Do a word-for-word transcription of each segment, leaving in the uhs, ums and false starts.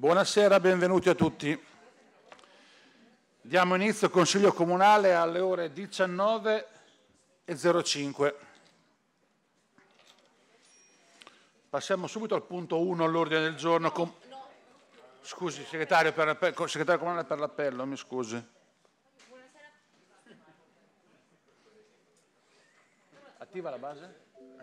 Buonasera, benvenuti a tutti. Diamo inizio al Consiglio Comunale alle ore diciannove e zero cinque. Passiamo subito al punto uno all'ordine del giorno. Com... Scusi, segretario, per, per, segretario Comunale per l'appello, mi scusi. Attiva la base?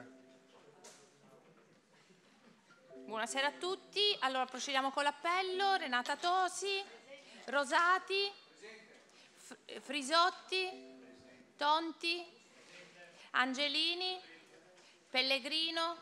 Buonasera a tutti, allora procediamo con l'appello. Renata Tosi, Rosati, Frisotti, Tonti, Angelini, Pellegrino,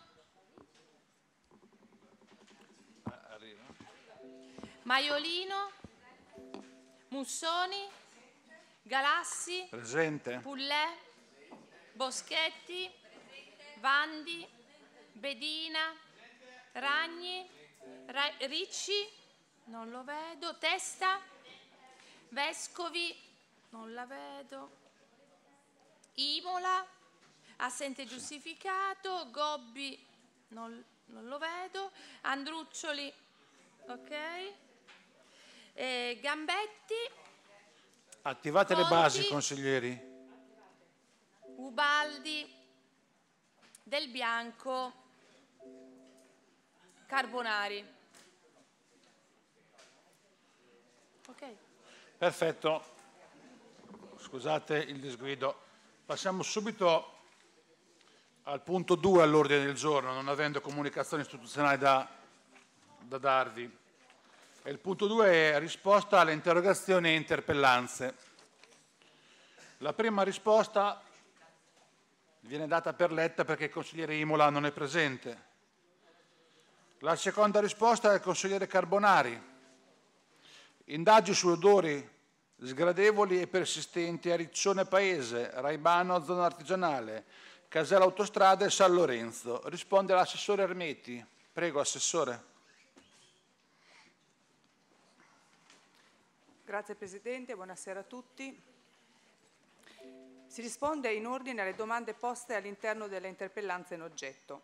Maiolino, Mussoni, Galassi, Presente. Pullè, Boschetti, Vandi, Bedina, Ragni, Ra Ricci, non lo vedo, Testa, Vescovi, non la vedo, Imola, assente giustificato, Gobbi, non, non lo vedo, Andruccioli, ok, e Gambetti, Attivate Conti, le basi, consiglieri. Ubaldi, Del Bianco, Carbonari. Ok. Perfetto. Scusate il disguido. Passiamo subito al punto due all'ordine del giorno, non avendo comunicazioni istituzionali da, da darvi. E il punto due è risposta alle interrogazioni e interpellanze. La prima risposta viene data per letta perché il consigliere Imola non è presente. La seconda risposta è del consigliere Carbonari. Indagini su odori sgradevoli e persistenti a Riccione Paese, Raibano, zona artigianale, Casella Autostrade e San Lorenzo. Risponde l'assessore Ermeti. Prego, assessore. Grazie Presidente, buonasera a tutti. Si risponde in ordine alle domande poste all'interno delle interpellanze in oggetto.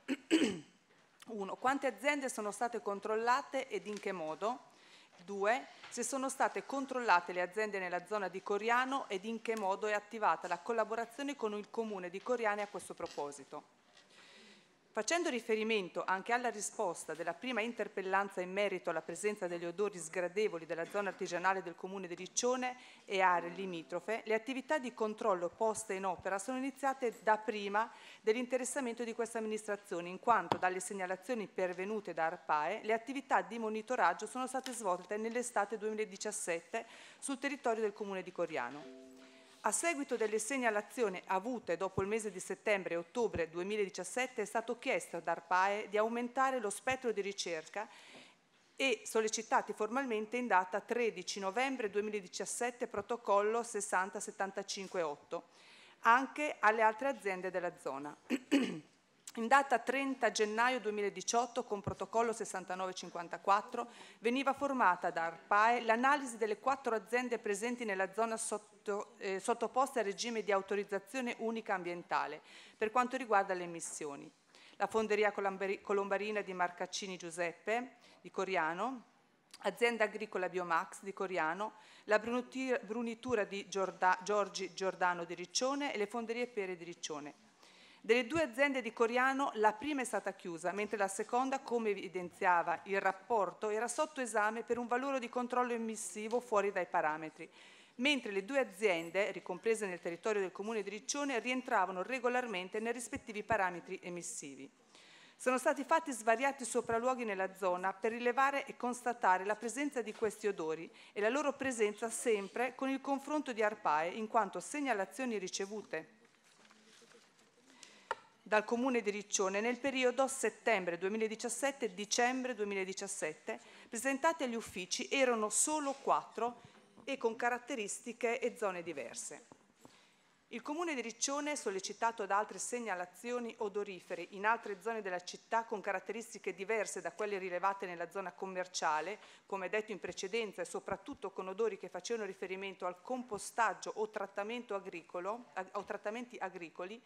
uno. Quante aziende sono state controllate ed in che modo? due. Se sono state controllate le aziende nella zona di Coriano ed in che modo è attivata la collaborazione con il Comune di Coriano a questo proposito. Facendo riferimento anche alla risposta della prima interpellanza in merito alla presenza degli odori sgradevoli della zona artigianale del Comune di Riccione e aree limitrofe, le attività di controllo poste in opera sono iniziate da prima dell'interessamento di questa amministrazione, in quanto dalle segnalazioni pervenute da ARPAE le attività di monitoraggio sono state svolte nell'estate duemiladiciassette sul territorio del Comune di Coriano. A seguito delle segnalazioni avute dopo il mese di settembre e ottobre duemiladiciassette è stato chiesto ad ARPAE di aumentare lo spettro di ricerca e sollecitati formalmente in data tredici novembre duemiladiciassette protocollo sessanta settantacinque otto anche alle altre aziende della zona. In data trenta gennaio duemiladiciotto, con protocollo sessantanove cinquantaquattro, veniva formata da ARPAE l'analisi delle quattro aziende presenti nella zona sotto, eh, sottoposte al regime di autorizzazione unica ambientale per quanto riguarda le emissioni. La Fonderia Colombarina di Marcaccini Giuseppe di Coriano, Azienda Agricola Biomax di Coriano, la Brunitura di Giorda, Giorgi Giordano di Riccione e le Fonderie Pere di Riccione. Delle due aziende di Coriano la prima è stata chiusa, mentre la seconda, come evidenziava il rapporto, era sotto esame per un valore di controllo emissivo fuori dai parametri, mentre le due aziende, ricomprese nel territorio del Comune di Riccione, rientravano regolarmente nei rispettivi parametri emissivi. Sono stati fatti svariati sopralluoghi nella zona per rilevare e constatare la presenza di questi odori e la loro presenza sempre con il confronto di ARPAE, in quanto segnalazioni ricevute dal Comune di Riccione nel periodo settembre duemiladiciassette-dicembre duemiladiciassette presentate agli uffici erano solo quattro e con caratteristiche e zone diverse. Il Comune di Riccione, sollecitato da altre segnalazioni odorifere in altre zone della città con caratteristiche diverse da quelle rilevate nella zona commerciale, come detto in precedenza, e soprattutto con odori che facevano riferimento al compostaggio o trattamento agricolo, o trattamenti agricoli,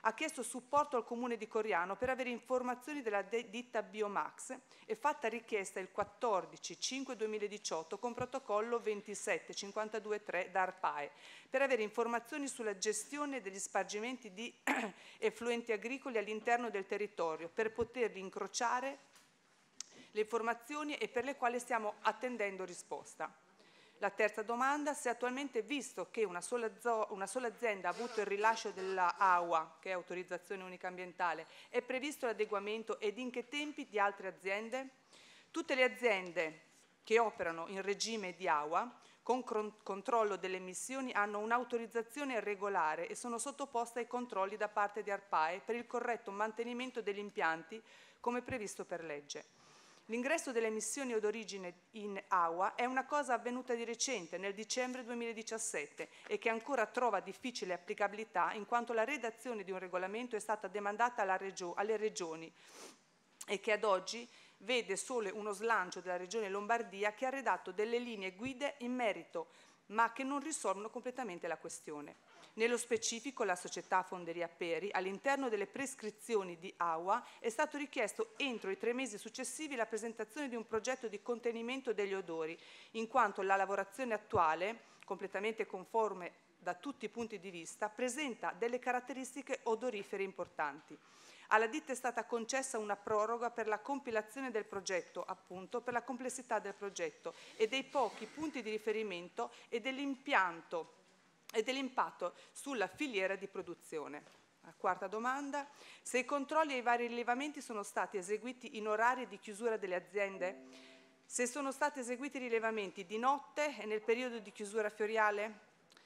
ha chiesto supporto al Comune di Coriano per avere informazioni della ditta Biomax e fatta richiesta il quattordici cinque duemiladiciotto con protocollo ventisette cinquantadue tre da ARPAE per avere informazioni sulla gestione degli spargimenti di effluenti agricoli all'interno del territorio per poterli incrociare le informazioni e per le quali stiamo attendendo risposta. La terza domanda, se attualmente, visto che una sola, una sola azienda ha avuto il rilascio della A U A, che è autorizzazione unica ambientale, è previsto l'adeguamento ed in che tempi di altre aziende? Tutte le aziende che operano in regime di A U A con controllo delle emissioni hanno un'autorizzazione regolare e sono sottoposte ai controlli da parte di ARPAE per il corretto mantenimento degli impianti come previsto per legge. L'ingresso delle emissioni d'origine in A U A è una cosa avvenuta di recente, nel dicembre duemiladiciassette, e che ancora trova difficile applicabilità in quanto la redazione di un regolamento è stata demandata alla regio- alle regioni e che ad oggi vede solo uno slancio della Regione Lombardia che ha redatto delle linee guide in merito, ma che non risolvono completamente la questione. Nello specifico, la società Fonderia Peri, all'interno delle prescrizioni di A U A, è stato richiesto entro i tre mesi successivi la presentazione di un progetto di contenimento degli odori, in quanto la lavorazione attuale, completamente conforme da tutti i punti di vista, presenta delle caratteristiche odorifere importanti. Alla ditta è stata concessa una proroga per la compilazione del progetto, appunto per la complessità del progetto e dei pochi punti di riferimento e dell'impianto e dell'impatto sulla filiera di produzione. La quarta domanda, se i controlli ai vari rilevamenti sono stati eseguiti in orari di chiusura delle aziende? Se sono stati eseguiti rilevamenti di notte e nel periodo di chiusura feriale?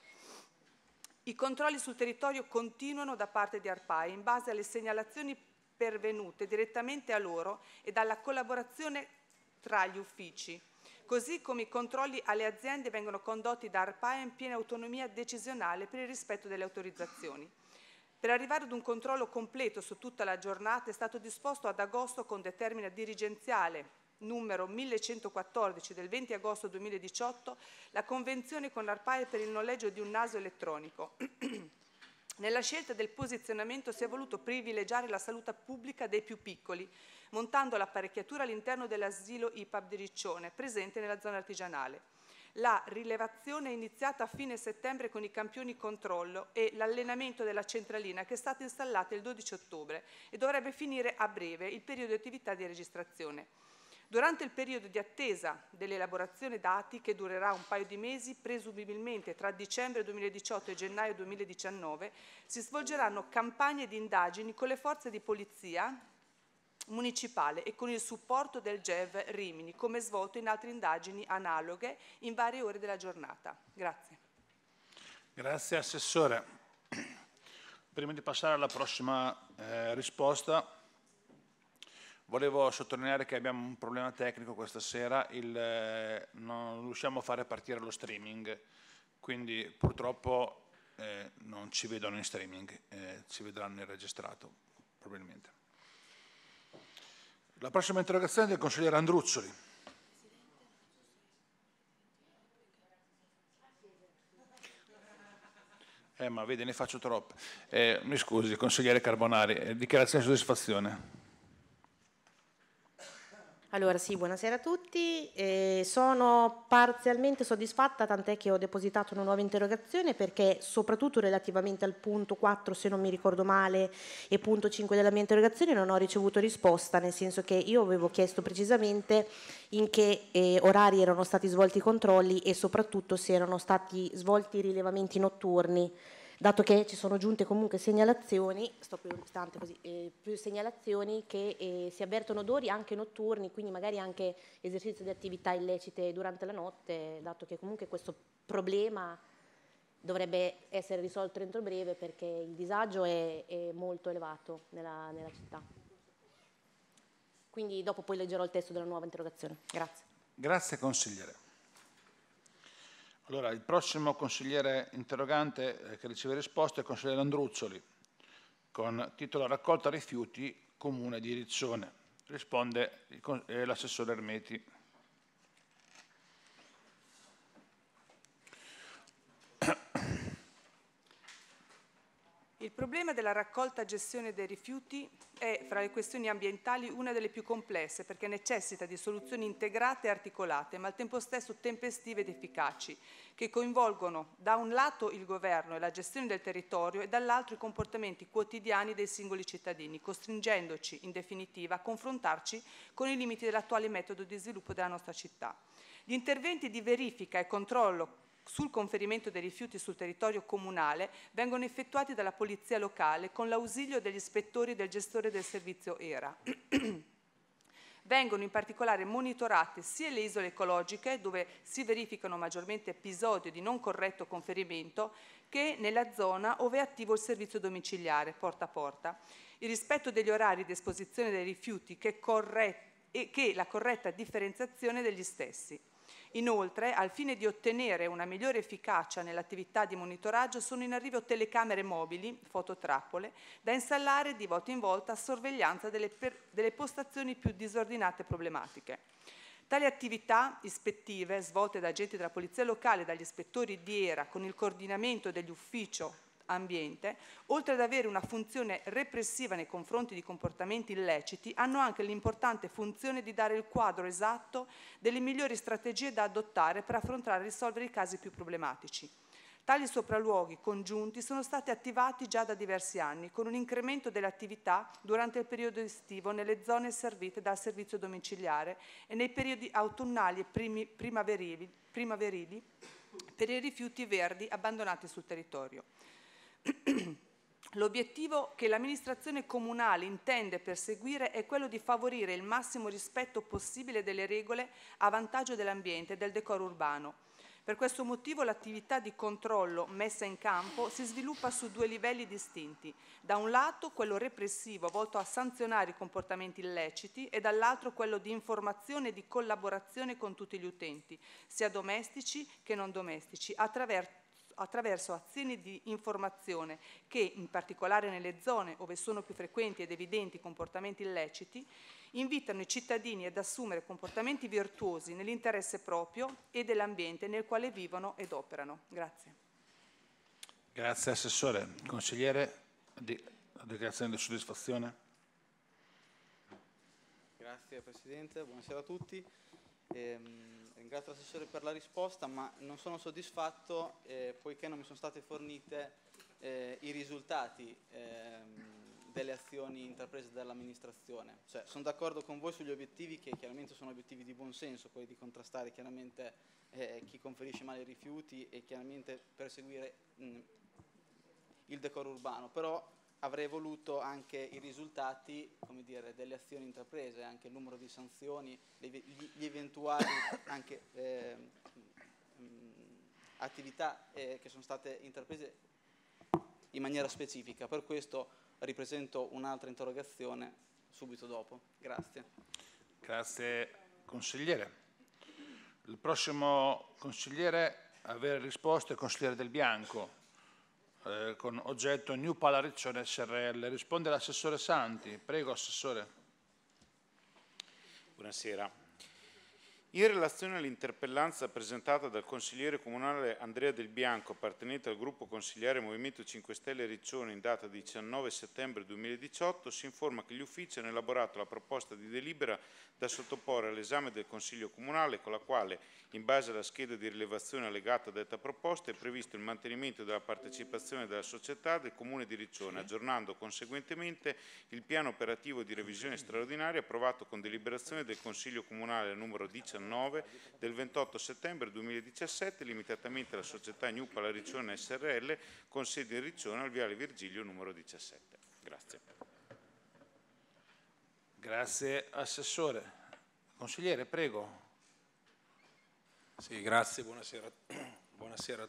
I controlli sul territorio continuano da parte di ARPAE in base alle segnalazioni pervenute direttamente a loro e dalla collaborazione tra gli uffici. Così come i controlli alle aziende vengono condotti da ARPAE in piena autonomia decisionale per il rispetto delle autorizzazioni. Per arrivare ad un controllo completo su tutta la giornata è stato disposto ad agosto con determina dirigenziale numero millecentoquattordici del venti agosto duemiladiciotto la convenzione con ARPAE per il noleggio di un naso elettronico. Nella scelta del posizionamento si è voluto privilegiare la salute pubblica dei più piccoli, montando l'apparecchiatura all'interno dell'asilo I P A B di Riccione, presente nella zona artigianale. La rilevazione è iniziata a fine settembre con i campioni controllo e l'allenamento della centralina che è stata installata il dodici ottobre e dovrebbe finire a breve il periodo di attività di registrazione. Durante il periodo di attesa dell'elaborazione dati, che durerà un paio di mesi, presumibilmente tra dicembre duemiladiciotto e gennaio duemiladiciannove, si svolgeranno campagne di indagini con le forze di polizia municipale e con il supporto del G E V Rimini, come svolto in altre indagini analoghe in varie ore della giornata. Grazie. Grazie Assessore. Prima di passare alla prossima eh, risposta, volevo sottolineare che abbiamo un problema tecnico questa sera, il, eh, non riusciamo a fare partire lo streaming, quindi purtroppo eh, non ci vedono in streaming, eh, ci vedranno in registrato probabilmente. La prossima interrogazione è del consigliere Andruzzoli. Eh, ma vedi, ne faccio troppe. Eh, mi scusi, consigliere Carbonari, eh, dichiarazione di soddisfazione. Allora sì, buonasera a tutti. Eh, sono parzialmente soddisfatta, tant'è che ho depositato una nuova interrogazione perché soprattutto relativamente al punto quattro, se non mi ricordo male, e punto cinque della mia interrogazione non ho ricevuto risposta, nel senso che io avevo chiesto precisamente in che eh, orari erano stati svolti i controlli e soprattutto se erano stati svolti i rilevamenti notturni. Dato che ci sono giunte comunque segnalazioni, sto più istante così, eh, più segnalazioni che eh, si avvertono odori anche notturni, quindi magari anche esercizio di attività illecite durante la notte, dato che comunque questo problema dovrebbe essere risolto entro breve perché il disagio è, è molto elevato nella, nella città. Quindi dopo poi leggerò il testo della nuova interrogazione. Grazie. Grazie consigliere. Allora, il prossimo consigliere interrogante eh, che riceve risposta è il consigliere Andruzzoli, con titolo Raccolta rifiuti, Comune di Riccione. Risponde eh, l'assessore Ermeti. Il problema della raccolta e gestione dei rifiuti è, fra le questioni ambientali, una delle più complesse perché necessita di soluzioni integrate e articolate, ma al tempo stesso tempestive ed efficaci, che coinvolgono da un lato il governo e la gestione del territorio e dall'altro i comportamenti quotidiani dei singoli cittadini, costringendoci in definitiva a confrontarci con i limiti dell'attuale metodo di sviluppo della nostra città. Gli interventi di verifica e controllo sul conferimento dei rifiuti sul territorio comunale vengono effettuati dalla polizia locale con l'ausilio degli ispettori del gestore del servizio E R A. Vengono in particolare monitorate sia le isole ecologiche, dove si verificano maggiormente episodi di non corretto conferimento, che nella zona ove è attivo il servizio domiciliare, porta a porta. Il rispetto degli orari di esposizione dei rifiuti che e che la corretta differenziazione degli stessi. Inoltre, al fine di ottenere una migliore efficacia nell'attività di monitoraggio, sono in arrivo telecamere mobili, fototrappole, da installare di volta in volta a sorveglianza delle, per, delle postazioni più disordinate e problematiche. Tali attività ispettive, svolte da agenti della Polizia Locale e dagli ispettori di E R A con il coordinamento degli uffici ambiente, oltre ad avere una funzione repressiva nei confronti di comportamenti illeciti, hanno anche l'importante funzione di dare il quadro esatto delle migliori strategie da adottare per affrontare e risolvere i casi più problematici. Tali sopralluoghi congiunti sono stati attivati già da diversi anni, con un incremento delle attività durante il periodo estivo nelle zone servite dal servizio domiciliare e nei periodi autunnali e primi, primaverili, primaverili per i rifiuti verdi abbandonati sul territorio. L'obiettivo che l'amministrazione comunale intende perseguire è quello di favorire il massimo rispetto possibile delle regole a vantaggio dell'ambiente e del decoro urbano. Per questo motivo l'attività di controllo messa in campo si sviluppa su due livelli distinti. Da un lato quello repressivo volto a sanzionare i comportamenti illeciti e dall'altro quello di informazione e di collaborazione con tutti gli utenti, sia domestici che non domestici, attraverso attraverso azioni di informazione che, in particolare nelle zone dove sono più frequenti ed evidenti comportamenti illeciti, invitano i cittadini ad assumere comportamenti virtuosi nell'interesse proprio e dell'ambiente nel quale vivono ed operano. Grazie. Grazie Assessore. Consigliere, la dichiarazione di soddisfazione. Grazie Presidente, buonasera a tutti. Ehm, ringrazio l'assessore per la risposta, ma non sono soddisfatto eh, poiché non mi sono state fornite eh, i risultati ehm, delle azioni intraprese dall'amministrazione. Cioè, sono d'accordo con voi sugli obiettivi, che chiaramente sono obiettivi di buon senso, quelli di contrastare chiaramente eh, chi conferisce male i rifiuti e chiaramente perseguire mh, il decoro urbano, però avrei voluto anche i risultati, come dire, delle azioni intraprese, anche il numero di sanzioni, gli, gli eventuali anche, eh, mh, attività eh, che sono state intraprese in maniera specifica. Per questo ripresento un'altra interrogazione subito dopo. Grazie. Grazie Consigliere. Il prossimo consigliere a avere risposto è il consigliere Del Bianco, Eh, con oggetto New Palariccione S R L. Risponde l'assessore Santi. Prego, Assessore. Buonasera. In relazione all'interpellanza presentata dal consigliere comunale Andrea Del Bianco, appartenente al gruppo consigliare Movimento cinque Stelle Riccione, in data diciannove settembre duemiladiciotto, si informa che gli uffici hanno elaborato la proposta di delibera da sottoporre all'esame del Consiglio Comunale, con la quale, in base alla scheda di rilevazione allegata a detta proposta, è previsto il mantenimento della partecipazione della società del Comune di Riccione, aggiornando conseguentemente il piano operativo di revisione straordinaria approvato con deliberazione del Consiglio Comunale numero diciannove del ventotto settembre duemiladiciassette, limitatamente alla società New Palariccione S R L con sede in Riccione al Viale Virgilio numero diciassette. Grazie. Grazie Assessore. Consigliere, prego. Sì, grazie, buonasera. Buonasera.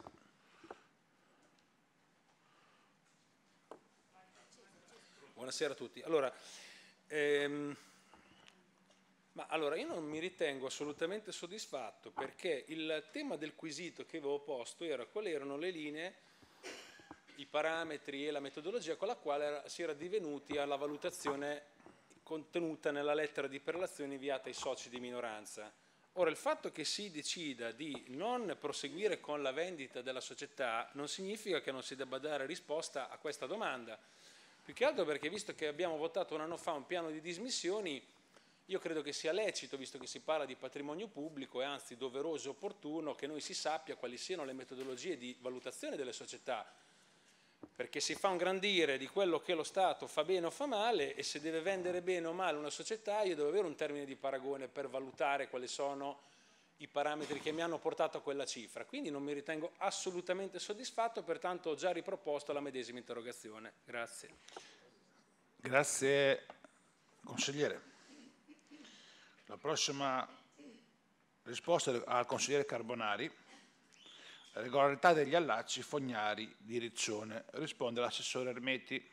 Buonasera a tutti. Allora, ehm, ma allora io non mi ritengo assolutamente soddisfatto, perché il tema del quesito che avevo posto era quali erano le linee, i parametri e la metodologia con la quale era, si era divenuti alla valutazione contenuta nella lettera di prelazione inviata ai soci di minoranza. Ora, il fatto che si decida di non proseguire con la vendita della società non significa che non si debba dare risposta a questa domanda. Più che altro perché, visto che abbiamo votato un anno fa un piano di dismissioni, io credo che sia lecito, visto che si parla di patrimonio pubblico, e anzi doveroso e opportuno che noi si sappia quali siano le metodologie di valutazione delle società, perché si fa un grandire di quello che lo Stato fa bene o fa male, e se deve vendere bene o male una società io devo avere un termine di paragone per valutare quali sono i parametri che mi hanno portato a quella cifra. Quindi non mi ritengo assolutamente soddisfatto, pertanto ho già riproposto la medesima interrogazione. Grazie. Grazie consigliere. La prossima risposta è al consigliere Carbonari. Regolarità degli allacci fognari di Riccione. Risponde l'assessore Ermeti.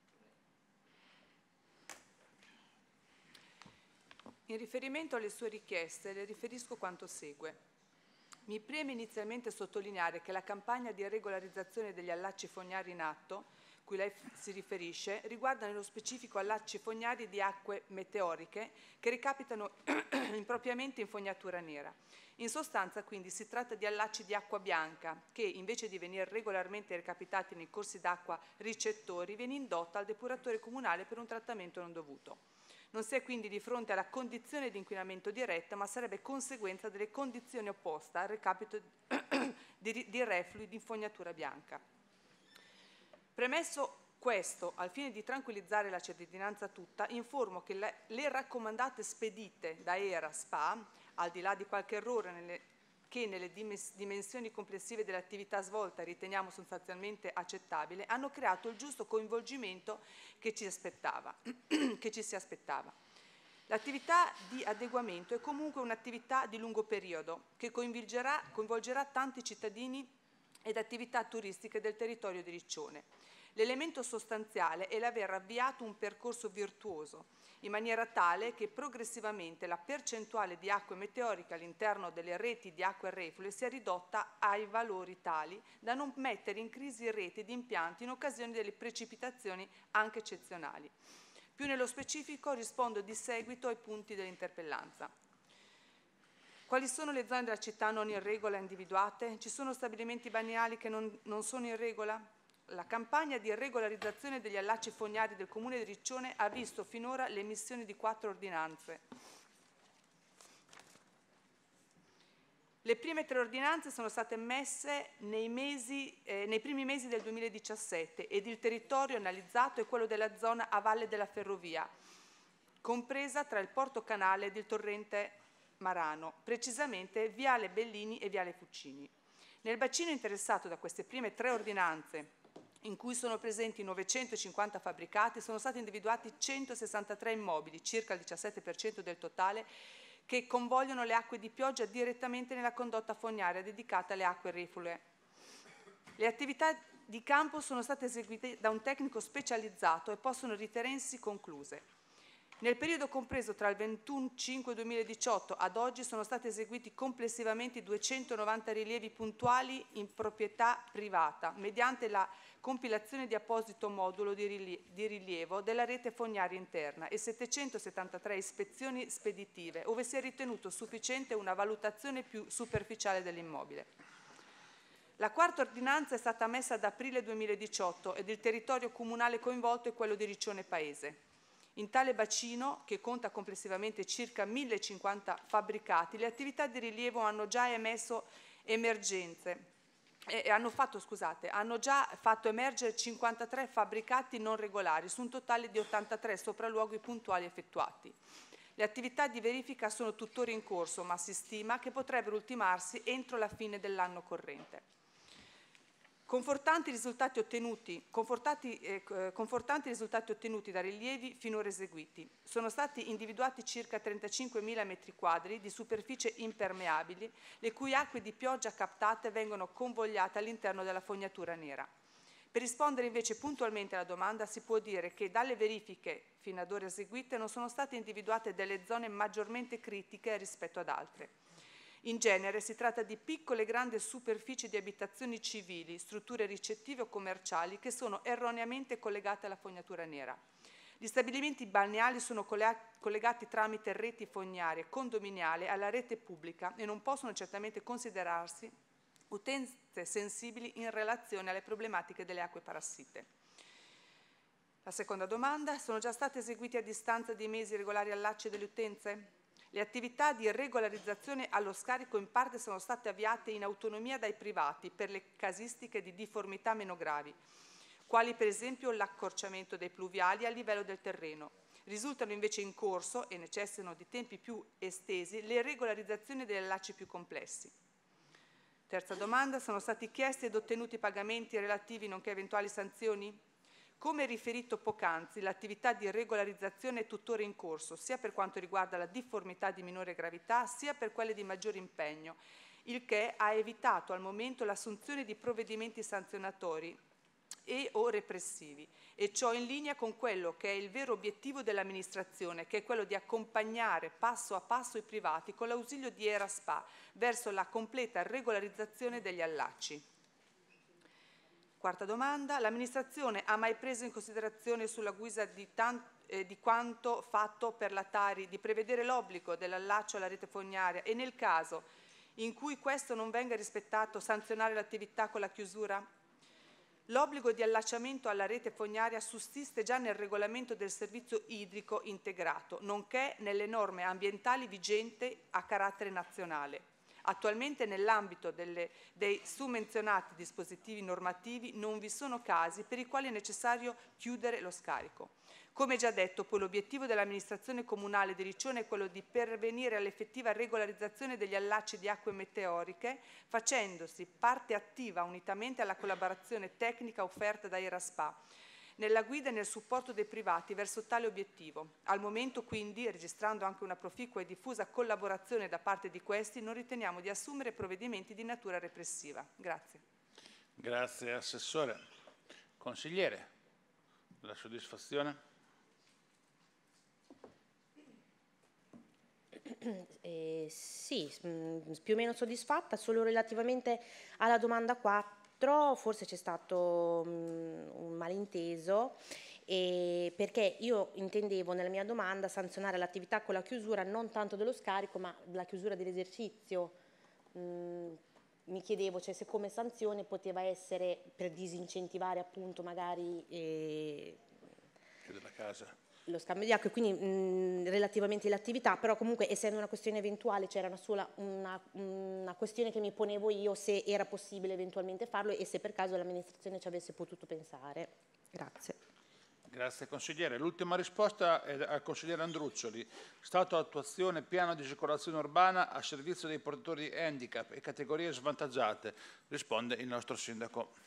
In riferimento alle sue richieste, le riferisco quanto segue. Mi preme inizialmente sottolineare che la campagna di regolarizzazione degli allacci fognari in atto, cui lei si riferisce, riguarda nello specifico allacci fognari di acque meteoriche che recapitano impropriamente in fognatura nera. In sostanza, quindi, si tratta di allacci di acqua bianca che, invece di venire regolarmente recapitati nei corsi d'acqua ricettori, viene indotta al depuratore comunale per un trattamento non dovuto. Non si è quindi di fronte alla condizione di inquinamento diretta, ma sarebbe conseguenza delle condizioni opposte al recapito di, di reflui di fognatura bianca. Premesso questo, al fine di tranquillizzare la cittadinanza tutta, informo che le, le raccomandate spedite da E R A S P A, al di là di qualche errore nelle, che nelle dimensioni complessive dell'attività svolta riteniamo sostanzialmente accettabile, hanno creato il giusto coinvolgimento che ci, aspettava, che ci si aspettava. L'attività di adeguamento è comunque un'attività di lungo periodo che coinvolgerà, coinvolgerà tanti cittadini ed attività turistiche del territorio di Riccione. L'elemento sostanziale è l'aver avviato un percorso virtuoso, in maniera tale che progressivamente la percentuale di acque meteoriche all'interno delle reti di acque reflue sia ridotta ai valori tali da non mettere in crisi reti di impianti in occasione delle precipitazioni anche eccezionali. Più nello specifico rispondo di seguito ai punti dell'interpellanza. Quali sono le zone della città non in regola individuate? Ci sono stabilimenti balneari che non, non sono in regola? La campagna di regolarizzazione degli allacci fognari del Comune di Riccione ha visto finora l'emissione di quattro ordinanze. Le prime tre ordinanze sono state emesse nei, mesi, eh, nei primi mesi del duemiladiciassette ed il territorio analizzato è quello della zona a valle della ferrovia, compresa tra il Porto Canale ed il torrente Marano, precisamente Viale Bellini e Viale Fucini. Nel bacino interessato da queste prime tre ordinanze, in cui sono presenti novecentocinquanta fabbricati, sono stati individuati centosessantatré immobili, circa il diciassette per cento del totale, che convogliono le acque di pioggia direttamente nella condotta fognaria dedicata alle acque reflue. Le attività di campo sono state eseguite da un tecnico specializzato e possono ritenersi concluse. Nel periodo compreso tra il ventuno cinque duemiladiciotto ad oggi sono stati eseguiti complessivamente duecentonovanta rilievi puntuali in proprietà privata, mediante la compilazione di apposito modulo di rilievo della rete fognaria interna e settecentosettantatré ispezioni speditive, ove si è ritenuto sufficiente una valutazione più superficiale dell'immobile. La quarta ordinanza è stata emessa ad aprile duemiladiciotto ed il territorio comunale coinvolto è quello di Riccione Paese. In tale bacino, che conta complessivamente circa millecinquanta fabbricati, le attività di rilievo hanno già emesso emergenze, eh, hanno, fatto, scusate, hanno già fatto emergere cinquantatré fabbricati non regolari su un totale di ottantatré sopralluoghi puntuali effettuati. Le attività di verifica sono tuttora in corso, ma si stima che potrebbero ultimarsi entro la fine dell'anno corrente. Confortanti risultati ottenuti, confortati, eh, confortanti risultati ottenuti da rilievi finora eseguiti. Sono stati individuati circa trentacinquemila metri quadri di superficie impermeabili, le cui acque di pioggia captate vengono convogliate all'interno della fognatura nera. Per rispondere invece puntualmente alla domanda si può dire che dalle verifiche fino ad ora eseguite non sono state individuate delle zone maggiormente critiche rispetto ad altre. In genere si tratta di piccole e grandi superfici di abitazioni civili, strutture ricettive o commerciali che sono erroneamente collegate alla fognatura nera. Gli stabilimenti balneari sono collegati tramite reti fognarie condominiali alla rete pubblica e non possono certamente considerarsi utenze sensibili in relazione alle problematiche delle acque parassite. La seconda domanda: sono già state eseguite a distanza di mesi regolari allacci delle utenze? Le attività di regolarizzazione allo scarico in parte sono state avviate in autonomia dai privati per le casistiche di difformità meno gravi, quali per esempio l'accorciamento dei pluviali a livello del terreno. Risultano invece in corso, e necessitano di tempi più estesi, le regolarizzazioni degli allacci più complessi. Terza domanda: sono stati chiesti ed ottenuti pagamenti relativi nonché eventuali sanzioni? Come riferito poc'anzi, l'attività di regolarizzazione è tuttora in corso, sia per quanto riguarda la difformità di minore gravità, sia per quelle di maggiore impegno, il che ha evitato al momento l'assunzione di provvedimenti sanzionatori e o repressivi, e ciò in linea con quello che è il vero obiettivo dell'amministrazione, che è quello di accompagnare passo a passo i privati con l'ausilio di ERASPA verso la completa regolarizzazione degli allacci. Quarta domanda: l'amministrazione ha mai preso in considerazione, sulla guisa di, eh, di quanto fatto per la Tari, di prevedere l'obbligo dell'allaccio alla rete fognaria e, nel caso in cui questo non venga rispettato, sanzionare l'attività con la chiusura? L'obbligo di allacciamento alla rete fognaria sussiste già nel regolamento del servizio idrico integrato, nonché nelle norme ambientali vigenti a carattere nazionale. Attualmente, nell'ambito delle, dei summenzionati dispositivi normativi, non vi sono casi per i quali è necessario chiudere lo scarico. Come già detto, poi, l'obiettivo dell'amministrazione comunale di Riccione è quello di pervenire all'effettiva regolarizzazione degli allacci di acque meteoriche, facendosi parte attiva unitamente alla collaborazione tecnica offerta da ERASPA, nella guida e nel supporto dei privati verso tale obiettivo. Al momento, quindi, registrando anche una proficua e diffusa collaborazione da parte di questi, non riteniamo di assumere provvedimenti di natura repressiva. Grazie. Grazie Assessore. Consigliere, la soddisfazione? Eh, sì, mh, più o meno soddisfatta, solo relativamente alla domanda quattro. Forse c'è stato um, un malinteso, eh, perché io intendevo nella mia domanda sanzionare l'attività con la chiusura non tanto dello scarico ma la chiusura dell'esercizio. Mm, mi chiedevo, cioè, se come sanzione poteva essere per disincentivare appunto magari eh, chiudere la casa, lo scambio di acque, quindi mh, relativamente all'attività, però comunque essendo una questione eventuale c'era una sola una, una questione che mi ponevo io, se era possibile eventualmente farlo e se per caso l'amministrazione ci avesse potuto pensare. Grazie. Grazie consigliere. L'ultima risposta è al consigliere Andruccioli. Stato attuazione piano di circolazione urbana a servizio dei portatori di handicap e categorie svantaggiate. Risponde il nostro sindaco.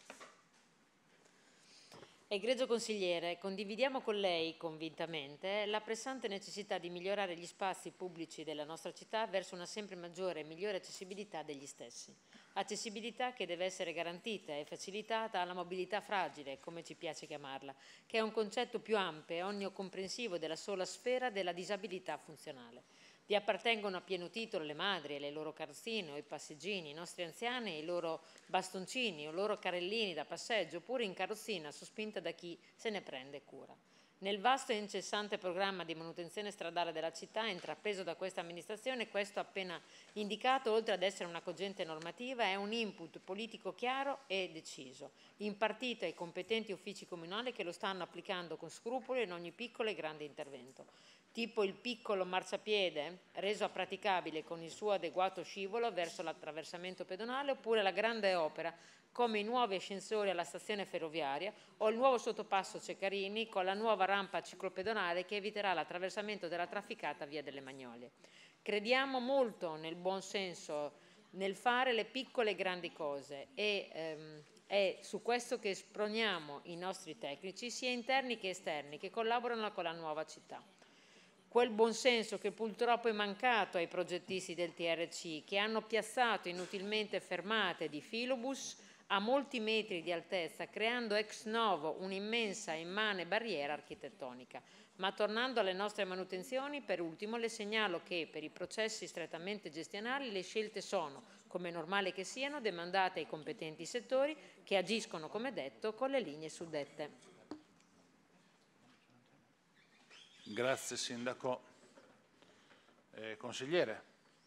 Egregio consigliere, condividiamo con lei convintamente la pressante necessità di migliorare gli spazi pubblici della nostra città verso una sempre maggiore e migliore accessibilità degli stessi. Accessibilità che deve essere garantita e facilitata alla mobilità fragile, come ci piace chiamarla, che è un concetto più ampio e onnicomprensivo della sola sfera della disabilità funzionale. Vi appartengono a pieno titolo le madri e le loro carrozzine o i passeggini, i nostri anziani e i loro bastoncini o i loro carrellini da passeggio, oppure in carrozzina sospinta da chi se ne prende cura. Nel vasto e incessante programma di manutenzione stradale della città intrapreso da questa amministrazione, questo appena indicato, oltre ad essere una cogente normativa, è un input politico chiaro e deciso, impartito ai competenti uffici comunali che lo stanno applicando con scrupolo in ogni piccolo e grande intervento. Tipo il piccolo marciapiede reso praticabile con il suo adeguato scivolo verso l'attraversamento pedonale, oppure la grande opera come i nuovi ascensori alla stazione ferroviaria o il nuovo sottopasso Ceccarini con la nuova rampa ciclopedonale che eviterà l'attraversamento della trafficata via delle Magnolie. Crediamo molto nel buon senso, nel fare le piccole e grandi cose e ehm, è su questo che sproniamo i nostri tecnici, sia interni che esterni, che collaborano con la nuova città. Quel buonsenso che purtroppo è mancato ai progettisti del T R C, che hanno piazzato inutilmente fermate di filobus a molti metri di altezza, creando ex novo un'immensa e immane barriera architettonica. Ma tornando alle nostre manutenzioni, per ultimo le segnalo che per i processi strettamente gestionali le scelte sono, come è normale che siano, demandate ai competenti settori che agiscono, come detto, con le linee suddette. Grazie Sindaco. Eh, consigliere.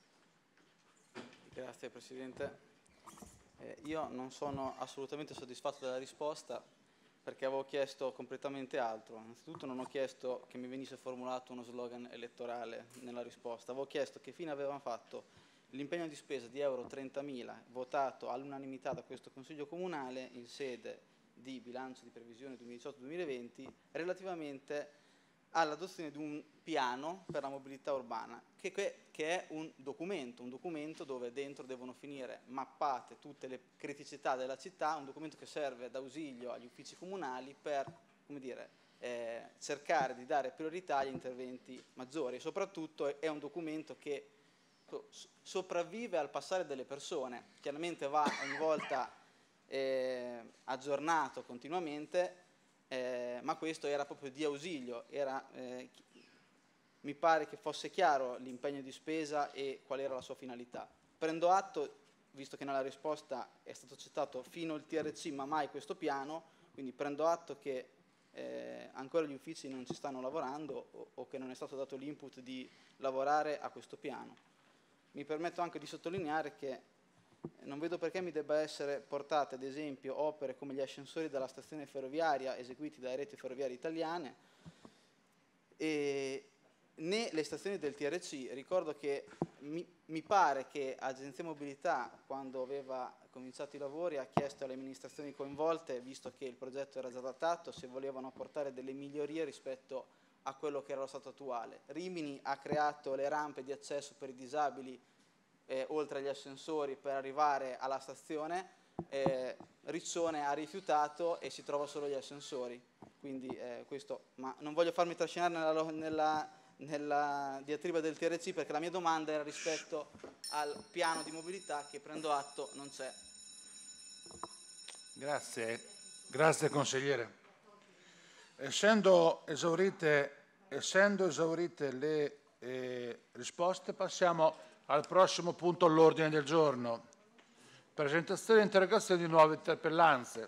Grazie Presidente. Eh, io non sono assolutamente soddisfatto della risposta perché avevo chiesto completamente altro. Innanzitutto non ho chiesto che mi venisse formulato uno slogan elettorale nella risposta, avevo chiesto che fine avevano fatto l'impegno di spesa di euro trentamila votato all'unanimità da questo Consiglio Comunale in sede di bilancio di previsione duemiladiciotto duemilaventi relativamente all'adozione di un piano per la mobilità urbana, che, che è un documento, un documento dove dentro devono finire mappate tutte le criticità della città, un documento che serve d'ausilio agli uffici comunali per, come dire, eh, cercare di dare priorità agli interventi maggiori e soprattutto è un documento che sopravvive al passare delle persone, chiaramente va ogni volta eh, aggiornato continuamente, eh, ma questo era proprio di ausilio, era, eh, mi pare che fosse chiaro l'impegno di spesa e qual era la sua finalità. Prendo atto, visto che nella risposta è stato citato fino il T R C ma mai questo piano, quindi prendo atto che eh, ancora gli uffici non ci stanno lavorando o, o che non è stato dato l'input di lavorare a questo piano. Mi permetto anche di sottolineare che non vedo perché mi debba essere portate ad esempio opere come gli ascensori della stazione ferroviaria eseguiti dalle reti ferroviarie italiane e né le stazioni del T R C. Ricordo che mi, mi pare che Agenzia Mobilità, quando aveva cominciato i lavori, ha chiesto alle amministrazioni coinvolte, visto che il progetto era già datato, se volevano apportare delle migliorie rispetto a quello che era lo stato attuale. Rimini ha creato le rampe di accesso per i disabili eh, oltre agli ascensori per arrivare alla stazione, eh, Riccione ha rifiutato e si trova solo gli ascensori. Quindi eh, questo, ma non voglio farmi trascinare nella, nella, nella diatriba del T R C perché la mia domanda era rispetto al piano di mobilità che prendo atto non c'è. Grazie, grazie consigliere. Essendo esaurite, essendo esaurite le eh, risposte, passiamo al prossimo punto all'ordine del giorno. Presentazione e interrogazione di nuove interpellanze.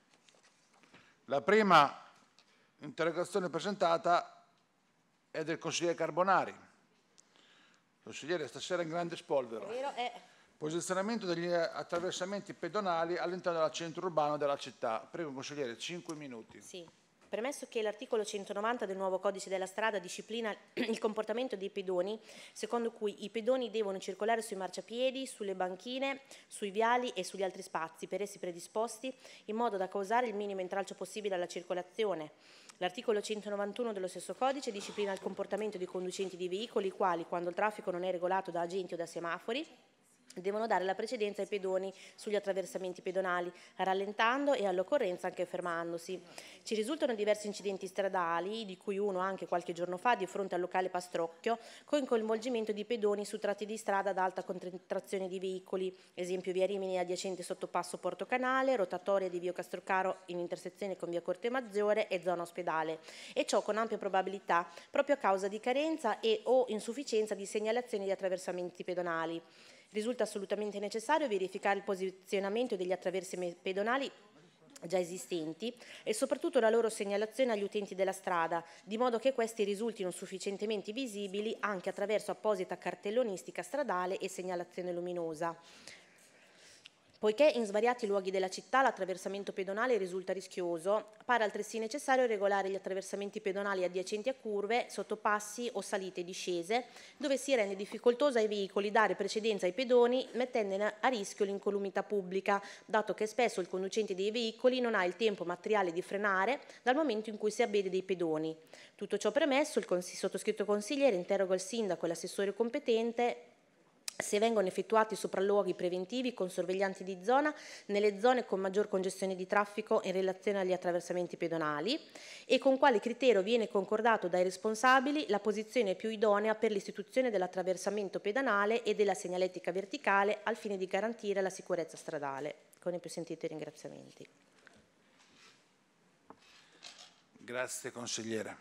La prima interrogazione presentata è del consigliere Carbonari. Consigliere, stasera in grande spolvero. Posizionamento degli attraversamenti pedonali all'interno del centro urbano della città. Prego consigliere, cinque minuti. Sì. Premesso che l'articolo centonovanta del nuovo codice della strada disciplina il comportamento dei pedoni, secondo cui i pedoni devono circolare sui marciapiedi, sulle banchine, sui viali e sugli altri spazi per essi predisposti, in modo da causare il minimo intralcio possibile alla circolazione. L'articolo centonovantuno dello stesso codice disciplina il comportamento dei conducenti di veicoli, i quali, quando il traffico non è regolato da agenti o da semafori, devono dare la precedenza ai pedoni sugli attraversamenti pedonali, rallentando e all'occorrenza anche fermandosi. Ci risultano diversi incidenti stradali, di cui uno anche qualche giorno fa di fronte al locale Pastrocchio, con coinvolgimento di pedoni su tratti di strada ad alta concentrazione di veicoli, esempio via Rimini adiacente sottopasso Porto Canale, rotatoria di via Castrocaro in intersezione con via Corte Maggiore e zona ospedale, e ciò con ampia probabilità proprio a causa di carenza e o insufficienza di segnalazioni di attraversamenti pedonali. Risulta assolutamente necessario verificare il posizionamento degli attraversi pedonali già esistenti e soprattutto la loro segnalazione agli utenti della strada, di modo che questi risultino sufficientemente visibili anche attraverso apposita cartellonistica stradale e segnalazione luminosa. Poiché in svariati luoghi della città l'attraversamento pedonale risulta rischioso, pare altresì necessario regolare gli attraversamenti pedonali adiacenti a curve, sottopassi o salite e discese, dove si rende difficoltoso ai veicoli dare precedenza ai pedoni, mettendo a rischio l'incolumità pubblica, dato che spesso il conducente dei veicoli non ha il tempo materiale di frenare dal momento in cui si avvede dei pedoni. Tutto ciò premesso, il sottoscritto consigliere interroga il sindaco e l'assessore competente se vengono effettuati sopralluoghi preventivi con sorveglianti di zona nelle zone con maggior congestione di traffico in relazione agli attraversamenti pedonali e con quale criterio viene concordato dai responsabili la posizione più idonea per l'istituzione dell'attraversamento pedonale e della segnaletica verticale al fine di garantire la sicurezza stradale. Con i più sentiti ringraziamenti. Grazie consigliere.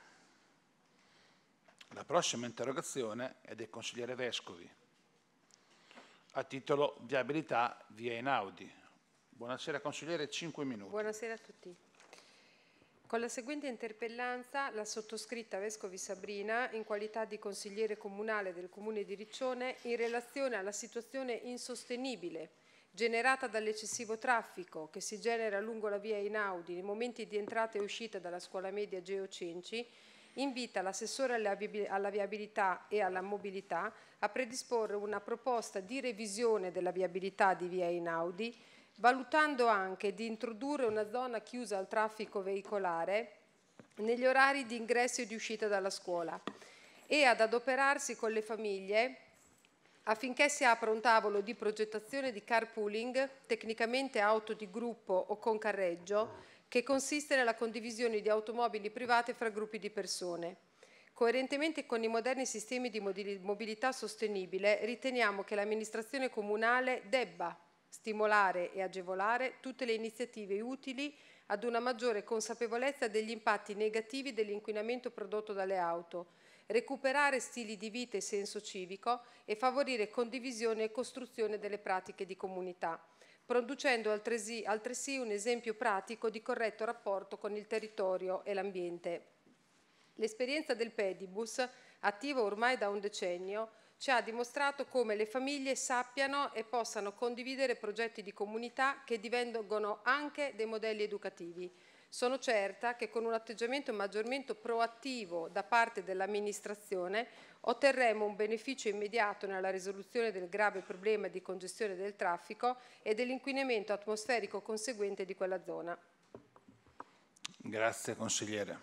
La prossima interrogazione è del consigliere Vescovi, a titolo viabilità via Einaudi. Buonasera consigliere, cinque minuti. Buonasera a tutti. Con la seguente interpellanza, la sottoscritta Vescovi Sabrina, in qualità di consigliere comunale del Comune di Riccione, in relazione alla situazione insostenibile generata dall'eccessivo traffico che si genera lungo la via Einaudi nei momenti di entrata e uscita dalla scuola media Geo Cenci, invita l'assessore alla viabilità e alla mobilità a predisporre una proposta di revisione della viabilità di via Einaudi, valutando anche di introdurre una zona chiusa al traffico veicolare negli orari di ingresso e di uscita dalla scuola e ad adoperarsi con le famiglie affinché si apra un tavolo di progettazione di carpooling, tecnicamente auto di gruppo o con carreggio, che consiste nella condivisione di automobili private fra gruppi di persone. Coerentemente con i moderni sistemi di mobilità sostenibile, riteniamo che l'amministrazione comunale debba stimolare e agevolare tutte le iniziative utili ad una maggiore consapevolezza degli impatti negativi dell'inquinamento prodotto dalle auto, recuperare stili di vita e senso civico e favorire condivisione e costruzione delle pratiche di comunità, producendo altresì, altresì un esempio pratico di corretto rapporto con il territorio e l'ambiente. L'esperienza del Pedibus, attivo ormai da un decennio, ci ha dimostrato come le famiglie sappiano e possano condividere progetti di comunità che divengono anche dei modelli educativi. Sono certa che con un atteggiamento maggiormente proattivo da parte dell'amministrazione otterremo un beneficio immediato nella risoluzione del grave problema di congestione del traffico e dell'inquinamento atmosferico conseguente di quella zona. Grazie consigliere.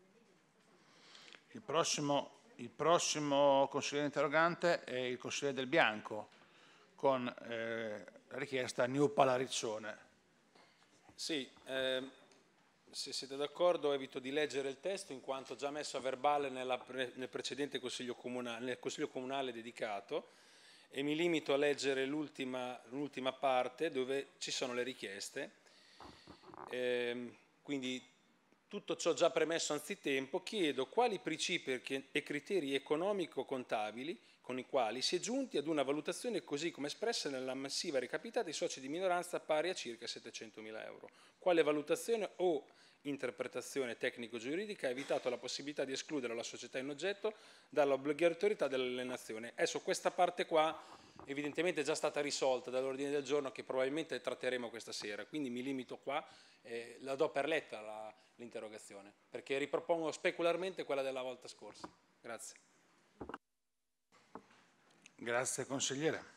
Il prossimo, il prossimo consigliere interrogante è il consigliere Del Bianco con eh, la richiesta New Palariccione. Sì, ehm... se siete d'accordo evito di leggere il testo in quanto già messo a verbale nella pre, nel precedente consiglio comunale, nel consiglio comunale dedicato, e mi limito a leggere l'ultima, l'ultima parte dove ci sono le richieste. Eh, quindi tutto ciò già premesso anzitempo, chiedo quali principi e criteri economico-contabili con i quali si è giunti ad una valutazione così come espressa nella massiva recapitata dei soci di minoranza pari a circa settecentomila euro. Quale valutazione o interpretazione tecnico-giuridica ha evitato la possibilità di escludere la società in oggetto dall'obbligatorietà dell'alienazione? Adesso questa parte qua evidentemente è già stata risolta dall'ordine del giorno che probabilmente tratteremo questa sera, quindi mi limito qua, eh, la do per letta la, l'interrogazione, perché ripropongo specularmente quella della volta scorsa. Grazie. Grazie consigliere.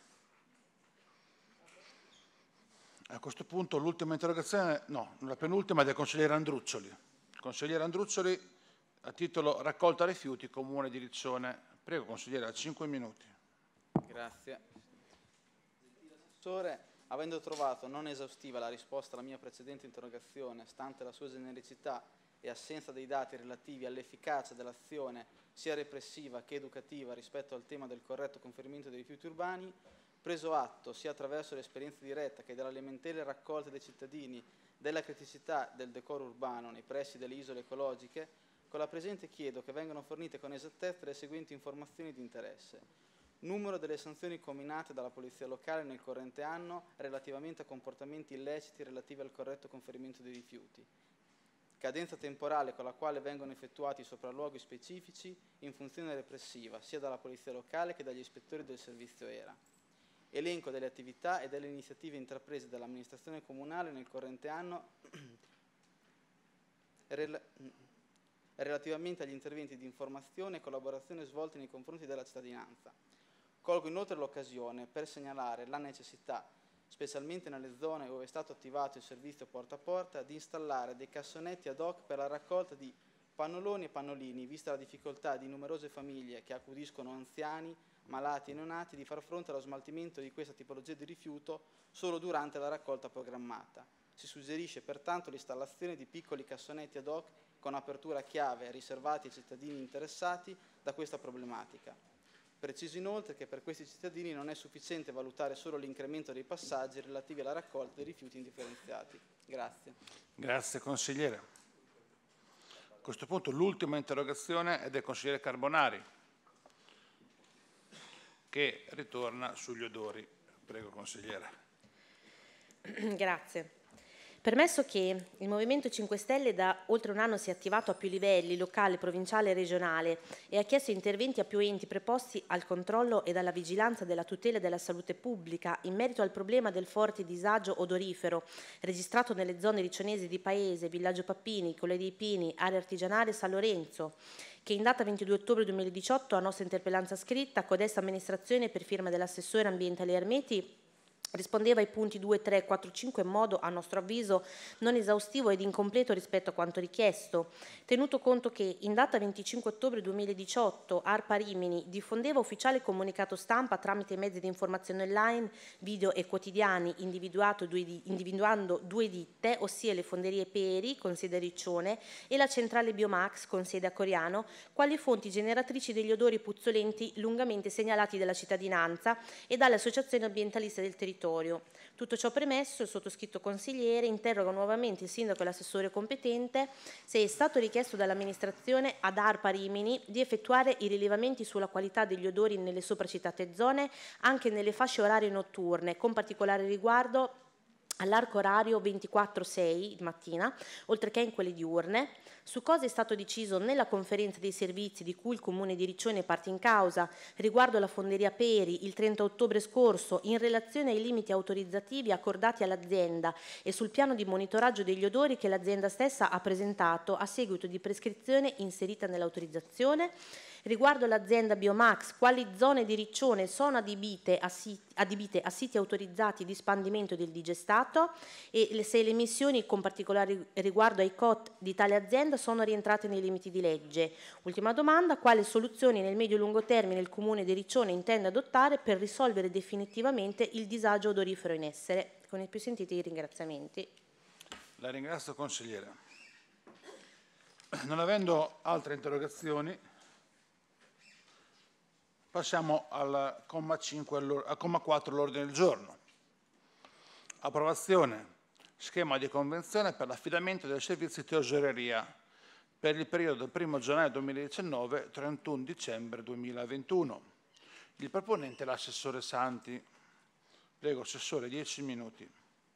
A questo punto l'ultima interrogazione, no, la penultima è del consigliere Andruccioli. Consigliere Andruccioli, a titolo raccolta rifiuti, Comune di Riccione. Prego consigliere, a cinque minuti. Grazie. Assessore, avendo trovato non esaustiva la risposta alla mia precedente interrogazione, stante la sua genericità e assenza dei dati relativi all'efficacia dell'azione sia repressiva che educativa rispetto al tema del corretto conferimento dei rifiuti urbani, preso atto, sia attraverso l'esperienza diretta che dalla lamentele raccolte dai cittadini della criticità del decoro urbano nei pressi delle isole ecologiche, con la presente chiedo che vengano fornite con esattezza le seguenti informazioni di interesse. Numero delle sanzioni comminate dalla Polizia Locale nel corrente anno relativamente a comportamenti illeciti relativi al corretto conferimento dei rifiuti. Cadenza temporale con la quale vengono effettuati sopralluoghi specifici in funzione repressiva, sia dalla Polizia Locale che dagli ispettori del servizio E R A. Elenco delle attività e delle iniziative intraprese dall'amministrazione comunale nel corrente anno rel relativamente agli interventi di informazione e collaborazione svolti nei confronti della cittadinanza. Colgo inoltre l'occasione per segnalare la necessità, specialmente nelle zone dove è stato attivato il servizio porta a porta, di installare dei cassonetti ad hoc per la raccolta di pannoloni e pannolini, vista la difficoltà di numerose famiglie che accudiscono anziani, malati e neonati di far fronte allo smaltimento di questa tipologia di rifiuto solo durante la raccolta programmata. Si suggerisce pertanto l'installazione di piccoli cassonetti ad hoc con apertura a chiave riservati ai cittadini interessati da questa problematica. Preciso inoltre che per questi cittadini non è sufficiente valutare solo l'incremento dei passaggi relativi alla raccolta dei rifiuti indifferenziati. Grazie. Grazie consigliere. A questo punto l'ultima interrogazione è del consigliere Carbonari, che ritorna sugli odori. Prego consigliere. Grazie. Permesso che il Movimento cinque Stelle da oltre un anno si è attivato a più livelli, locale, provinciale e regionale, e ha chiesto interventi a più enti preposti al controllo ed alla vigilanza della tutela della salute pubblica in merito al problema del forte disagio odorifero registrato nelle zone riccionesi di Paese, Villaggio Pappini, Colle dei Pini, Area Artigianale San Lorenzo, che in data ventidue ottobre duemiladiciotto a nostra interpellanza scritta, codesta amministrazione per firma dell'assessore ambientale Ermeti rispondeva ai punti due, tre, quattro, cinque in modo, a nostro avviso, non esaustivo ed incompleto rispetto a quanto richiesto, tenuto conto che in data venticinque ottobre duemiladiciotto ARPA Rimini diffondeva ufficiale comunicato stampa tramite mezzi di informazione online, video e quotidiani individuato due di, individuando due ditte, ossia le fonderie Peri con sede a Riccione e la centrale Biomax con sede a Coriano, quali fonti generatrici degli odori puzzolenti lungamente segnalati dalla cittadinanza e dalle associazioni ambientaliste del territorio. Tutto ciò premesso, il sottoscritto consigliere interroga nuovamente il sindaco e l'assessore competente se è stato richiesto dall'amministrazione ad ARPA Rimini di effettuare i rilevamenti sulla qualità degli odori nelle sopracitate zone anche nelle fasce orarie notturne, con particolare riguardo all'arco orario ventiquattro sei di mattina, oltre che in quelle diurne, su cosa è stato deciso nella conferenza dei servizi di cui il Comune di Riccione è parte in causa riguardo alla fonderia Peri il trenta ottobre scorso in relazione ai limiti autorizzativi accordati all'azienda e sul piano di monitoraggio degli odori che l'azienda stessa ha presentato a seguito di prescrizione inserita nell'autorizzazione. Riguardo all'azienda Biomax, quali zone di Riccione sono adibite a, siti, adibite a siti autorizzati di spandimento del digestato e le, se le emissioni con particolare riguardo ai C O T di tale azienda sono rientrate nei limiti di legge. Ultima domanda, quali soluzioni nel medio-lungo termine il Comune di Riccione intende adottare per risolvere definitivamente il disagio odorifero in essere? Con i più sentiti ringraziamenti. La ringrazio, consigliere. Non avendo altre interrogazioni, passiamo al comma, cinque, al comma quattro dell'ordine del giorno. Approvazione schema di convenzione per l'affidamento dei servizi di tesoreria per il periodo del primo gennaio duemiladiciannove al trentuno dicembre duemilaventuno. Il proponente è l'assessore Santi. Prego, assessore, dieci minuti.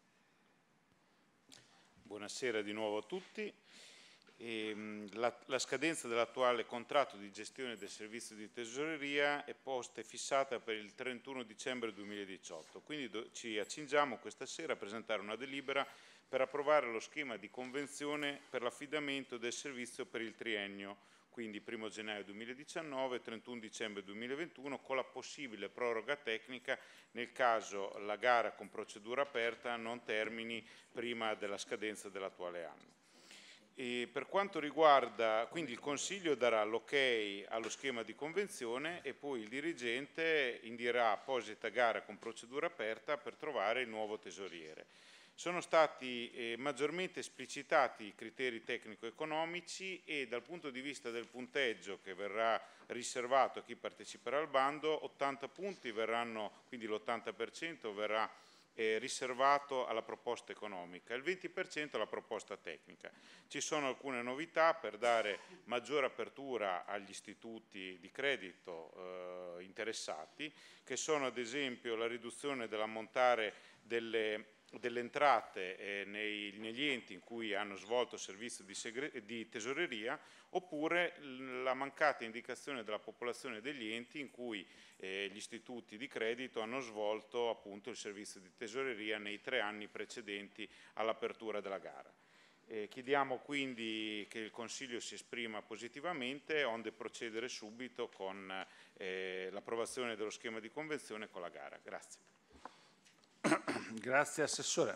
Buonasera di nuovo a tutti. E, la, la scadenza dell'attuale contratto di gestione del servizio di tesoreria è posta e fissata per il trentuno dicembre duemiladiciotto, quindi do, ci accingiamo questa sera a presentare una delibera per approvare lo schema di convenzione per l'affidamento del servizio per il triennio, quindi primo gennaio duemiladiciannove trentuno dicembre duemilaventuno, con la possibile proroga tecnica nel caso la gara con procedura aperta non termini prima della scadenza dell'attuale anno. E per quanto riguarda, quindi il Consiglio darà l'ok allo schema di convenzione e poi il dirigente indirà apposita gara con procedura aperta per trovare il nuovo tesoriere. Sono stati eh, maggiormente esplicitati i criteri tecnico-economici e dal punto di vista del punteggio che verrà riservato a chi parteciperà al bando, ottanta punti verranno, quindi l'ottanta per cento verrà Eh, riservato alla proposta economica, il venti per cento alla proposta tecnica. Ci sono alcune novità per dare maggiore apertura agli istituti di credito eh, interessati, che sono ad esempio la riduzione dell'ammontare delle delle entrate eh, nei, negli enti in cui hanno svolto servizio di, di tesoreria, oppure la mancata indicazione della popolazione degli enti in cui eh, gli istituti di credito hanno svolto appunto il servizio di tesoreria nei tre anni precedenti all'apertura della gara. Eh, chiediamo quindi che il Consiglio si esprima positivamente, onde procedere subito con eh, l'approvazione dello schema di convenzione con la gara. Grazie. Grazie Assessore.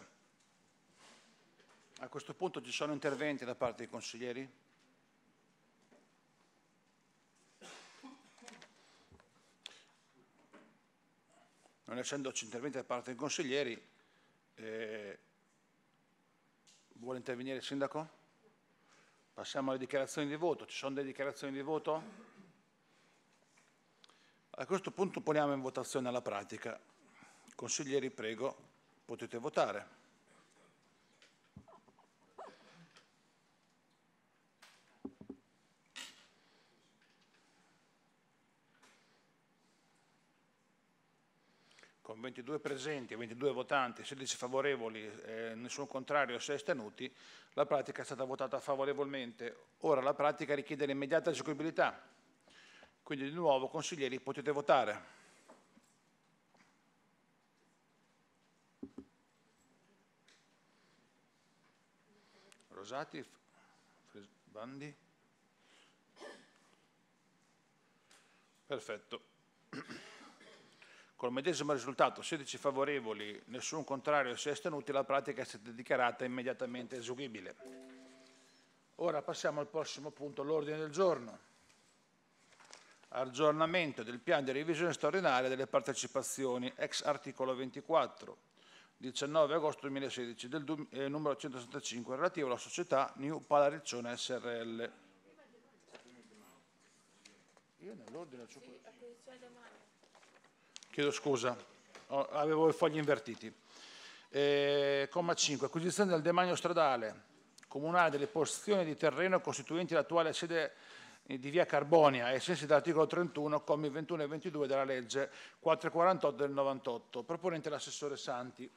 A questo punto ci sono interventi da parte dei consiglieri? Non essendoci interventi da parte dei consiglieri, eh, vuole intervenire il Sindaco? Passiamo alle dichiarazioni di voto. Ci sono delle dichiarazioni di voto? A questo punto poniamo in votazione alla pratica. Consiglieri, prego, potete votare. con ventidue presenti, ventidue votanti, sedici favorevoli, eh, nessun contrario e sei astenuti, la pratica è stata votata favorevolmente. Ora la pratica richiede l'immediata eseguibilità, quindi di nuovo consiglieri potete votare. Rosati, Bandi. Perfetto. Col medesimo risultato, sedici favorevoli, nessun contrario e sei astenuti, la pratica è stata dichiarata immediatamente eseguibile. Ora passiamo al prossimo punto, l'ordine del giorno. Aggiornamento del piano di revisione straordinaria delle partecipazioni, ex articolo ventiquattro, diciannove agosto duemilasedici, del eh, numero centosessantacinque, relativo alla società New Palariccione S R L. Io nell'ordine c'ho... Chiedo scusa, oh, avevo i fogli invertiti. Eh, comma cinque, acquisizione del demanio stradale comunale delle porzioni di terreno costituenti l'attuale sede di via Carbonia, ai sensi dell'articolo trentuno, commi ventuno e ventidue della legge quattrocentoquarantotto del novantotto. Proponente l'assessore Santi.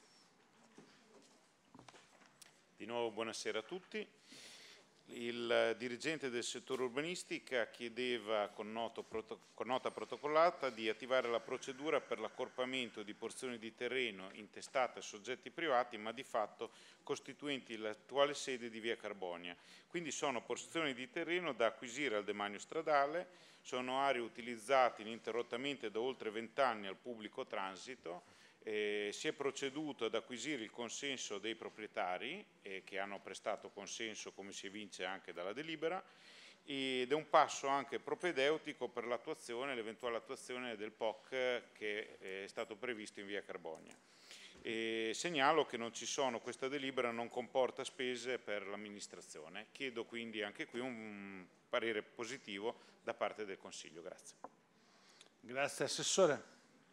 Di nuovo buonasera a tutti. Il dirigente del settore urbanistica chiedeva con, noto, con nota protocollata di attivare la procedura per l'accorpamento di porzioni di terreno intestate a soggetti privati ma di fatto costituenti l'attuale sede di via Carbonia. Quindi sono porzioni di terreno da acquisire al demanio stradale, sono aree utilizzate ininterrottamente da oltre vent'anni al pubblico transito. Eh, si è proceduto ad acquisire il consenso dei proprietari eh, che hanno prestato consenso, come si evince anche dalla delibera, ed è un passo anche propedeutico per l'attuazione, l'eventuale attuazione del P O C che è stato previsto in via Carbonia. E segnalo che non ci sono, questa delibera non comporta spese per l'amministrazione. Chiedo quindi anche qui un parere positivo da parte del Consiglio. Grazie. Grazie Assessore.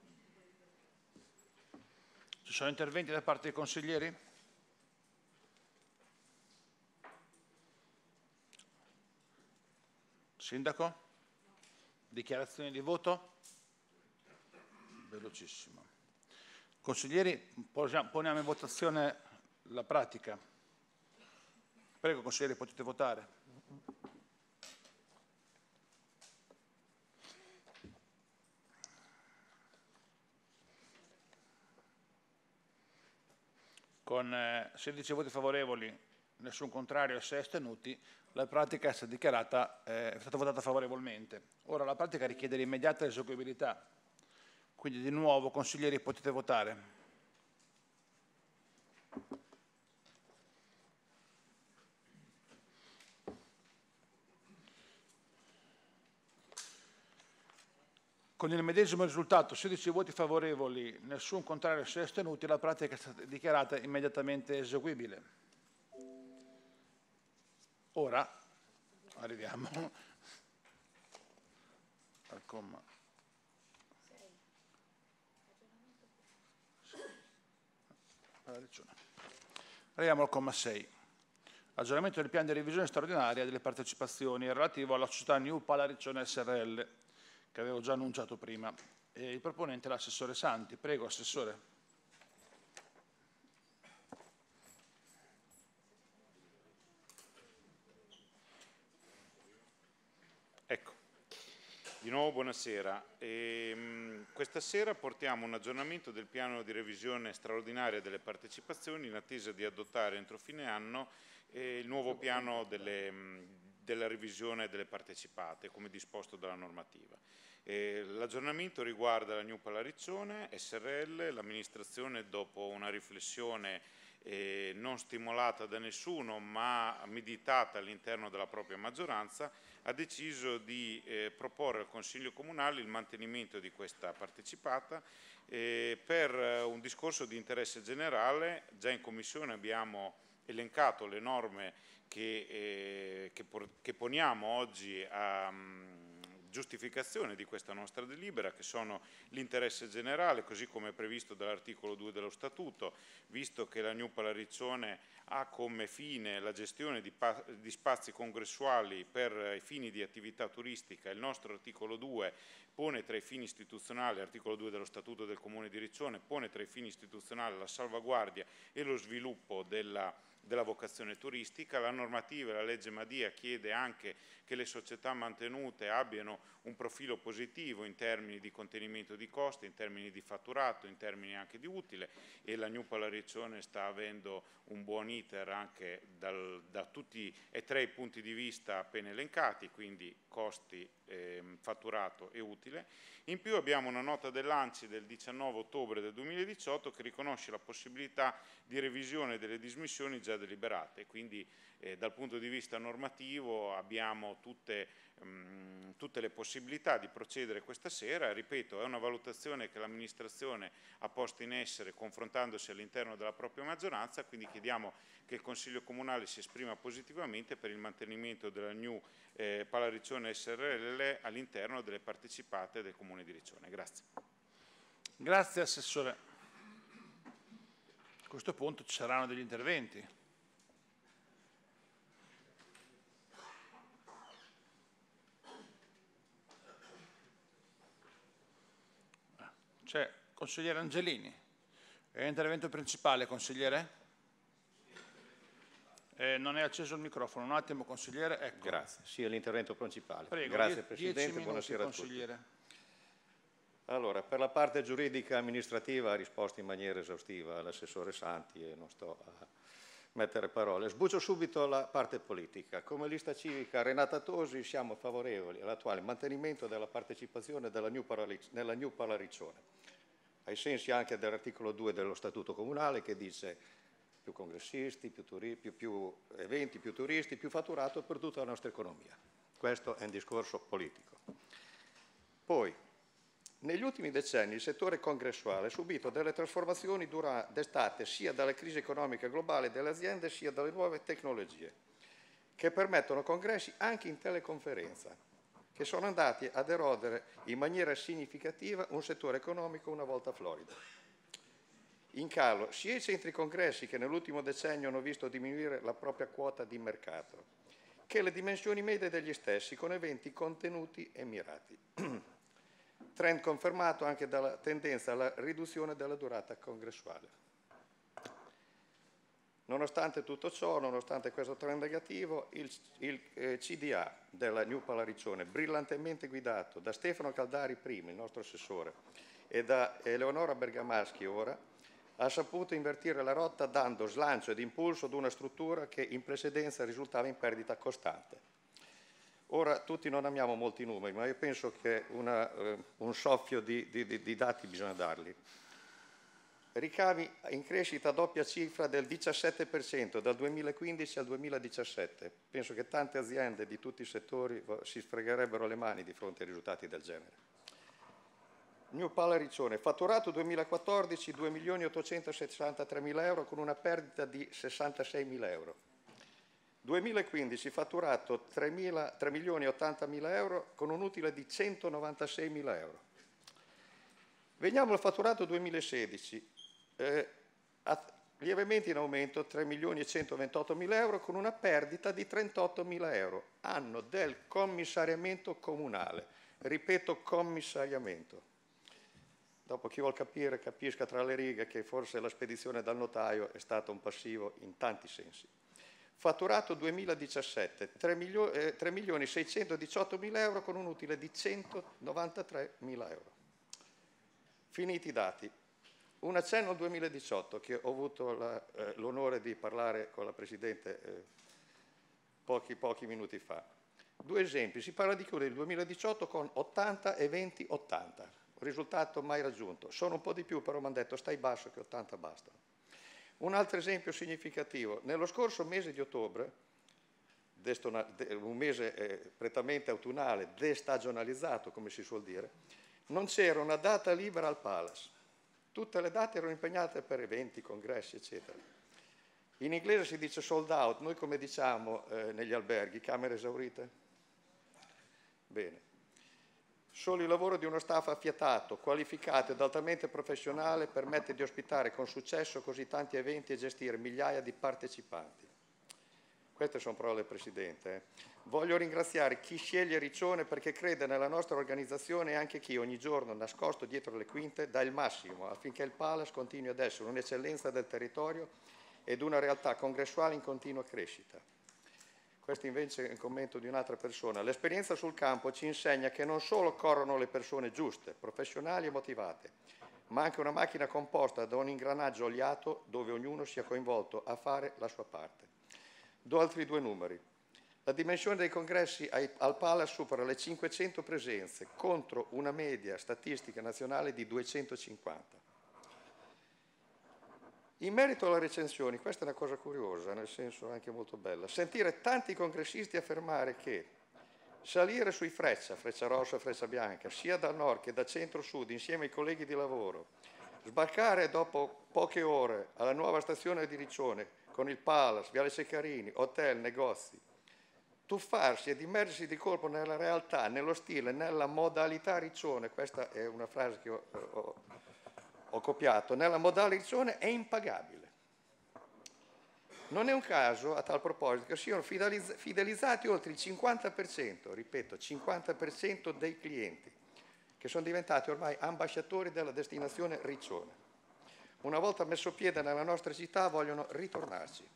Ci sono interventi da parte dei consiglieri? Sindaco? Dichiarazioni di voto? Velocissimo. Consiglieri, poniamo in votazione la pratica. Prego, consiglieri, potete votare. Con eh, sedici voti favorevoli, nessun contrario e sei astenuti, la pratica è stata dichiarata, eh, è stata votata favorevolmente. Ora la pratica richiede l'immediata eseguibilità, quindi di nuovo consiglieri potete votare. Con il medesimo risultato, sedici voti favorevoli, nessun contrario e sei astenuti, la pratica è stata dichiarata immediatamente eseguibile. Ora arriviamo al comma. Arriviamo al comma sei. Aggiornamento del piano di revisione straordinaria delle partecipazioni relativo alla società New Palariccione S R L, che avevo già annunciato prima. E il proponente è l'assessore Santi. Prego, assessore. Ecco, di nuovo buonasera. E, questa sera portiamo un aggiornamento del piano di revisione straordinaria delle partecipazioni in attesa di adottare entro fine anno eh, il nuovo piano delle, della revisione delle partecipate, come disposto dalla normativa. L'aggiornamento riguarda la New Palariccione S R L. L'amministrazione, dopo una riflessione eh, non stimolata da nessuno ma meditata all'interno della propria maggioranza, ha deciso di eh, proporre al Consiglio Comunale il mantenimento di questa partecipata eh, per un discorso di interesse generale. Già in Commissione abbiamo elencato le norme che, eh, che, che poniamo oggi a giustificazione di questa nostra delibera, che sono l'interesse generale, così come previsto dall'articolo due dello Statuto, visto che la New Palariccione ha come fine la gestione di, di spazi congressuali per i fini di attività turistica. Il nostro articolo due pone tra i fini istituzionali, l'articolo due dello Statuto del Comune di Riccione, pone tra i fini istituzionali la salvaguardia e lo sviluppo della della vocazione turistica. La normativa, la legge Madia, chiede anche che le società mantenute abbiano un profilo positivo in termini di contenimento di costi, in termini di fatturato, in termini anche di utile, e la New Palariccione sta avendo un buon iter anche dal, da tutti e tre i punti di vista appena elencati, quindi costi, eh, fatturato e utile. In più abbiamo una nota dell'ANCI del diciannove ottobre del duemiladiciotto che riconosce la possibilità di revisione delle dismissioni già deliberate, quindi eh, dal punto di vista normativo abbiamo tutte, mh, tutte le possibilità di procedere questa sera. Ripeto, è una valutazione che l'amministrazione ha posto in essere confrontandosi all'interno della propria maggioranza, quindi chiediamo che il Consiglio Comunale si esprima positivamente per il mantenimento della New eh, Palariccione S R L all'interno delle partecipate del Comune di Riccione. Grazie. Grazie Assessore. A questo punto ci saranno degli interventi. C'è consigliere Angelini. È l'intervento principale, consigliere? Eh, non è acceso il microfono. Un attimo, consigliere. Ecco. Grazie. Sì, è l'intervento principale. Prego, Grazie die- Presidente, dieci minuti, buonasera a tutti. consigliere. Allora, per la parte giuridica amministrativa ha risposto in maniera esaustiva l'assessore Santi e non sto a mettere parole. Sbuccio subito la parte politica. Come lista civica Renata Tosi siamo favorevoli all'attuale mantenimento della partecipazione della New Palaric- nella New Palariccione, ai sensi anche dell'articolo due dello Statuto Comunale che dice più congressisti, più, turi- più, più eventi, più turisti, più fatturato per tutta la nostra economia. Questo è un discorso politico. Poi, negli ultimi decenni il settore congressuale ha subito delle trasformazioni dura- destate sia dalla crisi economica globale delle aziende sia dalle nuove tecnologie, che permettono congressi anche in teleconferenza, che sono andati ad erodere in maniera significativa un settore economico una volta florido. In calo sia i centri congressi, che nell'ultimo decennio hanno visto diminuire la propria quota di mercato, che le dimensioni medie degli stessi, con eventi contenuti e mirati. Trend confermato anche dalla tendenza alla riduzione della durata congressuale. Nonostante tutto ciò, nonostante questo trend negativo, il, il eh, C D A della New Palariccione, brillantemente guidato da Stefano Caldari prima, il nostro assessore, e da Eleonora Bergamaschi ora, ha saputo invertire la rotta dando slancio ed impulso ad una struttura che in precedenza risultava in perdita costante. Ora tutti non amiamo molti numeri, ma io penso che una, eh, un soffio di, di, di dati bisogna darli. Ricavi in crescita a doppia cifra del diciassette per cento dal duemilaquindici al duemiladiciassette. Penso che tante aziende di tutti i settori si sfregherebbero le mani di fronte a risultati del genere. New Palariccione, fatturato duemilaquattordici due milioni ottocentosessantatremila euro con una perdita di sessantaseimila euro. duemilaquindici fatturato tre milioni ottantamila euro con un utile di centonovantaseimila euro. Veniamo al fatturato duemilasedici, eh, lievemente in aumento tre milioni centoventottomila euro con una perdita di trentottomila euro, anno del commissariamento comunale. Ripeto, commissariamento. Dopo chi vuol capire capisca tra le righe che forse la spedizione dal notaio è stato un passivo in tanti sensi. Fatturato duemiladiciassette, tre milioni seicentodiciottomila euro con un utile di centonovantatremila euro. Finiti i dati. Un accenno al duemiladiciotto, che ho avuto l'onore eh, di parlare con la Presidente eh, pochi, pochi minuti fa. Due esempi. Si parla di chiudere il duemiladiciotto con ottanta eventi ottanta. Risultato mai raggiunto. Sono un po' di più, però mi hanno detto stai basso che ottanta bastano. Un altro esempio significativo. Nello scorso mese di ottobre, un mese eh, prettamente autunnale, destagionalizzato, come si suol dire, non c'era una data libera al Palace. Tutte le date erano impegnate per eventi, congressi, eccetera. In inglese si dice sold out, noi come diciamo eh, negli alberghi, camere esaurite? Bene. Solo il lavoro di uno staff affiatato, qualificato ed altamente professionale permette di ospitare con successo così tanti eventi e gestire migliaia di partecipanti. Queste sono parole del Presidente. Eh. Voglio ringraziare chi sceglie Riccione perché crede nella nostra organizzazione e anche chi ogni giorno, nascosto dietro le quinte, dà il massimo affinché il Palace continui ad essere un'eccellenza del territorio ed una realtà congressuale in continua crescita. Questo invece è un commento di un'altra persona. L'esperienza sul campo ci insegna che non solo corrono le persone giuste, professionali e motivate, ma anche una macchina composta da un ingranaggio oliato dove ognuno sia coinvolto a fare la sua parte. Do altri due numeri. La dimensione dei congressi al Palace supera le cinquecento presenze contro una media statistica nazionale di duecentocinquanta. In merito alle recensioni, questa è una cosa curiosa, nel senso anche molto bella, sentire tanti congressisti affermare che salire sui Freccia, Freccia Rossa e Freccia Bianca, sia dal nord che da centro-sud, insieme ai colleghi di lavoro, sbarcare dopo poche ore alla nuova stazione di Riccione con il Palace, Viale Ceccarini, hotel, negozi, tuffarsi ed immergersi di colpo nella realtà, nello stile, nella modalità Riccione, questa è una frase che ho, ho ho copiato, nella modalità Riccione è impagabile. Non è un caso, a tal proposito, che siano fidelizz- fidelizzati oltre il cinquanta per cento, ripeto, cinquanta per cento dei clienti, che sono diventati ormai ambasciatori della destinazione Riccione. Una volta messo piede nella nostra città vogliono ritornarci.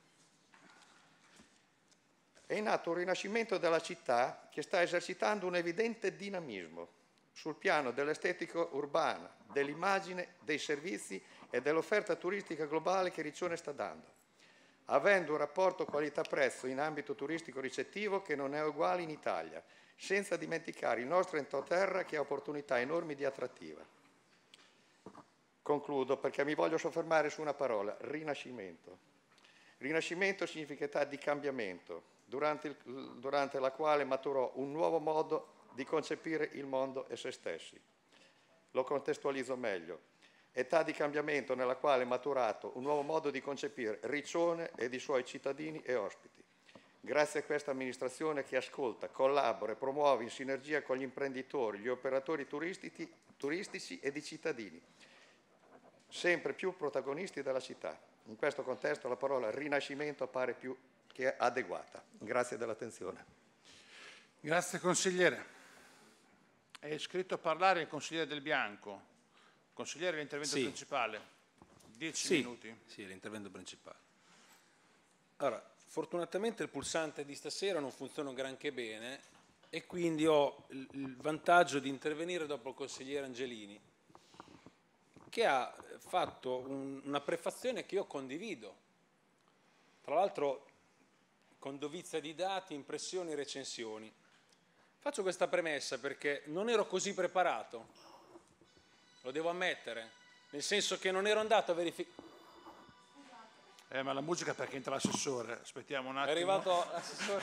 È in atto un rinascimento della città che sta esercitando un evidente dinamismo sul piano dell'estetica urbana, dell'immagine, dei servizi e dell'offerta turistica globale che Riccione sta dando, avendo un rapporto qualità-prezzo in ambito turistico ricettivo che non è uguale in Italia, senza dimenticare il nostro entroterra che ha opportunità enormi di attrattiva. Concludo perché mi voglio soffermare su una parola, rinascimento. Rinascimento significa età di cambiamento, durante, il, durante la quale maturò un nuovo modo di concepire il mondo e se stessi. Lo contestualizzo meglio. Età di cambiamento nella quale è maturato un nuovo modo di concepire Riccione ed i suoi cittadini e ospiti. Grazie a questa amministrazione che ascolta, collabora e promuove in sinergia con gli imprenditori, gli operatori turistici, turistici ed i cittadini, sempre più protagonisti della città. In questo contesto la parola rinascimento appare più che adeguata. Grazie dell'attenzione. Grazie consigliere. È iscritto a parlare il consigliere Del Bianco. Consigliere, l'intervento sì. principale. Dieci sì. minuti. Sì, l'intervento principale. Allora, fortunatamente il pulsante di stasera non funziona granché bene e quindi ho il, il vantaggio di intervenire dopo il consigliere Angelini, che ha fatto un, una prefazione che io condivido. Tra l'altro con dovizia di dati, impressioni e recensioni. Faccio questa premessa perché non ero così preparato, lo devo ammettere, nel senso che non ero andato a verificare. Eh, ma la musica perché entra l'assessore, aspettiamo un attimo. È arrivato l'assessore.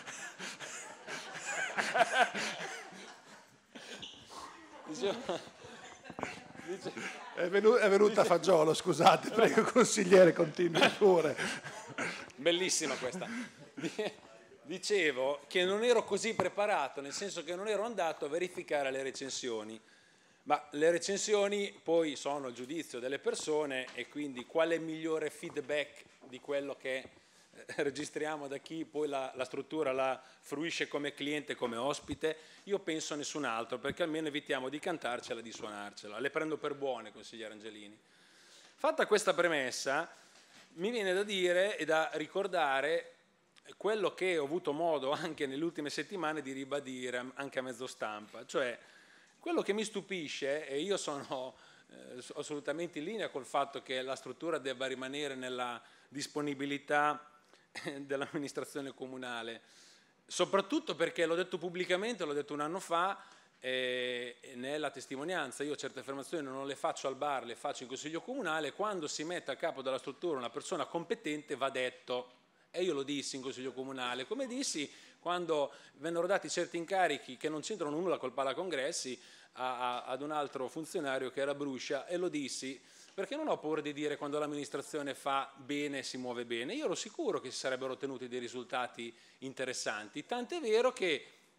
Dicevo, dice, è, venu- è venuta dice, Fagiolo, scusate, prego consigliere, continui pure. Bellissima questa. Dicevo che non ero così preparato, nel senso che non ero andato a verificare le recensioni, ma le recensioni poi sono il giudizio delle persone e quindi quale migliore feedback di quello che registriamo da chi poi la, la struttura la fruisce come cliente, come ospite? Io penso nessun altro, perché almeno evitiamo di cantarcela e di suonarcela. Le prendo per buone, consigliere Angelini. Fatta questa premessa, mi viene da dire e da ricordare quello che ho avuto modo anche nelle ultime settimane di ribadire anche a mezzo stampa, cioè quello che mi stupisce, e io sono eh, assolutamente in linea col fatto che la struttura debba rimanere nella disponibilità dell'amministrazione comunale, soprattutto perché l'ho detto pubblicamente, l'ho detto un anno fa, e nella testimonianza io certe affermazioni non le faccio al bar, le faccio in consiglio comunale. Quando si mette a capo della struttura una persona competente va detto. E io lo dissi in consiglio comunale, come dissi quando vennero dati certi incarichi che non c'entrano nulla col palacongressi a, a, ad un altro funzionario che era Bruscia, e lo dissi perché non ho paura di dire quando l'amministrazione fa bene si muove bene. Io ero sicuro che si sarebbero ottenuti dei risultati interessanti, tant'è vero che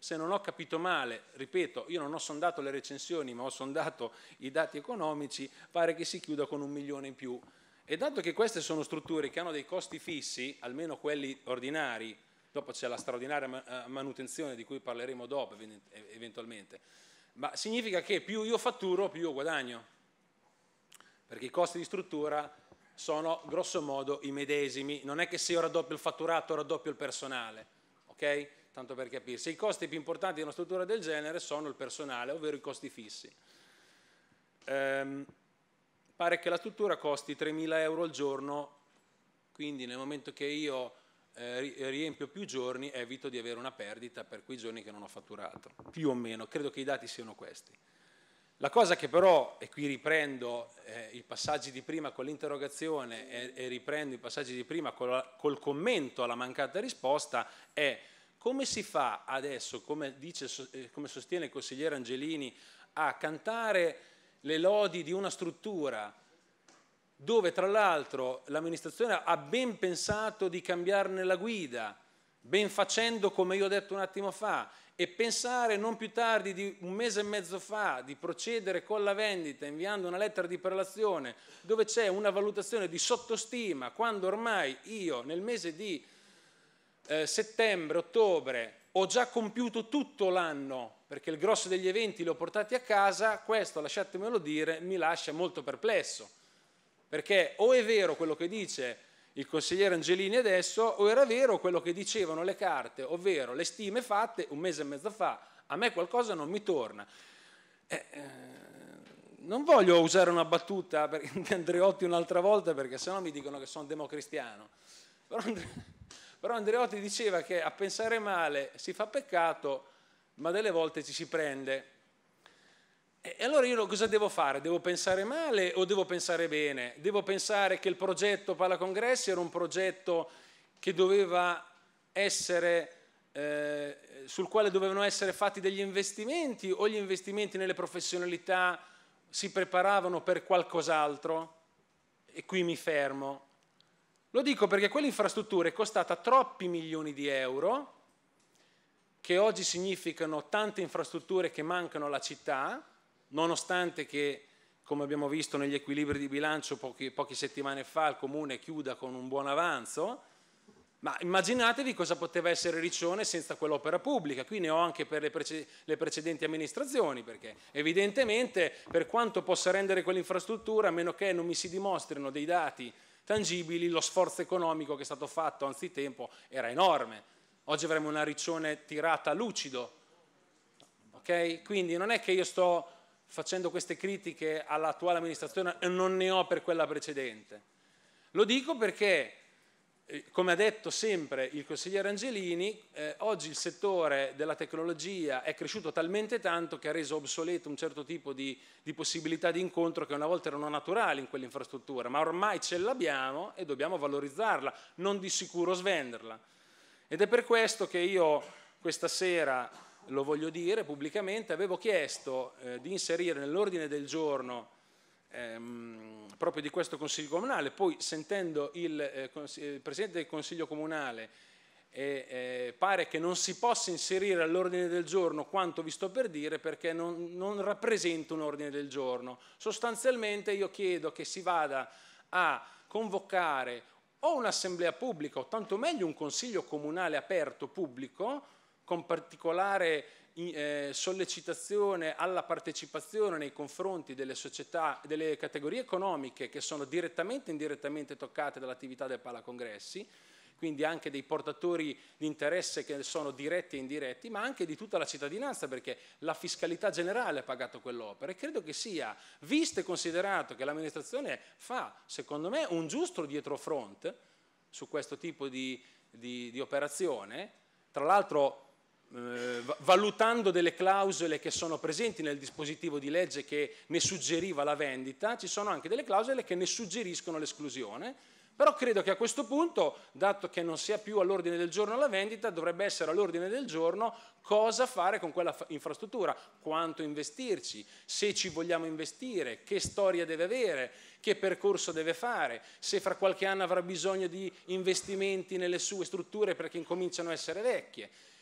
se non ho capito male, ripeto, io non ho sondato le recensioni, ma ho sondato i dati economici, pare che si chiuda con un milione in più. E dato che queste sono strutture che hanno dei costi fissi, almeno quelli ordinari, dopo c'è la straordinaria manutenzione di cui parleremo dopo eventualmente, ma significa che più io fatturo, più io guadagno, perché i costi di struttura sono grosso modo i medesimi, non è che se io raddoppio il fatturato raddoppio il personale, ok? Tanto per capirsi, i costi più importanti di una struttura del genere sono il personale, ovvero i costi fissi. Ehm, pare che la struttura costi tremila euro al giorno, quindi nel momento che io eh, riempio più giorni evito di avere una perdita per quei giorni che non ho fatturato, più o meno, credo che i dati siano questi. La cosa che però, e qui riprendo eh, i passaggi di prima con l'interrogazione e, e riprendo i passaggi di prima col, col commento alla mancata risposta, è come si fa adesso, come, dice, come sostiene il consigliere Angelini, a cantare le lodi di una struttura dove tra l'altro l'amministrazione ha ben pensato di cambiarne la guida, ben facendo come io ho detto un attimo fa, e pensare non più tardi di un mese e mezzo fa di procedere con la vendita inviando una lettera di prelazione dove c'è una valutazione di sottostima, quando ormai io nel mese di eh, settembre, ottobre ho già compiuto tutto l'anno, perché il grosso degli eventi li ho portati a casa. Questo, lasciatemelo dire, mi lascia molto perplesso, perché o è vero quello che dice il consigliere Angelini adesso, o era vero quello che dicevano le carte, ovvero le stime fatte un mese e mezzo fa. A me qualcosa non mi torna. Eh, eh, non voglio usare una battuta di Andreotti un'altra volta, perché sennò mi dicono che sono democristiano. Però, Andre, però Andreotti diceva che a pensare male si fa peccato, ma delle volte ci si prende. E allora io cosa devo fare? Devo pensare male o devo pensare bene? Devo pensare che il progetto Palacongressi era un progetto che doveva essere, eh, sul quale dovevano essere fatti degli investimenti, o gli investimenti nelle professionalità si preparavano per qualcos'altro? E qui mi fermo. Lo dico perché quell'infrastruttura è costata troppi milioni di euro, che oggi significano tante infrastrutture che mancano alla città, nonostante che, come abbiamo visto negli equilibri di bilancio pochi, poche settimane fa, il Comune chiuda con un buon avanzo, ma immaginatevi cosa poteva essere Riccione senza quell'opera pubblica. Qui ne ho anche per le, prece, le precedenti amministrazioni, perché evidentemente per quanto possa rendere quell'infrastruttura, a meno che non mi si dimostrino dei dati tangibili, lo sforzo economico che è stato fatto anzitempo era enorme. Oggi avremo una Riccione tirata a lucido, ok? Quindi non è che io sto facendo queste critiche all'attuale amministrazione e non ne ho per quella precedente. Lo dico perché, eh, come ha detto sempre il consigliere Angelini, eh, oggi il settore della tecnologia è cresciuto talmente tanto che ha reso obsoleto un certo tipo di, di possibilità di incontro che una volta erano naturali in quell'infrastruttura, ma ormai ce l'abbiamo e dobbiamo valorizzarla, non di sicuro svenderla. Ed è per questo che io questa sera, lo voglio dire pubblicamente, avevo chiesto eh, di inserire nell'ordine del giorno ehm, proprio di questo Consiglio Comunale, poi sentendo il, eh, il Presidente del Consiglio Comunale eh, eh, pare che non si possa inserire all'ordine del giorno quanto vi sto per dire, perché non, non rappresenta un ordine del giorno. Sostanzialmente io chiedo che si vada a convocare o un'assemblea pubblica o tanto meglio un Consiglio Comunale aperto pubblico, con particolare eh, sollecitazione alla partecipazione nei confronti delle società, delle categorie economiche che sono direttamente e indirettamente toccate dall'attività del Palacongressi, quindi anche dei portatori di interesse che sono diretti e indiretti, ma anche di tutta la cittadinanza, perché la fiscalità generale ha pagato quell'opera. E credo che sia, visto e considerato che l'amministrazione fa, secondo me, un giusto dietrofront su questo tipo di, di, di operazione, tra l'altro Eh, valutando delle clausole che sono presenti nel dispositivo di legge che ne suggeriva la vendita, ci sono anche delle clausole che ne suggeriscono l'esclusione, però credo che a questo punto, dato che non sia più all'ordine del giorno la vendita, dovrebbe essere all'ordine del giorno cosa fare con quella infrastruttura, quanto investirci, se ci vogliamo investire, che storia deve avere, che percorso deve fare, se fra qualche anno avrà bisogno di investimenti nelle sue strutture perché incominciano a essere vecchie.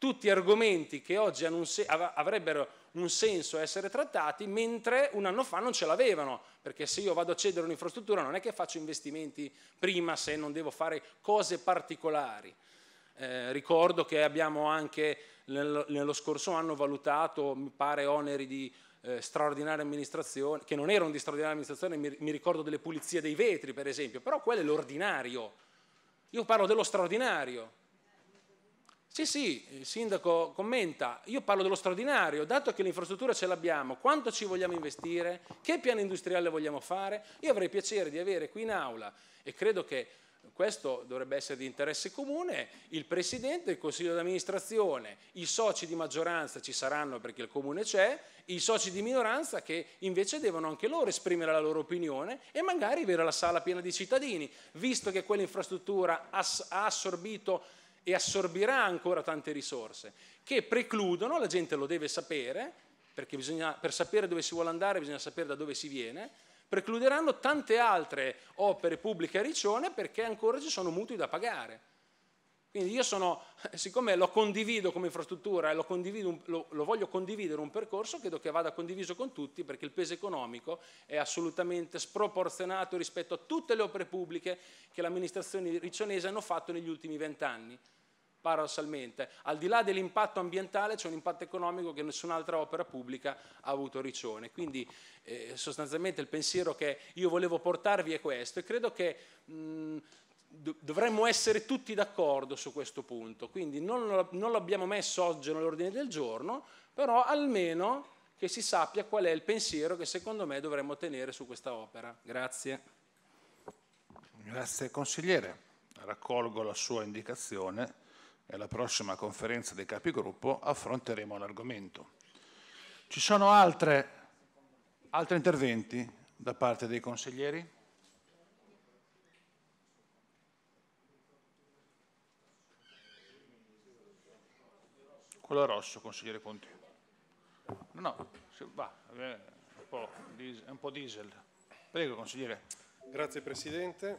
tutti argomenti che oggi hanno un se- av- avrebbero un senso essere trattati, mentre un anno fa non ce l'avevano, perché se io vado a cedere un'infrastruttura non è che faccio investimenti prima se non devo fare cose particolari. Eh, ricordo che abbiamo anche nello, nello scorso anno valutato, mi pare, oneri di eh, straordinaria amministrazione, che non erano di straordinaria amministrazione, mi, mi ricordo delle pulizie dei vetri per esempio, però quello è l'ordinario, io parlo dello straordinario. Sì, sì, il sindaco commenta, io parlo dello straordinario, dato che l'infrastruttura ce l'abbiamo, quanto ci vogliamo investire, che piano industriale vogliamo fare, io avrei piacere di avere qui in aula, e credo che questo dovrebbe essere di interesse comune, il Presidente, il Consiglio di amministrazione, i soci di maggioranza ci saranno perché il Comune c'è, i soci di minoranza che invece devono anche loro esprimere la loro opinione e magari avere la sala piena di cittadini, visto che quell'infrastruttura ha assorbito e assorbirà ancora tante risorse, che precludono, la gente lo deve sapere, perché bisogna, per sapere dove si vuole andare bisogna sapere da dove si viene, precluderanno tante altre opere pubbliche a Riccione perché ancora ci sono mutui da pagare. Quindi io sono, siccome lo condivido come infrastruttura e lo, condivido, lo, lo voglio condividere un percorso, credo che vada condiviso con tutti perché il peso economico è assolutamente sproporzionato rispetto a tutte le opere pubbliche che le amministrazioni riccionesi hanno fatto negli ultimi vent'anni. Paradossalmente, al di là dell'impatto ambientale c'è un impatto economico che nessun'altra opera pubblica ha avuto a Riccione. Quindi eh, sostanzialmente il pensiero che io volevo portarvi è questo e credo che mh, do dovremmo essere tutti d'accordo su questo punto. Quindi non lo, non l'abbiamo messo oggi nell'ordine del giorno, però almeno che si sappia qual è il pensiero che secondo me dovremmo tenere su questa opera. Grazie. Grazie consigliere, raccolgo la sua indicazione. E alla prossima conferenza dei capigruppo affronteremo l'argomento. Ci sono altre, altri interventi da parte dei consiglieri? Quello rosso, consigliere Conti. No, no, va, è un po', è un po' diesel. Prego, consigliere. Grazie Presidente.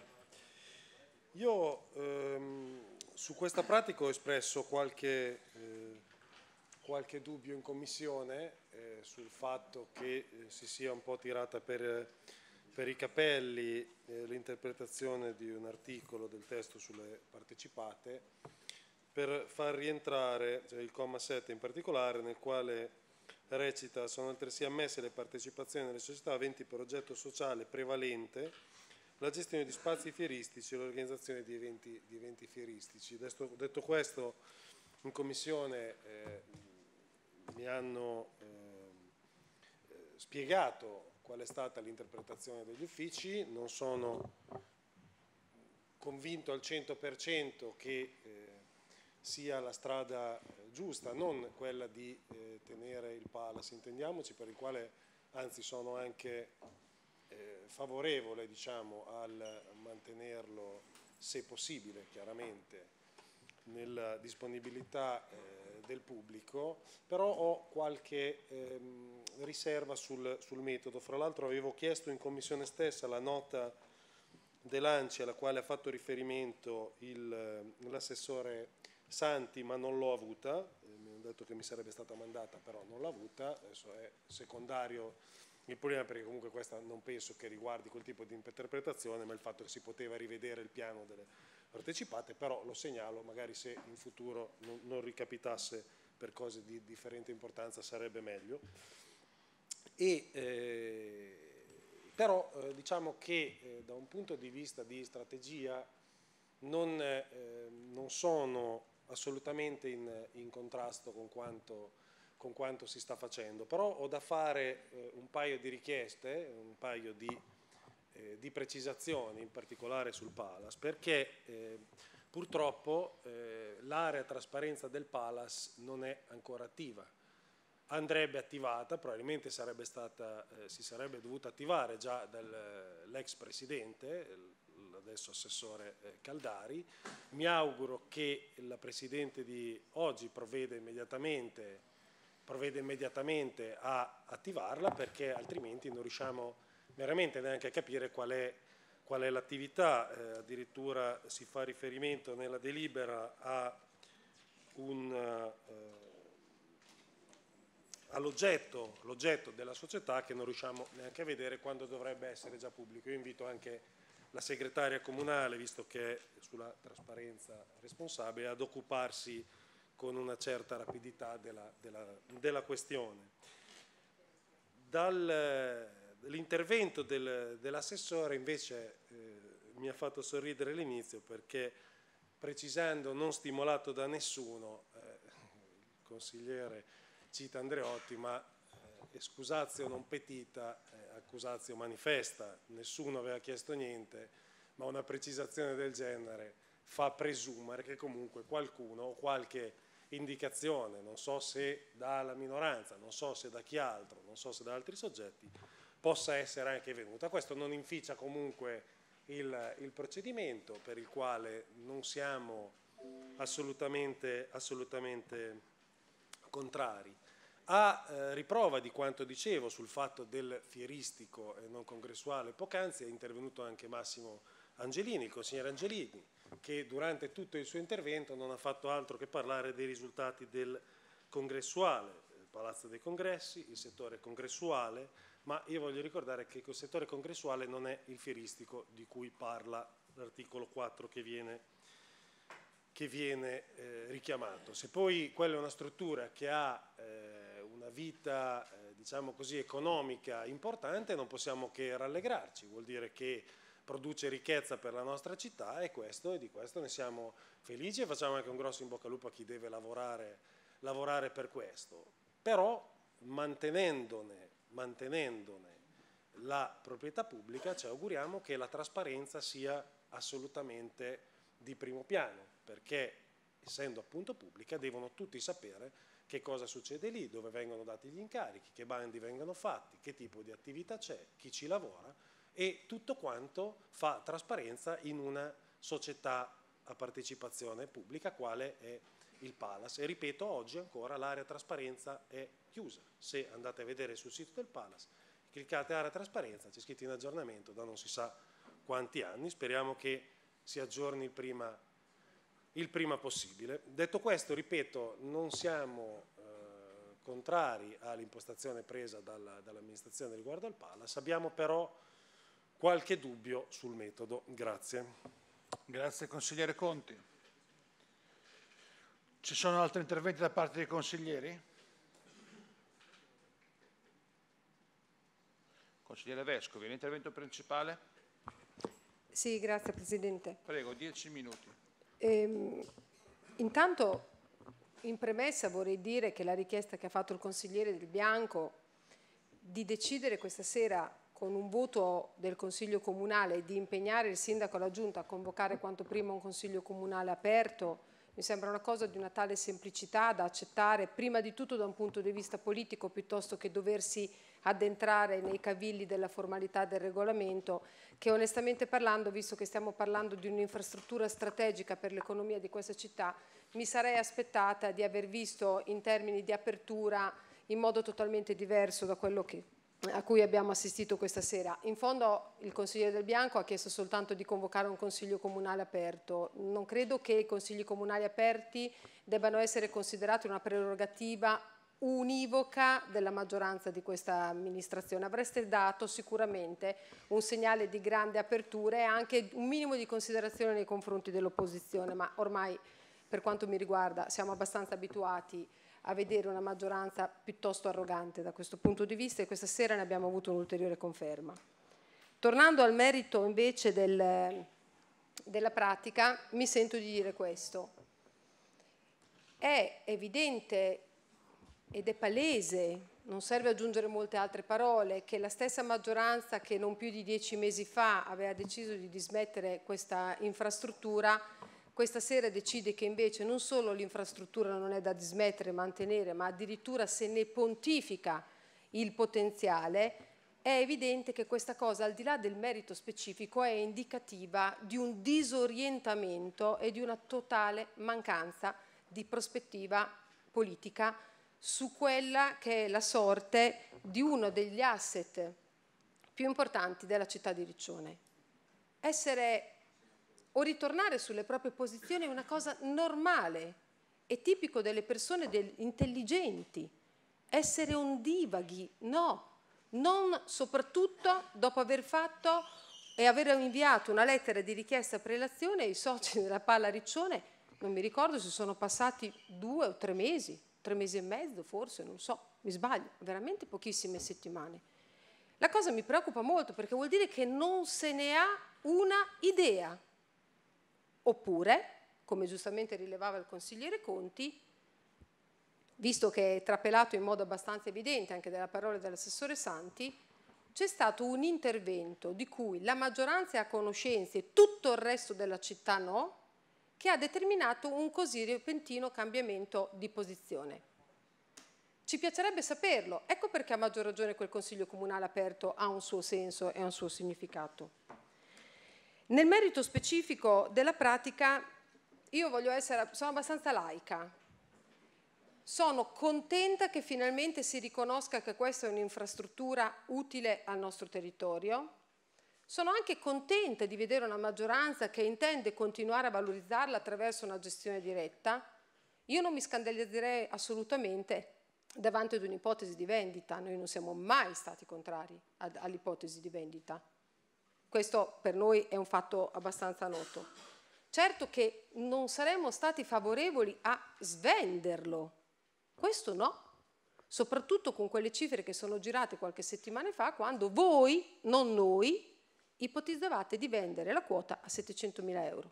Io ehm, su questa pratica ho espresso qualche, eh, qualche dubbio in Commissione eh, sul fatto che eh, si sia un po' tirata per, per i capelli eh, l'interpretazione di un articolo del testo sulle partecipate per far rientrare cioè il comma sette in particolare, nel quale recita: sono altresì ammesse le partecipazioni nelle società aventi per oggetto sociale prevalente la gestione di spazi fieristici e l'organizzazione di eventi, di eventi fieristici. Detto, detto questo, in Commissione eh, mi hanno eh, spiegato qual è stata l'interpretazione degli uffici, non sono convinto al cento per cento che eh, sia la strada giusta, non quella di eh, tenere il Palace, intendiamoci, per il quale anzi sono anche Eh, favorevole diciamo, al mantenerlo, se possibile, chiaramente, nella disponibilità eh, del pubblico, però ho qualche ehm, riserva sul, sul metodo. Fra l'altro avevo chiesto in Commissione stessa la nota dell'ANCI alla quale ha fatto riferimento l'assessore Santi, ma non l'ho avuta, eh, mi hanno detto che mi sarebbe stata mandata, però non l'ho avuta, adesso è secondario il problema, perché comunque questa non penso che riguardi quel tipo di interpretazione, ma il fatto che si poteva rivedere il piano delle partecipate, però lo segnalo, magari se in futuro non, non ricapitasse per cose di differente importanza sarebbe meglio. E, eh, però eh, diciamo che eh, da un punto di vista di strategia non, eh, non sono assolutamente in, in contrasto con quanto con quanto si sta facendo, però ho da fare eh, un paio di richieste, un paio di, eh, di precisazioni, in particolare sul Palace, perché eh, purtroppo eh, l'area trasparenza del Palace non è ancora attiva. Andrebbe attivata, probabilmente sarebbe stata, eh, si sarebbe dovuta attivare già dall'ex presidente, adesso assessore eh, Caldari. Mi auguro che la Presidente di oggi provveda immediatamente provvede immediatamente a attivarla, perché altrimenti non riusciamo veramente neanche a capire qual è, qual è l'attività. Eh, addirittura si fa riferimento nella delibera a un, eh, all'oggetto l'oggetto della società che non riusciamo neanche a vedere quando dovrebbe essere già pubblico. Io invito anche la segretaria comunale, visto che è sulla trasparenza responsabile, ad occuparsi con una certa rapidità della, della, della questione. Dall'intervento del, dell'assessore invece eh, mi ha fatto sorridere all'inizio, perché precisando non stimolato da nessuno, eh, il consigliere cita Andreotti, ma eh, excusatio non petita, eh, accusatio manifesta, nessuno aveva chiesto niente, ma una precisazione del genere fa presumere che comunque qualcuno o qualche indicazione, non so se dalla minoranza, non so se da chi altro, non so se da altri soggetti, possa essere anche venuta. Questo non inficia comunque il, il procedimento, per il quale non siamo assolutamente, assolutamente contrari. A eh, riprova di quanto dicevo sul fatto del fieristico e non congressuale poc'anzi, è intervenuto anche Massimo Angelini, il consigliere Angelini, che durante tutto il suo intervento non ha fatto altro che parlare dei risultati del congressuale, il Palazzo dei Congressi, il settore congressuale, ma io voglio ricordare che il settore congressuale non è il fieristico di cui parla l'articolo quattro che viene, che viene eh, richiamato. Se poi quella è una struttura che ha eh, una vita, eh, diciamo così, economica importante, non possiamo che rallegrarci, vuol dire che produce ricchezza per la nostra città, e questo e di questo ne siamo felici, e facciamo anche un grosso in bocca al lupo a chi deve lavorare, lavorare per questo. Però mantenendone, mantenendone la proprietà pubblica, ci auguriamo che la trasparenza sia assolutamente di primo piano, perché essendo appunto pubblica devono tutti sapere che cosa succede lì, dove vengono dati gli incarichi, che bandi vengono fatti, che tipo di attività c'è, chi ci lavora, e tutto quanto fa trasparenza in una società a partecipazione pubblica quale è il Palace. E ripeto, oggi ancora l'area trasparenza è chiusa. Se andate a vedere sul sito del Palace, cliccate area trasparenza, c'è scritto in aggiornamento da non si sa quanti anni, speriamo che si aggiorni il prima, il prima possibile. Detto questo, ripeto, non siamo eh, contrari all'impostazione presa dalla, dall'amministrazione riguardo al Palace, abbiamo però qualche dubbio sul metodo. Grazie. Grazie consigliere Conti. Ci sono altri interventi da parte dei consiglieri? Consigliere Vescovi, l'intervento principale? Sì, grazie Presidente. Prego, dieci minuti. Ehm, intanto, in premessa vorrei dire che la richiesta che ha fatto il consigliere Del Bianco di decidere questa sera con un voto del Consiglio Comunale di impegnare il Sindaco e la Giunta a convocare quanto prima un Consiglio Comunale aperto, mi sembra una cosa di una tale semplicità da accettare, prima di tutto da un punto di vista politico, piuttosto che doversi addentrare nei cavilli della formalità del regolamento, che onestamente parlando, visto che stiamo parlando di un'infrastruttura strategica per l'economia di questa città, mi sarei aspettata di aver visto in termini di apertura in modo totalmente diverso da quello che a cui abbiamo assistito questa sera. In fondo il consigliere Del Bianco ha chiesto soltanto di convocare un consiglio comunale aperto. Non credo che i consigli comunali aperti debbano essere considerati una prerogativa univoca della maggioranza di questa amministrazione. Avreste dato sicuramente un segnale di grande apertura e anche un minimo di considerazione nei confronti dell'opposizione, ma ormai per quanto mi riguarda siamo abbastanza abituati a vedere una maggioranza piuttosto arrogante da questo punto di vista, e questa sera ne abbiamo avuto un'ulteriore conferma. Tornando al merito invece del, della pratica, mi sento di dire questo. È evidente ed è palese, non serve aggiungere molte altre parole, che la stessa maggioranza che non più di dieci mesi fa aveva deciso di dismettere questa infrastruttura, questa sera decide che invece non solo l'infrastruttura non è da dismettere e mantenere, ma addirittura se ne pontifica il potenziale. È evidente che questa cosa, al di là del merito specifico, è indicativa di un disorientamento e di una totale mancanza di prospettiva politica su quella che è la sorte di uno degli asset più importanti della città di Riccione. Essere o ritornare sulle proprie posizioni è una cosa normale è tipico delle persone del- intelligenti. Essere ondivaghi, no. Non soprattutto dopo aver fatto e aver inviato una lettera di richiesta prelazione ai soci della Palla Riccione, non mi ricordo se sono passati due o tre mesi, tre mesi e mezzo forse, non so, mi sbaglio, veramente pochissime settimane. La cosa mi preoccupa molto perché vuol dire che non se ne ha una idea. Oppure, come giustamente rilevava il consigliere Conti, visto che è trapelato in modo abbastanza evidente anche dalle parole dell'assessore Santi, c'è stato un intervento di cui la maggioranza è a conoscenza e tutto il resto della città no, che ha determinato un così repentino cambiamento di posizione. Ci piacerebbe saperlo, ecco perché a maggior ragione quel Consiglio Comunale aperto ha un suo senso e un suo significato. Nel merito specifico della pratica, io voglio essere, sono abbastanza laica. Sono contenta che finalmente si riconosca che questa è un'infrastruttura utile al nostro territorio. Sono anche contenta di vedere una maggioranza che intende continuare a valorizzarla attraverso una gestione diretta. Io non mi scandalizzerei assolutamente davanti ad un'ipotesi di vendita. Noi non siamo mai stati contrari all'ipotesi di vendita. Questo per noi è un fatto abbastanza noto. Certo che non saremmo stati favorevoli a svenderlo. Questo no, soprattutto con quelle cifre che sono girate qualche settimana fa, quando voi, non noi, ipotizzavate di vendere la quota a settecentomila euro.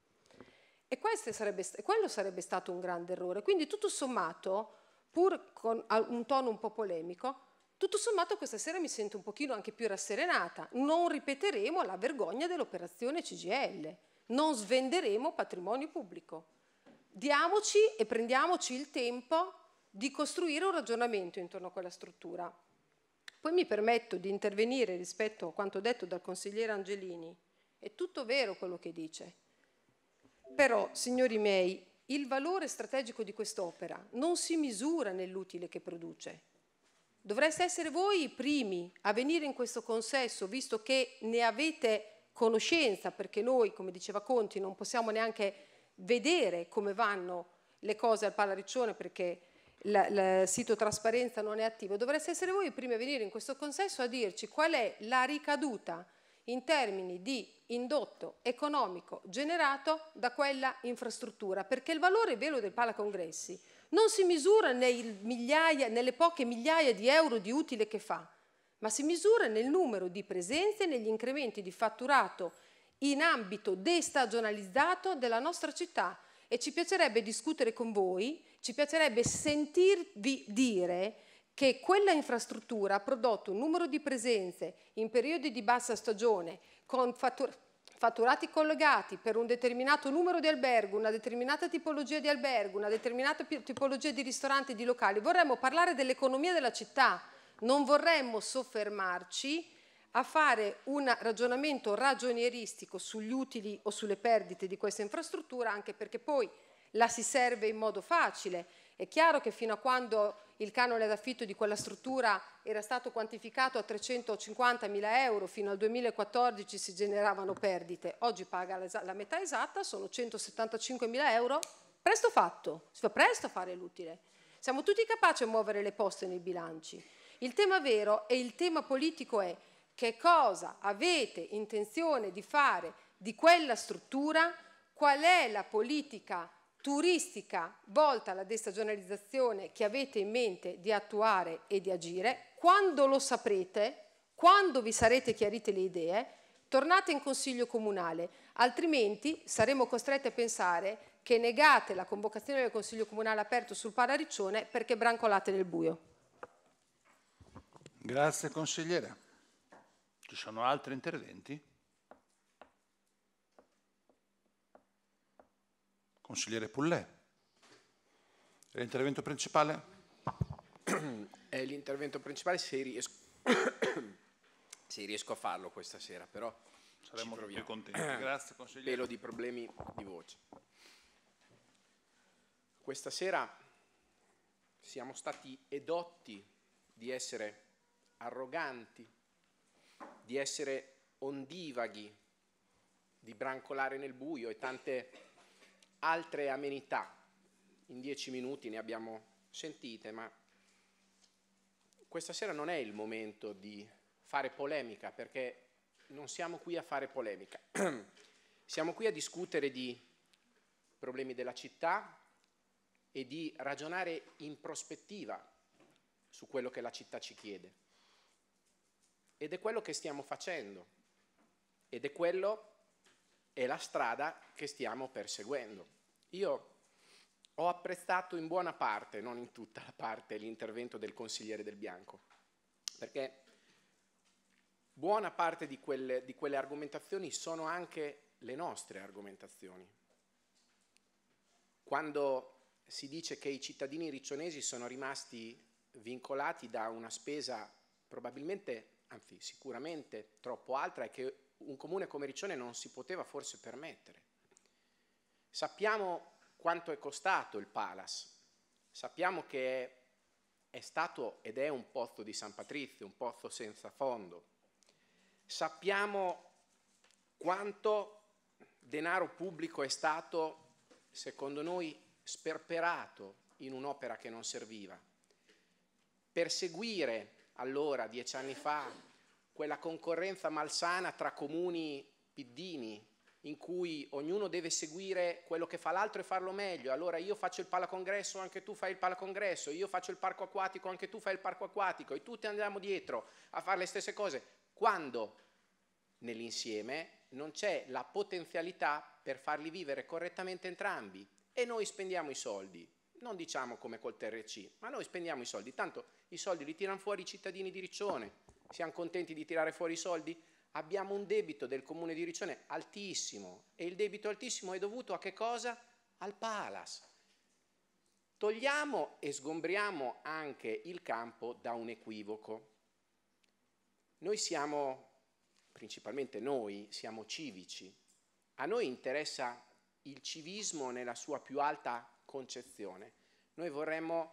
E questo sarebbe, quello sarebbe stato un grande errore. Quindi tutto sommato, pur con un tono un po' polemico, tutto sommato questa sera mi sento un pochino anche più rasserenata. Non ripeteremo la vergogna dell'operazione C G I L, non svenderemo patrimonio pubblico. Diamoci e prendiamoci il tempo di costruire un ragionamento intorno a quella struttura. Poi mi permetto di intervenire rispetto a quanto detto dal consigliere Angelini. È tutto vero quello che dice. Però, signori miei, il valore strategico di quest'opera non si misura nell'utile che produce. Dovreste essere voi i primi a venire in questo consesso, visto che ne avete conoscenza, perché noi, come diceva Conti, non possiamo neanche vedere come vanno le cose al Palla Riccione perché il sito trasparenza non è attivo. Dovreste essere voi i primi a venire in questo consesso a dirci qual è la ricaduta in termini di indotto economico generato da quella infrastruttura, perché il valore vero del Pala Congressi non si misura nei migliaia, nelle poche migliaia di euro di utile che fa, ma si misura nel numero di presenze e negli incrementi di fatturato in ambito destagionalizzato della nostra città. E ci piacerebbe discutere con voi, ci piacerebbe sentirvi dire che quella infrastruttura ha prodotto un numero di presenze in periodi di bassa stagione con fattur- fatturati collegati per un determinato numero di albergo, una determinata tipologia di albergo, una determinata tipologia di ristoranti e di locali. Vorremmo parlare dell'economia della città, non vorremmo soffermarci a fare un ragionamento ragionieristico sugli utili o sulle perdite di questa infrastruttura, anche perché poi la si serve in modo facile. È chiaro che fino a quando il canone d'affitto di quella struttura era stato quantificato a trecentocinquantamila euro, fino al duemilaquattordici si generavano perdite. Oggi paga la metà esatta, sono centosettantacinquemila euro. Presto fatto, si fa presto a fare l'utile. Siamo tutti capaci a muovere le poste nei bilanci. Il tema vero e il tema politico è: che cosa avete intenzione di fare di quella struttura? Qual è la politica turistica volta alla destagionalizzazione che avete in mente di attuare e di agire? Quando lo saprete, quando vi sarete chiarite le idee, tornate in Consiglio Comunale, altrimenti saremo costretti a pensare che negate la convocazione del Consiglio Comunale aperto sul Pala Riccione perché brancolate nel buio. Grazie consigliere. Ci sono altri interventi? Consigliere Pullè. L'intervento principale? È l'intervento principale se riesco, se riesco a farlo questa sera, però saremo più contenti. Grazie consigliere. Pelo di problemi di voce. Questa sera siamo stati edotti di essere arroganti, di essere ondivaghi, di brancolare nel buio e tante altre amenità in dieci minuti ne abbiamo sentite, ma questa sera non è il momento di fare polemica, perché non siamo qui a fare polemica. Siamo qui a discutere di problemi della città e di ragionare in prospettiva su quello che la città ci chiede. Ed è quello che stiamo facendo. Ed è quello, è la strada che stiamo perseguendo. Io ho apprezzato in buona parte, non in tutta la parte, l'intervento del consigliere Del Bianco, perché buona parte di quelle, di quelle argomentazioni sono anche le nostre argomentazioni. Quando si dice che i cittadini riccionesi sono rimasti vincolati da una spesa probabilmente, anzi sicuramente troppo alta e che un comune come Riccione non si poteva forse permettere. Sappiamo quanto è costato il Palace, sappiamo che è, è stato ed è un pozzo di San Patrizio, un pozzo senza fondo. Sappiamo quanto denaro pubblico è stato, secondo noi, sperperato in un'opera che non serviva. Perseguire allora, dieci anni fa, quella concorrenza malsana tra comuni piddini, in cui ognuno deve seguire quello che fa l'altro e farlo meglio. Allora io faccio il palacongresso, anche tu fai il palacongresso, io faccio il parco acquatico, anche tu fai il parco acquatico, e tutti andiamo dietro a fare le stesse cose, quando nell'insieme non c'è la potenzialità per farli vivere correttamente entrambi, e noi spendiamo i soldi. Non diciamo come col T R C, ma noi spendiamo i soldi, tanto i soldi li tirano fuori i cittadini di Riccione. Siamo contenti di tirare fuori i soldi? Abbiamo un debito del comune di Riccione altissimo, e il debito altissimo è dovuto a che cosa? Al Palace. Togliamo e sgombriamo anche il campo da un equivoco. Noi siamo, principalmente noi, siamo civici. A noi interessa il civismo nella sua più alta concezione. Noi vorremmo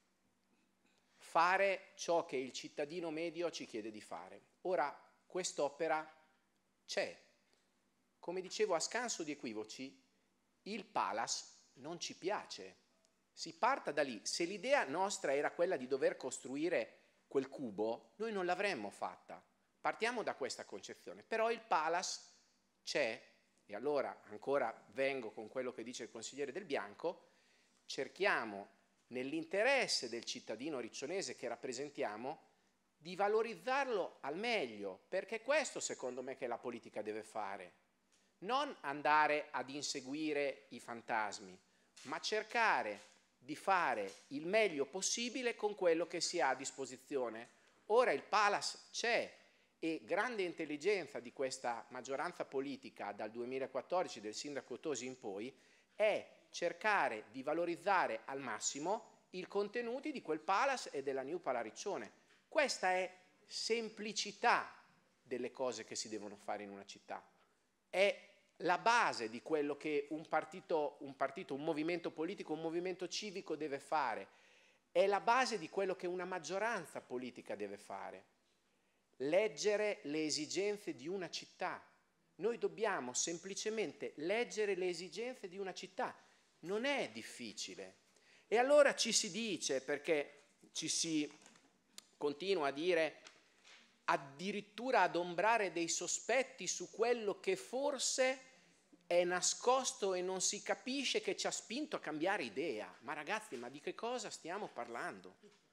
fare ciò che il cittadino medio ci chiede di fare. Ora, quest'opera c'è. Come dicevo, a scanso di equivoci, il Palace non ci piace. Si parta da lì. Se l'idea nostra era quella di dover costruire quel cubo, noi non l'avremmo fatta. Partiamo da questa concezione. Però il Palace c'è, e allora ancora vengo con quello che dice il consigliere Del Bianco, cerchiamo, nell'interesse del cittadino riccionese che rappresentiamo, di valorizzarlo al meglio, perché questo secondo me che la politica deve fare. Non andare ad inseguire i fantasmi, ma cercare di fare il meglio possibile con quello che si ha a disposizione. Ora il Palace c'è, e grande intelligenza di questa maggioranza politica dal duemilaquattordici, del sindaco Tosi in poi, è cercare di valorizzare al massimo i contenuti di quel Palace e della New Pala Riccione. Questa è semplicità delle cose che si devono fare in una città. È la base di quello che un partito, un partito, un movimento politico, un movimento civico deve fare. È la base di quello che una maggioranza politica deve fare. Leggere le esigenze di una città. Noi dobbiamo semplicemente leggere le esigenze di una città. Non è difficile. E allora ci si dice, perché ci si continua a dire, addirittura ad ombrare dei sospetti su quello che forse è nascosto e non si capisce, che ci ha spinto a cambiare idea. Ma ragazzi, ma di che cosa stiamo parlando?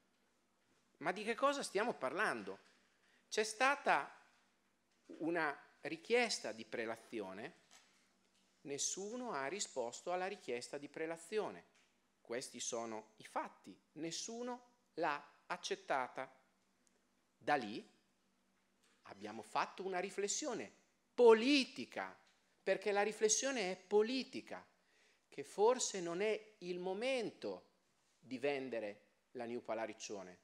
Ma di che cosa stiamo parlando? C'è stata una richiesta di prelazione, nessuno ha risposto alla richiesta di prelazione. Questi sono i fatti, nessuno l'ha accettata. Da lì abbiamo fatto una riflessione politica, perché la riflessione è politica, che forse non è il momento di vendere la New Pala Riccione.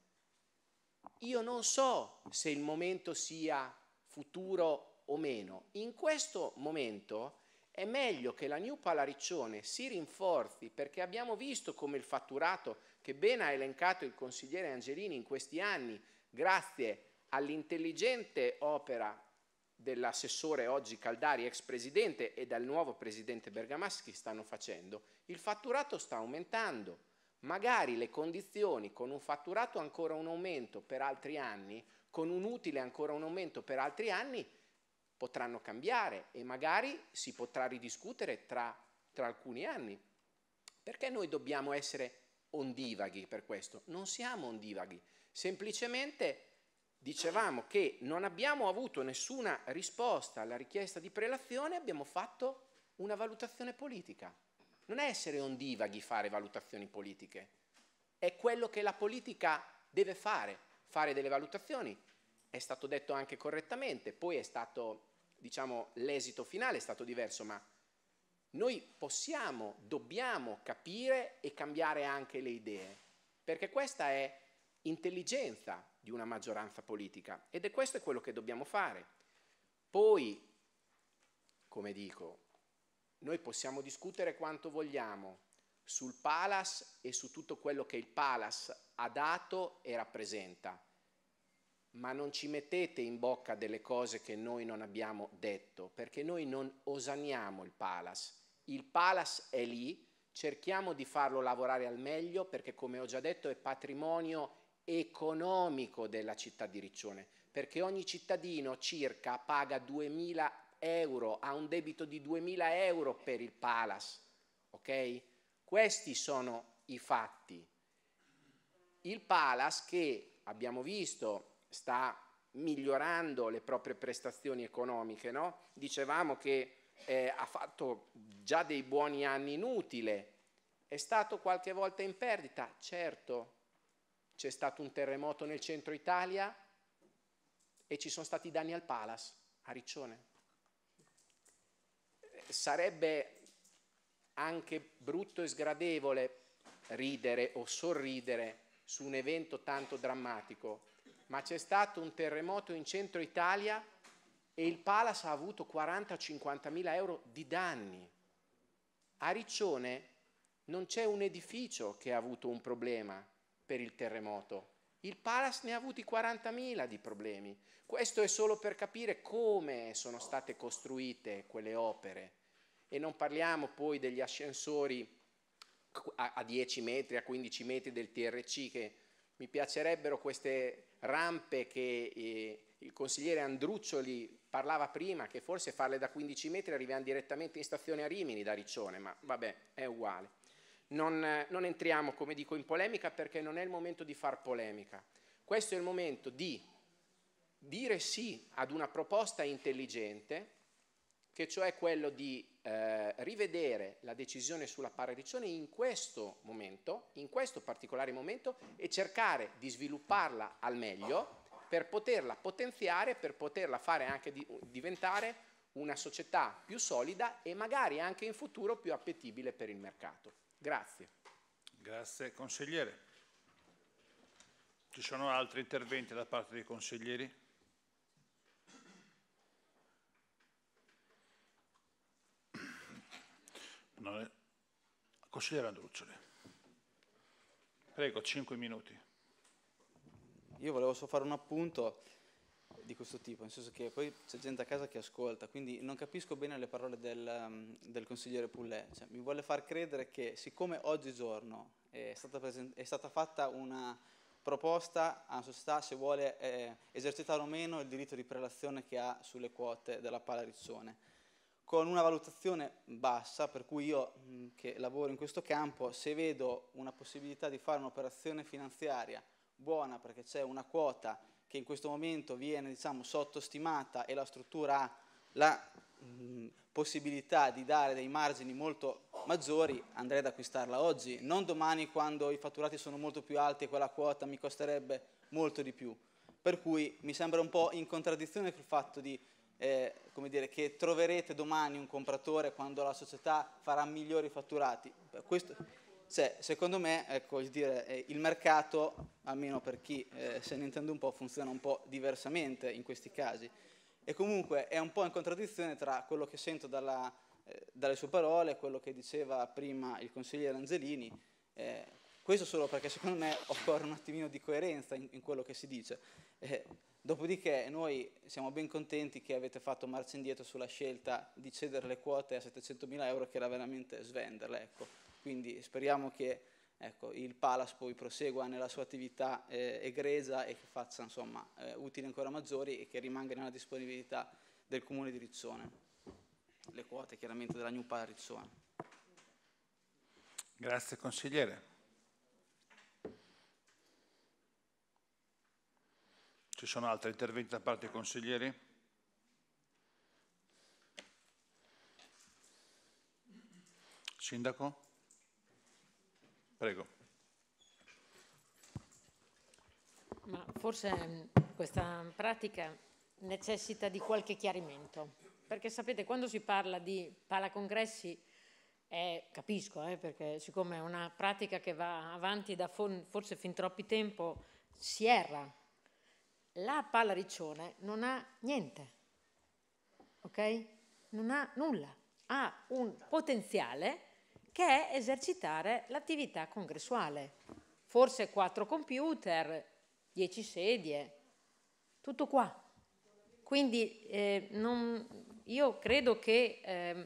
Io non so se il momento sia futuro o meno. In questo momento è meglio che la New Pala Riccione si rinforzi, perché abbiamo visto come il fatturato, che ben ha elencato il consigliere Angelini in questi anni, grazie all'intelligente opera dell'assessore oggi Caldari, ex presidente, e dal nuovo presidente Bergamaschi stanno facendo, il fatturato sta aumentando. Magari le condizioni, con un fatturato ancora un aumento per altri anni, con un utile ancora un aumento per altri anni, potranno cambiare e magari si potrà ridiscutere tra, tra alcuni anni. Perché noi dobbiamo essere ondivaghi per questo? Non siamo ondivaghi, semplicemente dicevamo che non abbiamo avuto nessuna risposta alla richiesta di prelazione, abbiamo fatto una valutazione politica. Non è essere ondivaghi fare valutazioni politiche, è quello che la politica deve fare, fare delle valutazioni. È stato detto anche correttamente, poi è stato, diciamo, l'esito finale è stato diverso, ma noi possiamo, dobbiamo capire e cambiare anche le idee, perché questa è intelligenza di una maggioranza politica ed è questo è quello che dobbiamo fare. Poi, come dico, noi possiamo discutere quanto vogliamo sul Palace e su tutto quello che il Palace ha dato e rappresenta, ma non ci mettete in bocca delle cose che noi non abbiamo detto, perché noi non osanniamo il Palace. Il Palace è lì, cerchiamo di farlo lavorare al meglio perché, come ho già detto, è patrimonio economico della città di Riccione, perché ogni cittadino circa paga duemila euro, ha un debito di duemila euro per il Palace, ok? Questi sono i fatti. Il Palace, che abbiamo visto sta migliorando le proprie prestazioni economiche, no? Dicevamo che eh, ha fatto già dei buoni anni in utile, è stato qualche volta in perdita, certo. C'è stato un terremoto nel centro Italia e ci sono stati danni al Palace, a Riccione. Sarebbe anche brutto e sgradevole ridere o sorridere su un evento tanto drammatico, ma c'è stato un terremoto in centro Italia e il Palace ha avuto quaranta cinquanta mila euro di danni. A Riccione non c'è un edificio che ha avuto un problema per il terremoto. Il Palace ne ha avuti quarantamila di problemi. Questo è solo per capire come sono state costruite quelle opere. E non parliamo poi degli ascensori a, a dieci metri, a quindici metri del T R C, che mi piacerebbero queste rampe che eh, il consigliere Andruccioli parlava prima, che forse farle da quindici metri arriviamo direttamente in stazione a Rimini da Riccione, ma vabbè, è uguale. Non, non entriamo, come dico, in polemica perché non è il momento di far polemica. Questo è il momento di dire sì ad una proposta intelligente, che cioè quello di eh, rivedere la decisione sulla Para-Riccione in questo momento, in questo particolare momento, e cercare di svilupparla al meglio per poterla potenziare, per poterla fare anche di, diventare una società più solida e magari anche in futuro più appetibile per il mercato. Grazie. Grazie. Consigliere, ci sono altri interventi da parte dei consiglieri? Non è... Consigliere Andruccioli. Prego, cinque minuti. Io volevo solo fare un appunto di questo tipo, nel senso che poi c'è gente a casa che ascolta, quindi non capisco bene le parole del, um, del consigliere Pullè. Cioè, mi vuole far credere che siccome oggigiorno è stata, è stata fatta una proposta alla società se vuole eh, esercitare o meno il diritto di prelazione che ha sulle quote della Para-Riccione, con una valutazione bassa, per cui io mh, che lavoro in questo campo, se vedo una possibilità di fare un'operazione finanziaria buona perché c'è una quota che in questo momento viene, diciamo, sottostimata e la struttura ha la mh, possibilità di dare dei margini molto maggiori, andrei ad acquistarla oggi, non domani quando i fatturati sono molto più alti e quella quota mi costerebbe molto di più. Per cui mi sembra un po' in contraddizione col fatto di, eh, come dire, che troverete domani un compratore quando la società farà migliori fatturati. Questo, cioè, secondo me, ecco, il, dire, eh, il mercato, almeno per chi eh, se ne intende un po', funziona un po' diversamente in questi casi. E comunque è un po' in contraddizione tra quello che sento dalla, eh, dalle sue parole e quello che diceva prima il consigliere Angelini, eh, Questo solo perché secondo me occorre un attimino di coerenza in, in quello che si dice. Eh, dopodiché noi siamo ben contenti che avete fatto marcia indietro sulla scelta di cedere le quote a settecentomila euro, che era veramente svenderle. Ecco. Quindi speriamo che ecco, il Palace poi prosegua nella sua attività eh, egregia e che faccia insomma, eh, utili ancora maggiori e che rimanga nella disponibilità del Comune di Riccione. Le quote chiaramente della New Pala Riccione. Grazie consigliere. Ci sono altri interventi da parte dei consiglieri? Sindaco? Prego. Ma forse questa pratica necessita di qualche chiarimento, perché sapete, quando si parla di palacongressi, eh, capisco, eh, perché siccome è una pratica che va avanti da forse fin troppi tempo, si erra. La Pala Riccione non ha niente, ok? Non ha nulla, ha un potenziale che è esercitare l'attività congressuale. Forse quattro computer, dieci sedie, tutto qua. Quindi eh, non, io credo che eh,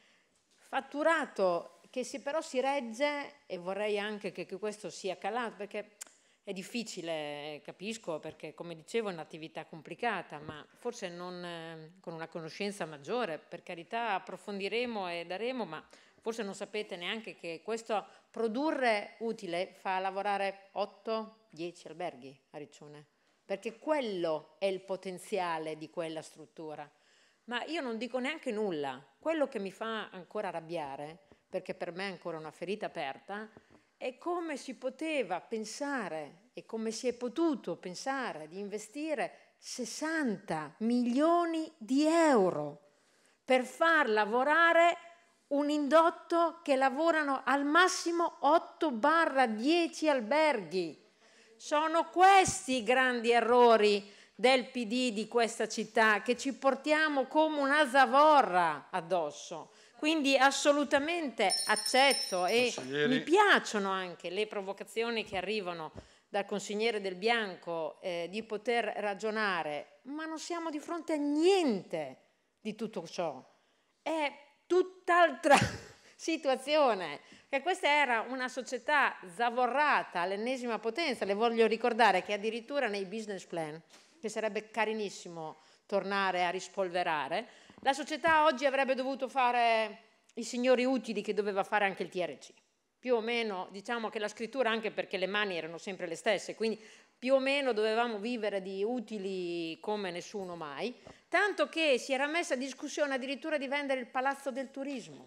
fatturato che si, però si regge, e vorrei anche che, che questo sia calato, perché è difficile, capisco, perché come dicevo è un'attività complicata, ma forse non eh, con una conoscenza maggiore, per carità approfondiremo e daremo, ma forse non sapete neanche che questo produrre utile fa lavorare otto dieci alberghi a Riccione, perché quello è il potenziale di quella struttura. Ma io non dico neanche nulla, quello che mi fa ancora arrabbiare, perché per me è ancora una ferita aperta, è come si poteva pensare e come si è potuto pensare di investire sessanta milioni di euro per far lavorare un indotto che lavorano al massimo otto dieci alberghi. Sono questi i grandi errori del P D di questa città, che ci portiamo come una zavorra addosso. Quindi assolutamente accetto e mi piacciono anche le provocazioni che arrivano dal consigliere Del Bianco eh, di poter ragionare, ma non siamo di fronte a niente di tutto ciò. È tutt'altra situazione, che questa era una società zavorrata all'ennesima potenza. Le voglio ricordare che addirittura nei business plan, che sarebbe carinissimo tornare a rispolverare, la società oggi avrebbe dovuto fare i signori utili che doveva fare anche il T R C. Più o meno, diciamo che la scrittura, anche perché le mani erano sempre le stesse, quindi più o meno dovevamo vivere di utili come nessuno mai, tanto che si era messa a discussione addirittura di vendere il Palazzo del Turismo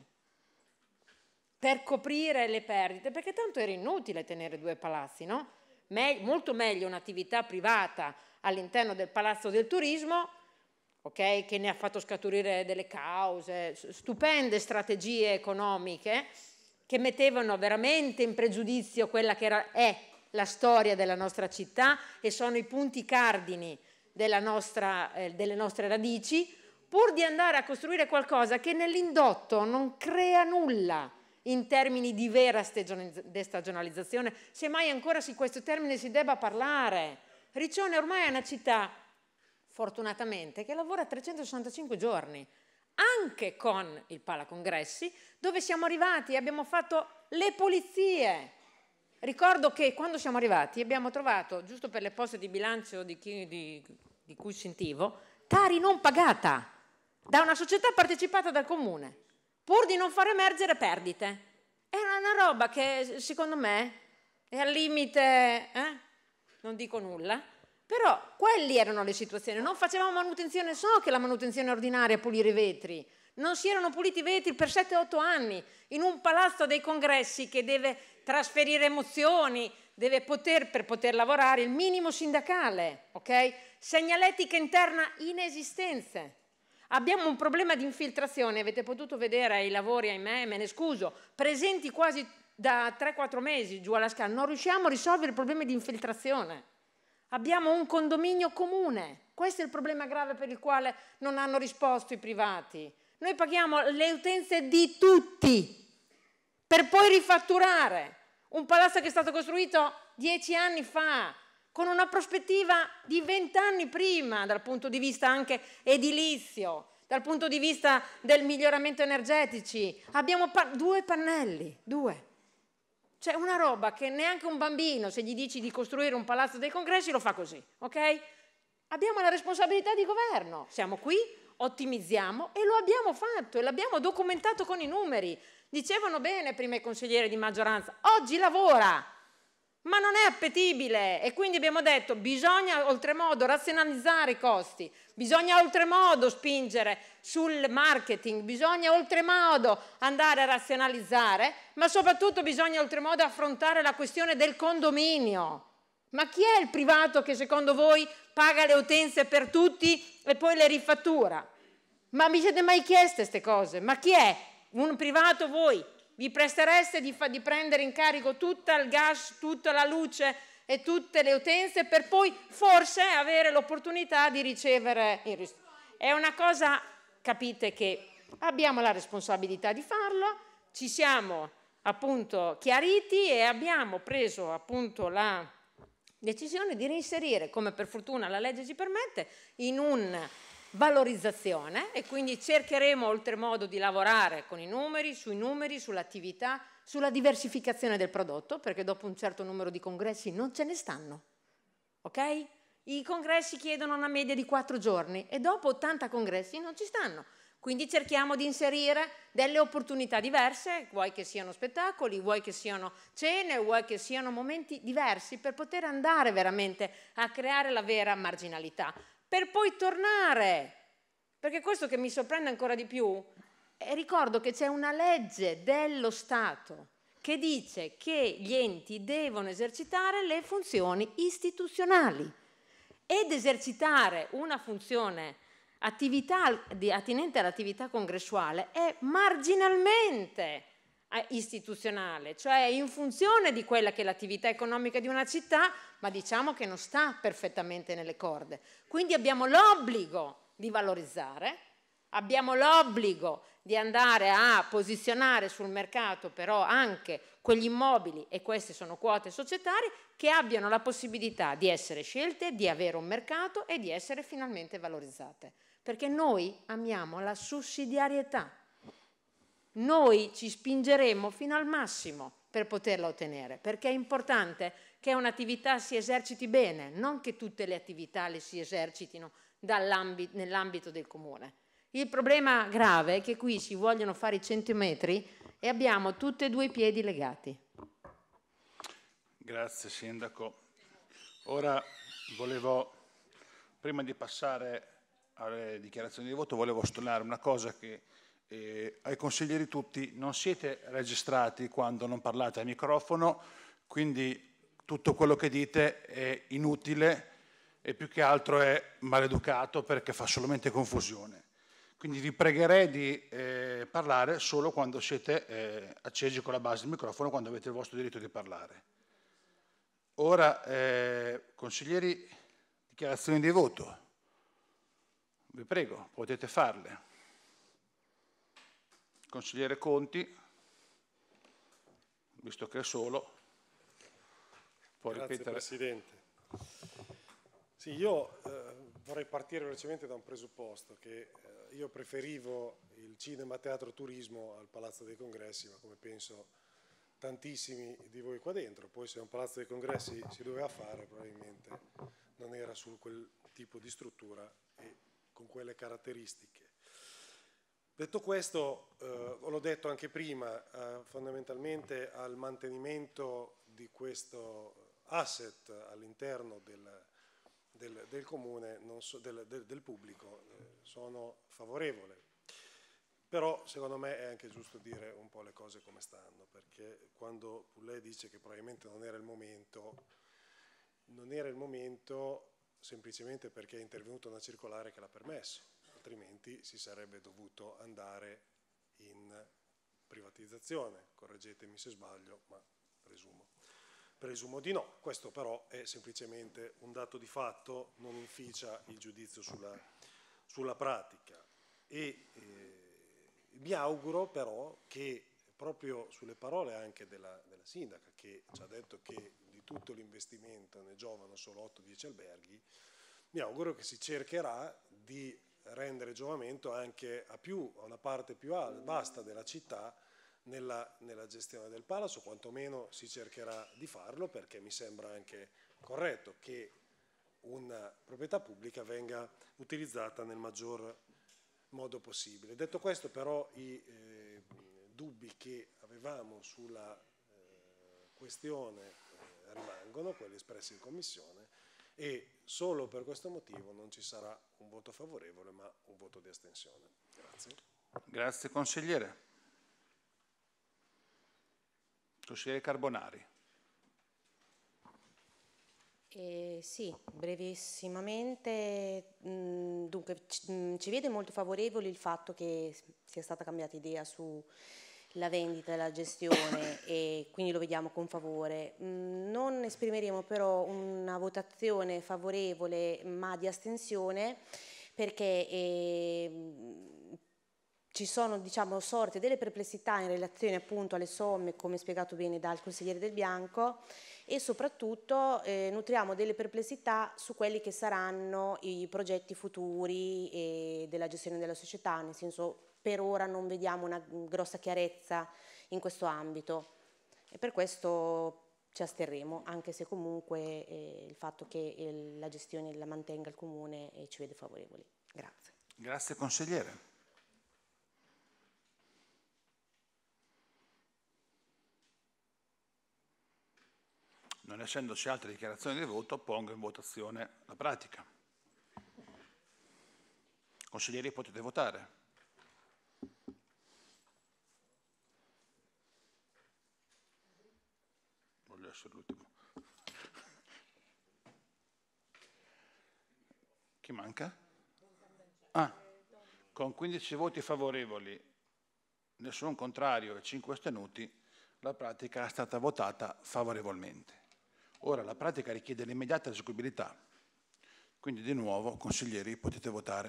per coprire le perdite, perché tanto era inutile tenere due palazzi, no? Me- molto meglio un'attività privata all'interno del Palazzo del Turismo, okay, che ne ha fatto scaturire delle cause, stupende strategie economiche che mettevano veramente in pregiudizio quella che era, è la storia della nostra città e sono i punti cardini della nostra, eh, delle nostre radici, pur di andare a costruire qualcosa che nell'indotto non crea nulla in termini di vera destagionalizzazione, semmai ancora su questo termine si debba parlare. Riccione ormai è una città, fortunatamente, che lavora trecentosessantacinque giorni, anche con il Palacongressi, dove siamo arrivati e abbiamo fatto le pulizie. Ricordo che quando siamo arrivati abbiamo trovato, giusto per le poste di bilancio di, chi, di, di cui sentivo, Tari non pagata da una società partecipata dal Comune, pur di non far emergere perdite. Era una roba che, secondo me, è al limite, eh? Non dico nulla, però quelli erano le situazioni. Non facevamo manutenzione, so che la manutenzione ordinaria è pulire i vetri, non si erano puliti i vetri per sette otto anni in un palazzo dei congressi che deve trasferire emozioni, deve poter, per poter lavorare, il minimo sindacale, ok? Segnaletica interna inesistente. Abbiamo un problema di infiltrazione, avete potuto vedere i lavori, ahimè, me ne scuso, presenti quasi da tre quattro mesi giù alla Scala, non riusciamo a risolvere il problema di infiltrazione. Abbiamo un condominio comune, questo è il problema grave per il quale non hanno risposto i privati. Noi paghiamo le utenze di tutti per poi rifatturare Un palazzo che è stato costruito dieci anni fa, con una prospettiva di vent'anni prima, dal punto di vista anche edilizio, dal punto di vista del miglioramento energetici. Abbiamo pa- due pannelli, due. Cioè una roba che neanche un bambino, se gli dici di costruire un palazzo dei congressi, lo fa così, ok? Abbiamo la responsabilità di governo, siamo qui, ottimizziamo e lo abbiamo fatto e l'abbiamo documentato con i numeri. Dicevano bene prima i consiglieri di maggioranza, oggi lavora, ma non è appetibile e quindi abbiamo detto bisogna oltremodo razionalizzare i costi, bisogna oltremodo spingere sul marketing, bisogna oltremodo andare a razionalizzare, ma soprattutto bisogna oltremodo affrontare la questione del condominio. Ma chi è il privato che secondo voi paga le utenze per tutti e poi le rifattura? Ma vi siete mai chieste queste cose? Ma chi è? Un privato voi? Vi prestereste di, fa, di prendere in carico tutto il gas, tutta la luce e tutte le utenze per poi forse avere l'opportunità di ricevere il risparmio? È una cosa, capite, che abbiamo la responsabilità di farlo, ci siamo appunto chiariti e abbiamo preso appunto la decisione di reinserire, come per fortuna la legge ci permette, in un valorizzazione e quindi cercheremo oltremodo di lavorare con i numeri, sui numeri, sull'attività, sulla diversificazione del prodotto, perché dopo un certo numero di congressi non ce ne stanno, ok? I congressi chiedono una media di quattro giorni e dopo ottanta congressi non ci stanno, quindi cerchiamo di inserire delle opportunità diverse, vuoi che siano spettacoli, vuoi che siano cene, vuoi che siano momenti diversi per poter andare veramente a creare la vera marginalità. Per poi tornare, perché questo che mi sorprende ancora di più, è, ricordo che c'è una legge dello Stato che dice che gli enti devono esercitare le funzioni istituzionali ed esercitare una funzione attività, attinente all'attività congressuale è marginalmente istituzionale, cioè in funzione di quella che è l'attività economica di una città, ma diciamo che non sta perfettamente nelle corde. Quindi abbiamo l'obbligo di valorizzare, abbiamo l'obbligo di andare a posizionare sul mercato però anche quegli immobili, e queste sono quote societarie, che abbiano la possibilità di essere scelte, di avere un mercato e di essere finalmente valorizzate. Perché noi amiamo la sussidiarietà. Noi ci spingeremo fino al massimo per poterla ottenere, perché è importante che un'attività si eserciti bene, non che tutte le attività le si esercitino nell'ambito del comune. Il problema grave è che qui si vogliono fare i cento metri e abbiamo tutti e due i piedi legati. Grazie Sindaco. Ora volevo, prima di passare alle dichiarazioni di voto, volevo sottolineare una cosa che Eh, ai consiglieri tutti: non siete registrati quando non parlate al microfono, quindi tutto quello che dite è inutile e più che altro è maleducato perché fa solamente confusione. Quindi vi pregherei di eh, parlare solo quando siete eh, accesi con la base del microfono, quando avete il vostro diritto di parlare. Ora, eh, consiglieri, dichiarazioni di voto. Vi prego, potete farle. Consigliere Conti, visto che è solo, può Grazie, ripetere. Presidente. Sì, io eh, vorrei partire velocemente da un presupposto, che eh, io preferivo il cinema, teatro, turismo al Palazzo dei Congressi, ma come penso tantissimi di voi qua dentro. Poi se un Palazzo dei Congressi si doveva fare, probabilmente non era su quel tipo di struttura e con quelle caratteristiche. Detto questo, eh, l'ho detto anche prima, eh, fondamentalmente al mantenimento di questo asset all'interno del, del, del comune, non so, del, del, del pubblico, eh, sono favorevole. Però secondo me è anche giusto dire un po' le cose come stanno, perché quando lei dice che probabilmente non era il momento, non era il momento semplicemente perché è intervenuta una circolare che l'ha permesso. Altrimenti si sarebbe dovuto andare in privatizzazione. Correggetemi se sbaglio, ma presumo, presumo di no. Questo però è semplicemente un dato di fatto, non inficia il giudizio sulla, sulla pratica. E eh, mi auguro però che proprio sulle parole anche della, della sindaca, che ci ha detto che di tutto l'investimento ne giovano solo otto dieci alberghi, mi auguro che si cercherà di rendere giovamento anche a, più, a una parte più alta, vasta della città nella, nella gestione del Palace, o quantomeno si cercherà di farlo, perché mi sembra anche corretto che una proprietà pubblica venga utilizzata nel maggior modo possibile. Detto questo, però, i eh, dubbi che avevamo sulla eh, questione eh, rimangono, quelli espressi in Commissione, e solo per questo motivo non ci sarà un voto favorevole ma un voto di astensione. Grazie. Grazie consigliere. Consigliere Carbonari. Eh, sì, brevissimamente. Mh, dunque ci, mh, ci vede molto favorevoli il fatto che sia stata cambiata idea sulla vendita e la gestione e quindi lo vediamo con favore. Mh, non esprimeremo però una votazione favorevole ma di astensione, perché eh, ci sono, diciamo, sorte delle perplessità in relazione appunto alle somme, come spiegato bene dal consigliere Del Bianco, e soprattutto eh, nutriamo delle perplessità su quelli che saranno i progetti futuri eh, della gestione della società, nel senso, per ora non vediamo una grossa chiarezza in questo ambito e per questo ci asterremo, anche se comunque eh, il fatto che eh, la gestione la mantenga il Comune eh, ci vede favorevoli. Grazie. Grazie consigliere. Non essendoci altre dichiarazioni di voto, pongo in votazione la pratica. Consiglieri, potete votare. Voglio essere l'ultimo. Chi manca? Ah, con quindici voti favorevoli, nessun contrario e cinque astenuti, la pratica è stata votata favorevolmente. Ora la pratica richiede l'immediata eseguibilità, quindi di nuovo, consiglieri, potete votare.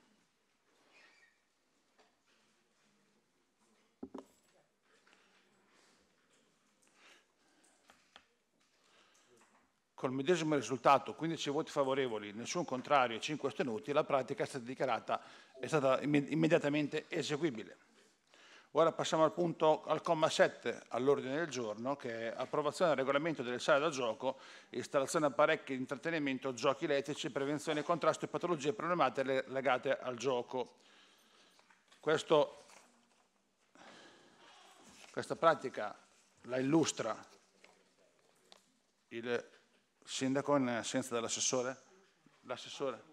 Col medesimo risultato, quindici voti favorevoli, nessun contrario e cinque astenuti, la pratica è stata dichiarata, è stata immediatamente eseguibile. Ora passiamo al punto, al comma sette all'ordine del giorno, che è approvazione del regolamento delle sale da gioco, installazione apparecchi di intrattenimento, giochi elettrici, prevenzione e contrasto di patologie e problematiche legate al gioco. Questo, questa pratica la illustra il sindaco in assenza dell'assessore? L'assessore?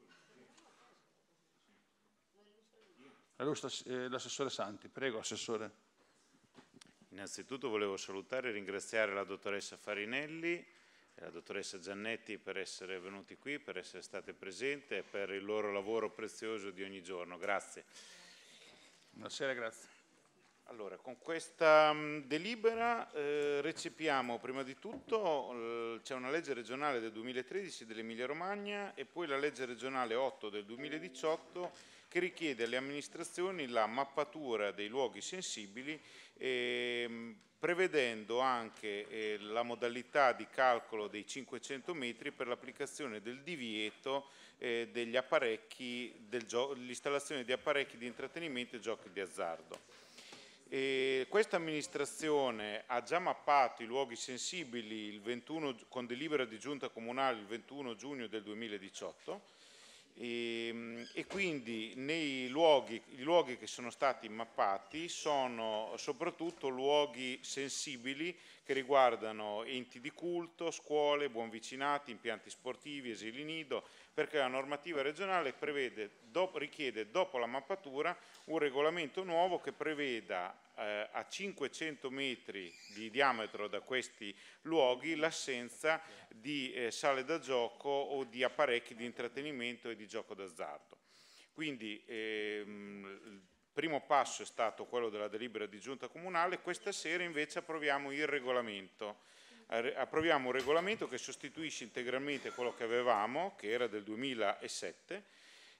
L'assessore Santi, prego assessore. Innanzitutto volevo salutare e ringraziare la dottoressa Farinelli e la dottoressa Giannetti per essere venuti qui, per essere state presenti e per il loro lavoro prezioso di ogni giorno. Grazie. Buonasera, grazie. Allora, con questa mh, delibera eh, recepiamo prima di tutto, eh, c'è una legge regionale del duemilatredici dell'Emilia Romagna e poi la legge regionale otto del duemiladiciotto che richiede alle amministrazioni la mappatura dei luoghi sensibili, eh, prevedendo anche eh, la modalità di calcolo dei cinquecento metri per l'applicazione del divieto eh, degli apparecchi, del l'installazione di apparecchi di intrattenimento e giochi di azzardo. E questa amministrazione ha già mappato i luoghi sensibili il ventuno, con delibera di giunta comunale il ventuno giugno del duemiladiciotto e, e quindi nei luoghi, i luoghi che sono stati mappati sono soprattutto luoghi sensibili che riguardano enti di culto, scuole, buonvicinati, impianti sportivi, asili nido, perché la normativa regionale prevede, dopo, richiede dopo la mappatura un regolamento nuovo che preveda eh, a cinquecento metri di diametro da questi luoghi l'assenza di eh, sale da gioco o di apparecchi di intrattenimento e di gioco d'azzardo. Quindi ehm, il primo passo è stato quello della delibera di giunta comunale, questa sera invece approviamo il regolamento. Approviamo un regolamento che sostituisce integralmente quello che avevamo, che era del duemilasette,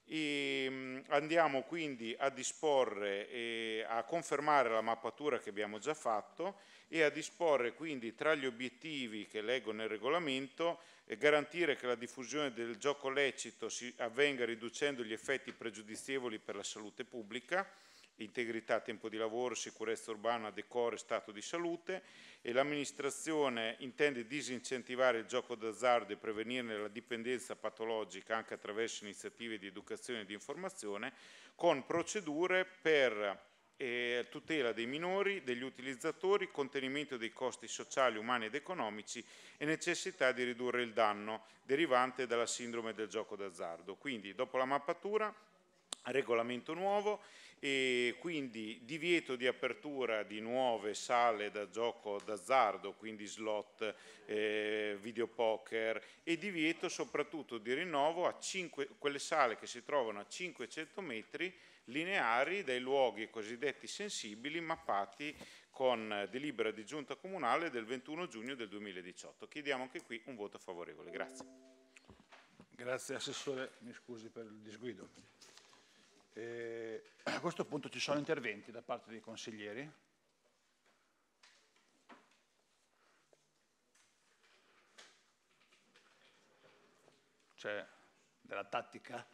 E mh, andiamo quindi a disporre e a confermare la mappatura che abbiamo già fatto e a disporre quindi tra gli obiettivi che leggo nel regolamento eh, garantire che la diffusione del gioco lecito si avvenga riducendo gli effetti pregiudizievoli per la salute pubblica, integrità, tempo di lavoro, sicurezza urbana, decoro e stato di salute, e l'amministrazione intende disincentivare il gioco d'azzardo e prevenirne la dipendenza patologica anche attraverso iniziative di educazione e di informazione con procedure per eh, tutela dei minori, degli utilizzatori, contenimento dei costi sociali, umani ed economici e necessità di ridurre il danno derivante dalla sindrome del gioco d'azzardo. Quindi dopo la mappatura, regolamento nuovo e quindi divieto di apertura di nuove sale da gioco d'azzardo, quindi slot, eh, videopoker, e divieto soprattutto di rinnovo a cinque, quelle sale che si trovano a cinquecento metri lineari dai luoghi cosiddetti sensibili mappati con delibera di giunta comunale del ventuno giugno del duemiladiciotto. Chiediamo anche qui un voto favorevole. Grazie. Grazie Assessore, mi scusi per il disguido. Eh, a questo punto ci sono interventi da parte dei consiglieri. C'è della tattica?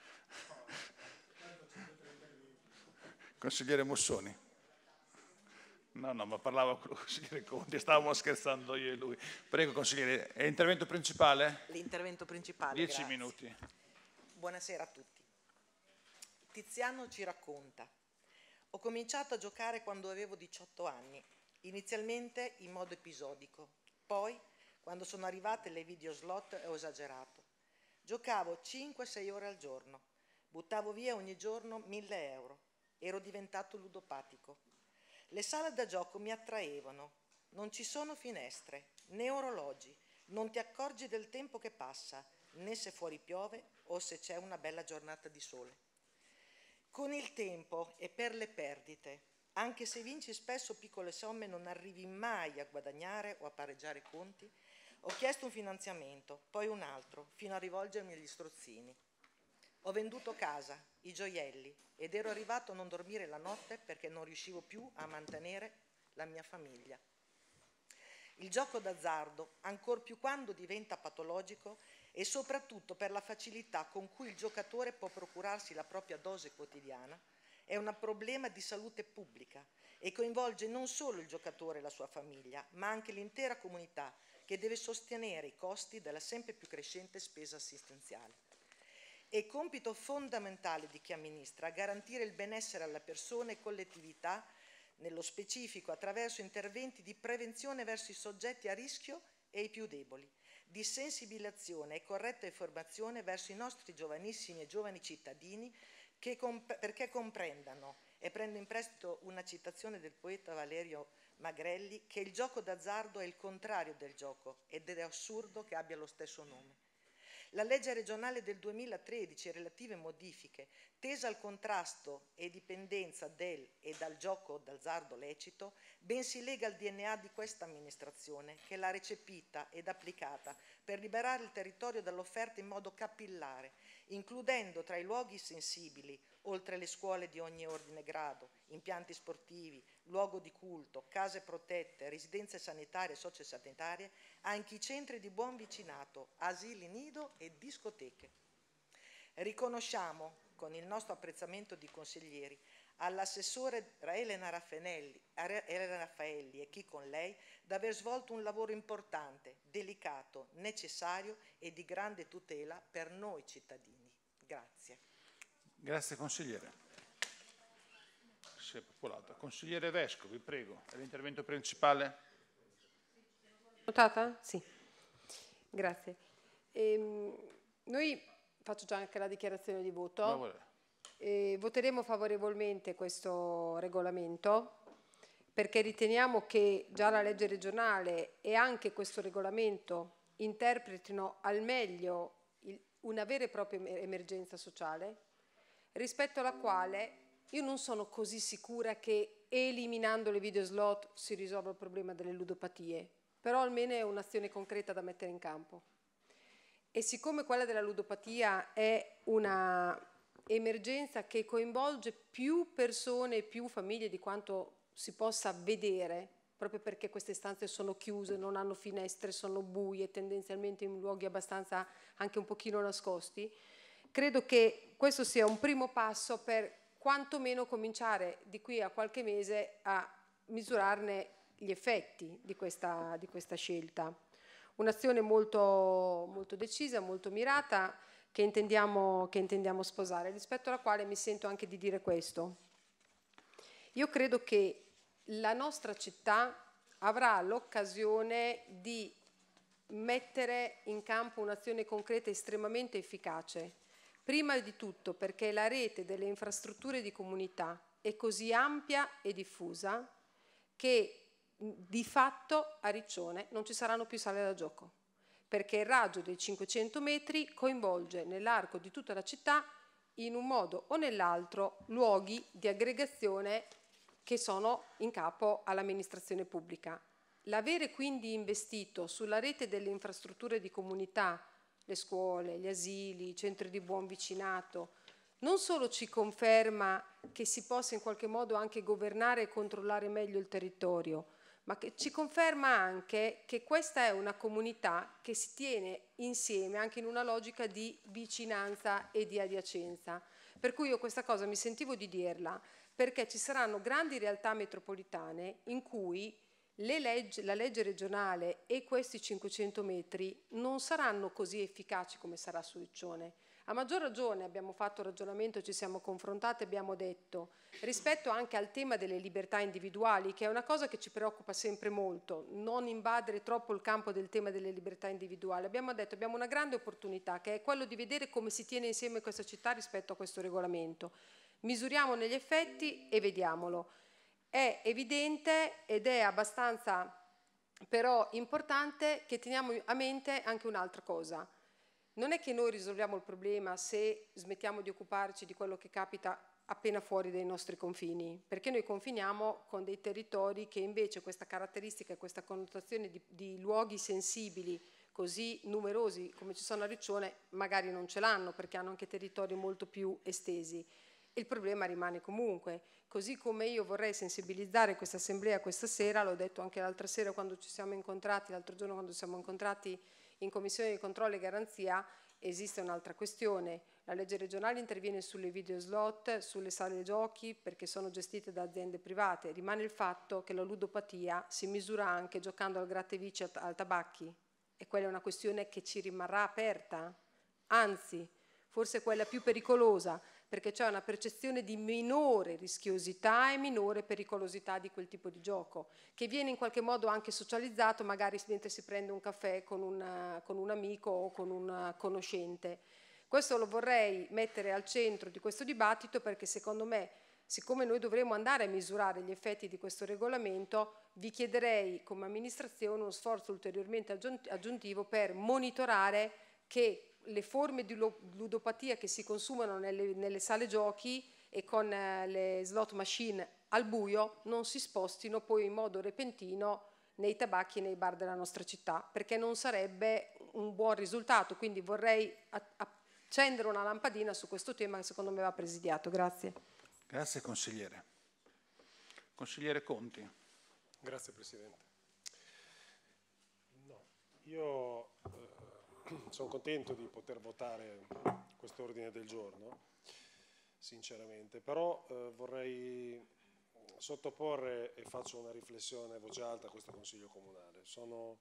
Consigliere Mussoni. No, no, ma parlava con il consigliere Conti, stavamo scherzando io e lui. Prego consigliere, è l'intervento principale? L'intervento principale, Dieci grazie. minuti. Buonasera a tutti. Tiziano ci racconta: ho cominciato a giocare quando avevo diciotto anni, inizialmente in modo episodico, poi quando sono arrivate le videoslot ho esagerato. Giocavo cinque sei ore al giorno, buttavo via ogni giorno mille euro, ero diventato ludopatico. Le sale da gioco mi attraevano, non ci sono finestre né orologi, non ti accorgi del tempo che passa, né se fuori piove o se c'è una bella giornata di sole. Con il tempo e per le perdite, anche se vinci spesso piccole somme, non arrivi mai a guadagnare o a pareggiare i conti, ho chiesto un finanziamento, poi un altro, fino a rivolgermi agli strozzini. Ho venduto casa, i gioielli, ed ero arrivato a non dormire la notte perché non riuscivo più a mantenere la mia famiglia. Il gioco d'azzardo, ancor più quando diventa patologico, e soprattutto per la facilità con cui il giocatore può procurarsi la propria dose quotidiana, è un problema di salute pubblica e coinvolge non solo il giocatore e la sua famiglia, ma anche l'intera comunità che deve sostenere i costi della sempre più crescente spesa assistenziale. È compito fondamentale di chi amministra garantire il benessere alla persona e collettività, nello specifico attraverso interventi di prevenzione verso i soggetti a rischio e i più deboli, di sensibilizzazione e corretta informazione verso i nostri giovanissimi e giovani cittadini che comp- perché comprendano, e prendo in prestito una citazione del poeta Valerio Magrelli, che il gioco d'azzardo è il contrario del gioco ed è assurdo che abbia lo stesso nome. La legge regionale del duemilatredici e relative modifiche, tesa al contrasto e dipendenza del e dal gioco d'azzardo lecito, ben si lega al D N A di questa amministrazione che l'ha recepita ed applicata per liberare il territorio dall'offerta in modo capillare, includendo tra i luoghi sensibili, oltre le scuole di ogni ordine e grado, impianti sportivi, luogo di culto, case protette, residenze sanitarie e sociosanitarie, anche i centri di buon vicinato, asili nido e discoteche. Riconosciamo, con il nostro apprezzamento di consiglieri, all'assessore Elena Raffaelli, Elena Raffaelli e chi con lei, di aver svolto un lavoro importante, delicato, necessario e di grande tutela per noi cittadini. Grazie. Grazie consigliere. Si è popolata. Consigliere Vescovi, prego, è l'intervento principale. Notata? Sì. Grazie. Ehm, noi faccio già anche la dichiarazione di voto. E voteremo favorevolmente questo regolamento perché riteniamo che già la legge regionale e anche questo regolamento interpretino al meglio il, una vera e propria emergenza sociale, rispetto alla quale io non sono così sicura che eliminando le videoslot si risolva il problema delle ludopatie, però almeno è un'azione concreta da mettere in campo. E siccome quella della ludopatia è una emergenza che coinvolge più persone e più famiglie di quanto si possa vedere, proprio perché queste stanze sono chiuse, non hanno finestre, sono buie, tendenzialmente in luoghi abbastanza anche un pochino nascosti. Credo che questo sia un primo passo per quantomeno cominciare di qui a qualche mese a misurarne gli effetti di questa, di questa scelta. Un'azione molto, molto decisa, molto mirata, che intendiamo, che intendiamo sposare, rispetto alla quale mi sento anche di dire questo. Io credo che la nostra città avrà l'occasione di mettere in campo un'azione concreta estremamente efficace, prima di tutto perché la rete delle infrastrutture di comunità è così ampia e diffusa che di fatto a Riccione non ci saranno più sale da gioco, perché il raggio dei cinquecento metri coinvolge nell'arco di tutta la città in un modo o nell'altro luoghi di aggregazione che sono in capo all'amministrazione pubblica. L'avere quindi investito sulla rete delle infrastrutture di comunità, le scuole, gli asili, i centri di buon vicinato, non solo ci conferma che si possa in qualche modo anche governare e controllare meglio il territorio, ma che ci conferma anche che questa è una comunità che si tiene insieme anche in una logica di vicinanza e di adiacenza. Per cui io questa cosa mi sentivo di dirla, perché ci saranno grandi realtà metropolitane in cui le leggi, la legge regionale e questi cinquecento metri non saranno così efficaci come sarà su Riccione. A maggior ragione abbiamo fatto ragionamento, ci siamo confrontati, abbiamo detto, rispetto anche al tema delle libertà individuali, che è una cosa che ci preoccupa sempre molto, non invadere troppo il campo del tema delle libertà individuali, abbiamo detto abbiamo una grande opportunità, che è quello di vedere come si tiene insieme questa città rispetto a questo regolamento. Misuriamo negli effetti e vediamolo. È evidente ed è abbastanza però importante che teniamo a mente anche un'altra cosa. Non è che noi risolviamo il problema se smettiamo di occuparci di quello che capita appena fuori dai nostri confini, perché noi confiniamo con dei territori che invece questa caratteristica e questa connotazione di, di luoghi sensibili così numerosi come ci sono a Riccione magari non ce l'hanno, perché hanno anche territori molto più estesi. Il problema rimane comunque, così come io vorrei sensibilizzare questa assemblea questa sera, l'ho detto anche l'altra sera quando ci siamo incontrati, l'altro giorno quando ci siamo incontrati in Commissione di Controllo e Garanzia, esiste un'altra questione. La legge regionale interviene sulle video slot, sulle sale giochi perché sono gestite da aziende private. Rimane il fatto che la ludopatia si misura anche giocando al gratta e vinci al tabacchi e quella è una questione che ci rimarrà aperta, anzi forse quella più pericolosa, perché c'è una percezione di minore rischiosità e minore pericolosità di quel tipo di gioco, che viene in qualche modo anche socializzato, magari mentre si prende un caffè con un, con un amico o con un conoscente. Questo lo vorrei mettere al centro di questo dibattito perché secondo me, siccome noi dovremo andare a misurare gli effetti di questo regolamento, vi chiederei come amministrazione uno sforzo ulteriormente aggiuntivo per monitorare che le forme di ludopatia che si consumano nelle, nelle sale giochi e con eh, le slot machine al buio non si spostino poi in modo repentino nei tabacchi e nei bar della nostra città, perché non sarebbe un buon risultato. Quindi vorrei accendere una lampadina su questo tema che secondo me va presidiato. Grazie. Grazie consigliere. Consigliere Conti. Grazie Presidente. No, io eh, sono contento di poter votare questo ordine del giorno, sinceramente, però eh, vorrei sottoporre e faccio una riflessione a voce alta a questo Consiglio Comunale. Sono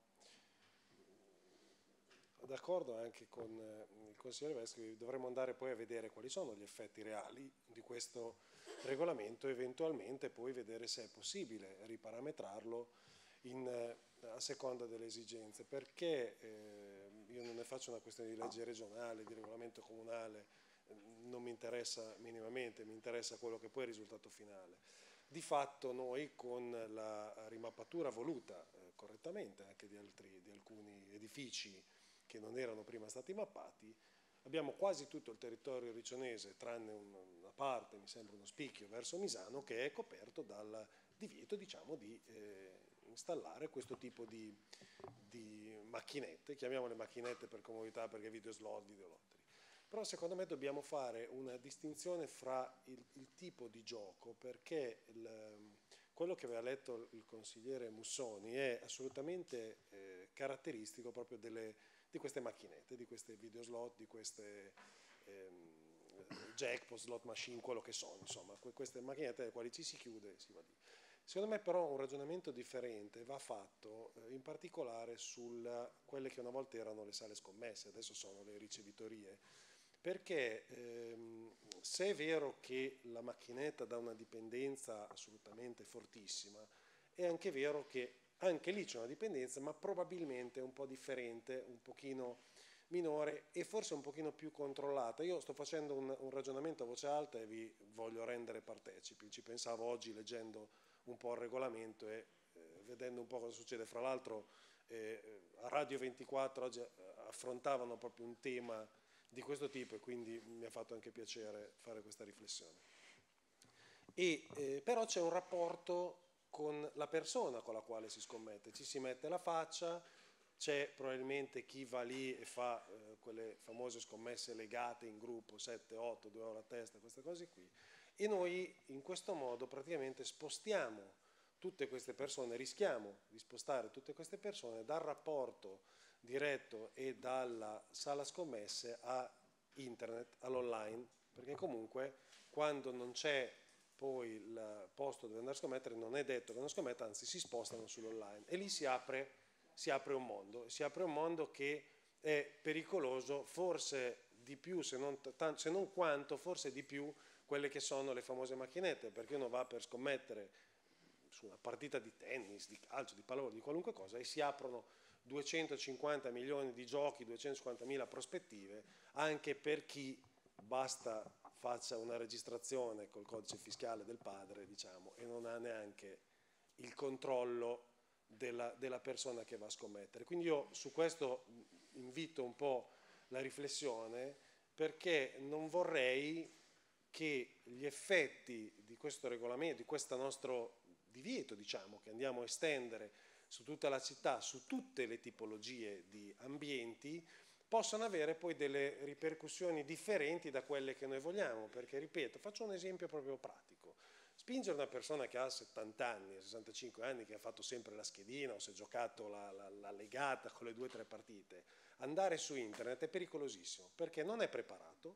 d'accordo anche con il consigliere Vescovi, dovremmo andare poi a vedere quali sono gli effetti reali di questo regolamento e eventualmente poi vedere se è possibile riparametrarlo in, a seconda delle esigenze, perché eh, io non ne faccio una questione di legge regionale, di regolamento comunale, eh, non mi interessa minimamente, mi interessa quello che poi è il risultato finale. Di fatto noi con la rimappatura voluta eh, correttamente anche di, altri, di alcuni edifici che non erano prima stati mappati, abbiamo quasi tutto il territorio riccionese, tranne una parte, mi sembra uno spicchio, verso Misano, che è coperto dal divieto, diciamo, di eh, installare questo tipo di, di macchinette, chiamiamole macchinette per comodità perché video slot, video lottery. Però secondo me dobbiamo fare una distinzione fra il, il tipo di gioco, perché il, quello che aveva letto il consigliere Mussoni è assolutamente eh, caratteristico proprio delle, di queste macchinette, di queste videoslot, di queste ehm, jackpot, slot machine, quello che sono, insomma, queste macchinette alle quali ci si chiude e si va lì. Secondo me però un ragionamento differente va fatto eh, in particolare su quelle che una volta erano le sale scommesse, adesso sono le ricevitorie, perché ehm, se è vero che la macchinetta dà una dipendenza assolutamente fortissima, è anche vero che anche lì c'è una dipendenza, ma probabilmente un po' differente, un pochino minore e forse un pochino più controllata. Io sto facendo un, un ragionamento a voce alta e vi voglio rendere partecipi, ci pensavo oggi leggendo un po' il regolamento e eh, vedendo un po' cosa succede. Fra l'altro eh, a Radio ventiquattro oggi affrontavano proprio un tema di questo tipo e quindi mi ha fatto anche piacere fare questa riflessione. E, eh, però c'è un rapporto con la persona con la quale si scommette, ci si mette la faccia, c'è probabilmente chi va lì e fa eh, quelle famose scommesse legate in gruppo, sette, otto, due ore a testa, queste cose qui, e noi in questo modo praticamente spostiamo tutte queste persone, rischiamo di spostare tutte queste persone dal rapporto diretto e dalla sala scommesse a internet, all'online, perché comunque quando non c'è poi il posto dove andare a scommettere non è detto che non scommetta, anzi si spostano sull'online e lì si apre, si apre un mondo, si apre un mondo che è pericoloso forse di più, se non, se non quanto, forse di più quelle che sono le famose macchinette, perché uno va per scommettere su una partita di tennis, di calcio, di pallavolo, di qualunque cosa e si aprono duecentocinquanta milioni di giochi, duecentocinquantamila prospettive, anche per chi basta faccia una registrazione col codice fiscale del padre, diciamo, e non ha neanche il controllo della, della persona che va a scommettere. Quindi io su questo invito un po' la riflessione, perché non vorrei che gli effetti di questo regolamento, di questo nostro divieto, diciamo, che andiamo a estendere su tutta la città, su tutte le tipologie di ambienti, possono avere poi delle ripercussioni differenti da quelle che noi vogliamo, perché, ripeto, faccio un esempio proprio pratico. Spingere una persona che ha settanta anni, sessantacinque anni, che ha fatto sempre la schedina o si è giocato la, la, la legata con le due o tre partite, andare su internet è pericolosissimo, perché non è preparato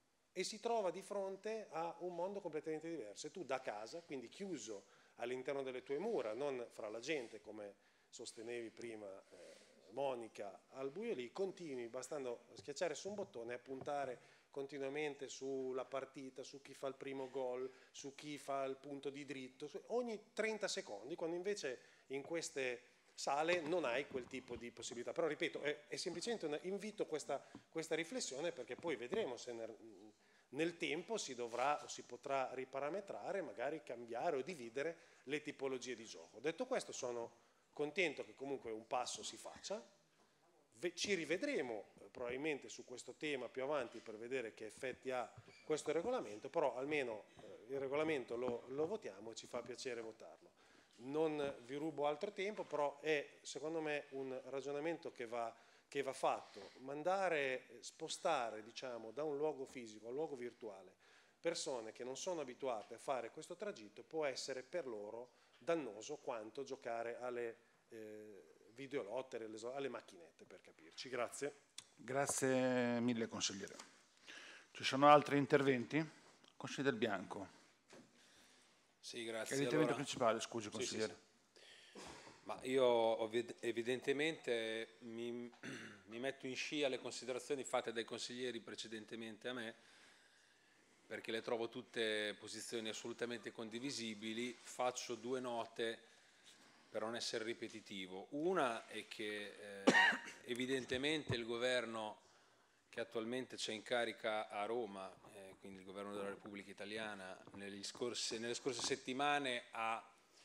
e si trova di fronte a un mondo completamente diverso. E tu da casa, quindi chiuso all'interno delle tue mura, non fra la gente come sostenevi prima eh, Monica, al buio lì, continui bastando schiacciare su un bottone e puntare continuamente sulla partita, su chi fa il primo gol, su chi fa il punto di dritto, ogni trenta secondi, quando invece in queste sale non hai quel tipo di possibilità. Però ripeto, è, è semplicemente un invito a questa, questa riflessione, perché poi vedremo se nel, nel tempo si dovrà o si potrà riparametrare, magari cambiare o dividere le tipologie di gioco. Detto questo, sono contento che comunque un passo si faccia, ci rivedremo probabilmente su questo tema più avanti per vedere che effetti ha questo regolamento, però almeno eh, il regolamento lo, lo votiamo e ci fa piacere votarlo. Non vi rubo altro tempo, però è secondo me un ragionamento che va, che va fatto, mandare, spostare diciamo, da un luogo fisico a un luogo virtuale persone che non sono abituate a fare questo tragitto può essere per loro dannoso quanto giocare alle eh, videolotte, alle, alle macchinette, per capirci. Grazie. Grazie mille consigliere. Ci sono altri interventi? Consigliere Del Bianco. Sì, grazie. È l'intervento allora, principale, scusi consigliere. Sì, sì, sì. Ma io evidentemente mi, mi metto in scia alle considerazioni fatte dai consiglieri precedentemente a me, perché le trovo tutte posizioni assolutamente condivisibili. Faccio due note per non essere ripetitivo. Una è che eh, evidentemente il governo che attualmente c'è in carica a Roma, eh, quindi il governo della Repubblica Italiana, negli scorsi, nelle scorse settimane ha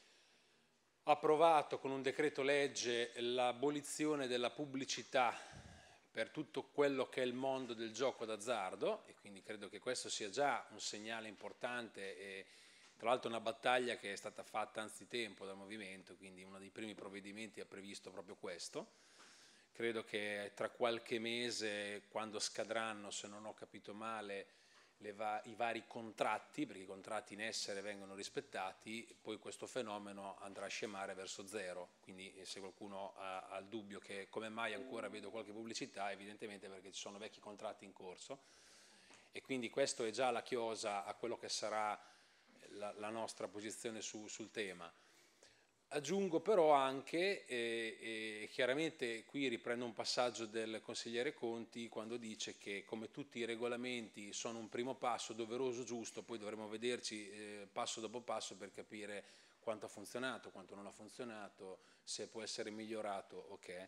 approvato con un decreto legge l'abolizione della pubblicità per tutto quello che è il mondo del gioco d'azzardo, e quindi credo che questo sia già un segnale importante e tra l'altro una battaglia che è stata fatta anzitempo dal Movimento, quindi uno dei primi provvedimenti ha previsto proprio questo. credo che tra qualche mese, quando scadranno, se non ho capito male, le va i vari contratti, perché i contratti in essere vengono rispettati, poi questo fenomeno andrà a scemare verso zero. Quindi se qualcuno ha, ha il dubbio che come mai ancora vedo qualche pubblicità, evidentemente perché ci sono vecchi contratti in corso, e quindi questo è già la chiosa a quello che sarà la, la nostra posizione su, sul tema. Aggiungo però anche, e, e chiaramente qui riprendo un passaggio del consigliere Conti quando dice che come tutti i regolamenti sono un primo passo doveroso, giusto, poi dovremo vederci eh, passo dopo passo per capire quanto ha funzionato, quanto non ha funzionato, se può essere migliorato, ok.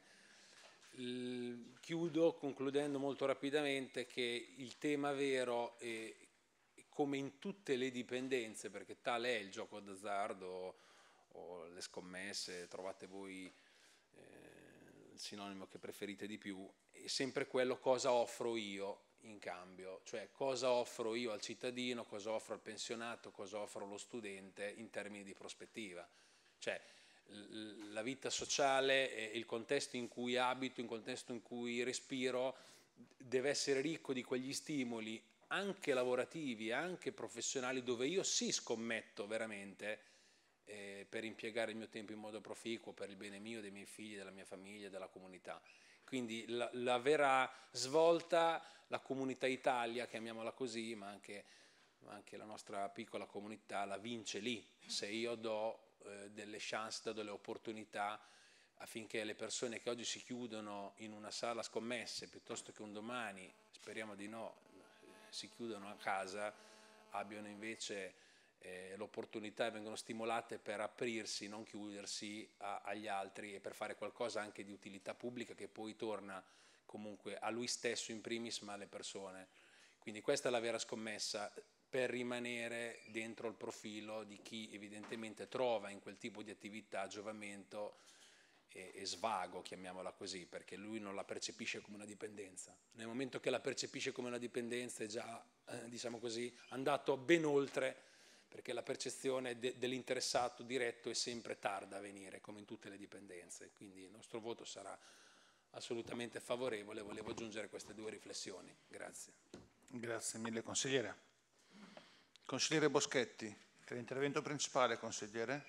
Il, chiudo concludendo molto rapidamente che il tema vero è, come in tutte le dipendenze, perché tale è il gioco d'azzardo o le scommesse, trovate voi eh, il sinonimo che preferite di più, è sempre quello cosa offro io in cambio, cioè cosa offro io al cittadino, cosa offro al pensionato, cosa offro allo studente in termini di prospettiva. Cioè la vita sociale e il contesto in cui abito, il contesto in cui respiro deve essere ricco di quegli stimoli anche lavorativi, anche professionali, dove io sì scommetto veramente Eh, per impiegare il mio tempo in modo proficuo per il bene mio, dei miei figli, della mia famiglia, della comunità. Quindi la, la vera svolta, la comunità Italia, chiamiamola così, ma anche, ma anche la nostra piccola comunità, la vince lì, se io do eh, delle chance, do delle opportunità affinché le persone che oggi si chiudono in una sala scommesse, piuttosto che un domani, speriamo di no, si chiudono a casa, abbiano invece Eh, l'opportunità e vengono stimolate per aprirsi, non chiudersi a, agli altri e per fare qualcosa anche di utilità pubblica che poi torna comunque a lui stesso in primis ma alle persone. Quindi questa è la vera scommessa per rimanere dentro il profilo di chi evidentemente trova in quel tipo di attività giovamento e, e svago, chiamiamola così, perché lui non la percepisce come una dipendenza. Nel momento che la percepisce come una dipendenza è già, eh, diciamo così, andato ben oltre, perché la percezione de, dell'interessato diretto è sempre tarda a venire, come in tutte le dipendenze. Quindi il nostro voto sarà assolutamente favorevole. Volevo aggiungere queste due riflessioni. Grazie. Grazie mille, consigliere. Consigliere Boschetti, per l'intervento principale, consigliere.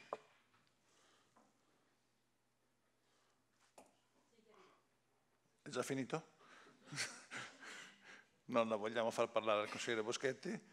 È già finito? Non la vogliamo far parlare al consigliere Boschetti?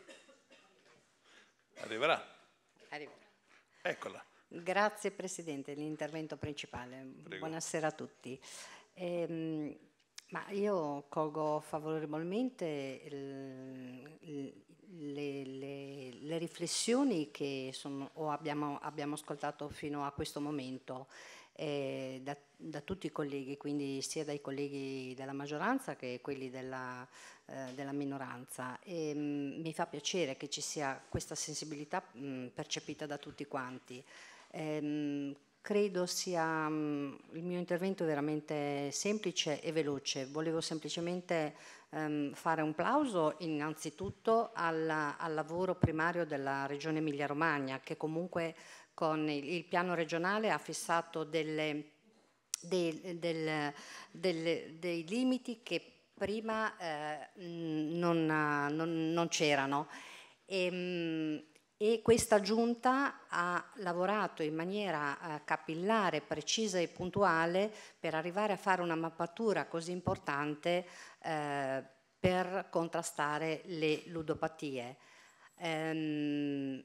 Arriverà. Arriverà. Eccola. Grazie Presidente, l'intervento principale. Prego. Buonasera a tutti. Ehm, ma io colgo favorevolmente il, il, le, le, le riflessioni che sono, o abbiamo, abbiamo ascoltato fino a questo momento eh, da, da tutti i colleghi, quindi sia dai colleghi della maggioranza che quelli della della minoranza e mh, mi fa piacere che ci sia questa sensibilità mh, percepita da tutti quanti. Ehm, credo sia mh, il mio intervento veramente semplice e veloce. Volevo semplicemente ehm, fare un plauso innanzitutto al, al lavoro primario della Regione Emilia-Romagna, che comunque con il, il piano regionale ha fissato delle, dei, del, delle, dei limiti che prima eh, non, non, non c'erano e, e questa giunta ha lavorato in maniera eh, capillare, precisa e puntuale per arrivare a fare una mappatura così importante eh, per contrastare le ludopatie. Ehm,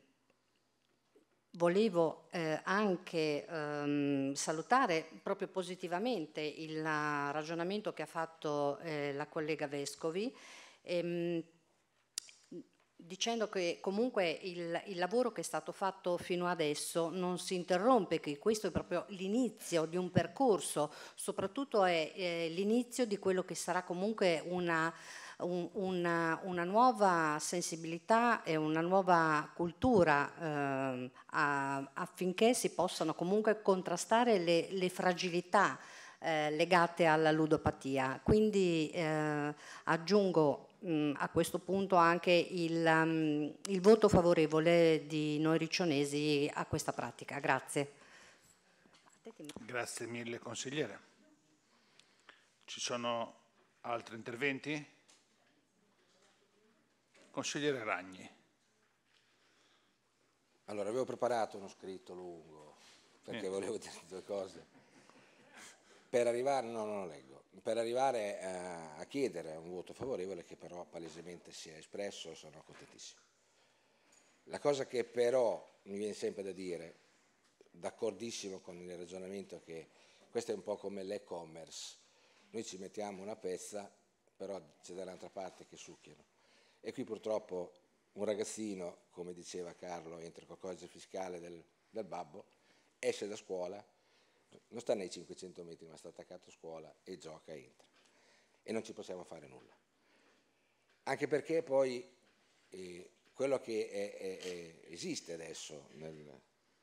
Volevo eh, anche ehm, salutare proprio positivamente il ragionamento che ha fatto eh, la collega Vescovi, ehm, dicendo che comunque il, il lavoro che è stato fatto fino adesso non si interrompe, che questo è proprio l'inizio di un percorso, soprattutto è eh, l'inizio di quello che sarà comunque una Un, una, una nuova sensibilità e una nuova cultura eh, a, affinché si possano comunque contrastare le, le fragilità eh, legate alla ludopatia. Quindi eh, aggiungo mh, a questo punto anche il, um, il voto favorevole di noi riccionesi a questa pratica. Grazie. Grazie mille, consigliere. Ci sono altri interventi? Consigliere Ragni. Allora, avevo preparato uno scritto lungo, perché Eh. volevo dire due cose. Per arrivare, no, non lo leggo, per arrivare a, a chiedere un voto favorevole che però palesemente si è espresso, sono contentissimo. La cosa che però mi viene sempre da dire, d'accordissimo con il ragionamento che questo è un po' come l'e-commerce, noi ci mettiamo una pezza, però c'è dall'altra parte che succhiano. E qui purtroppo un ragazzino, come diceva Carlo, entra col codice fiscale del, del babbo, esce da scuola, non sta nei cinquecento metri, ma sta attaccato a scuola e gioca e entra. E non ci possiamo fare nulla. Anche perché poi eh, quello che è, è, è, esiste adesso nel,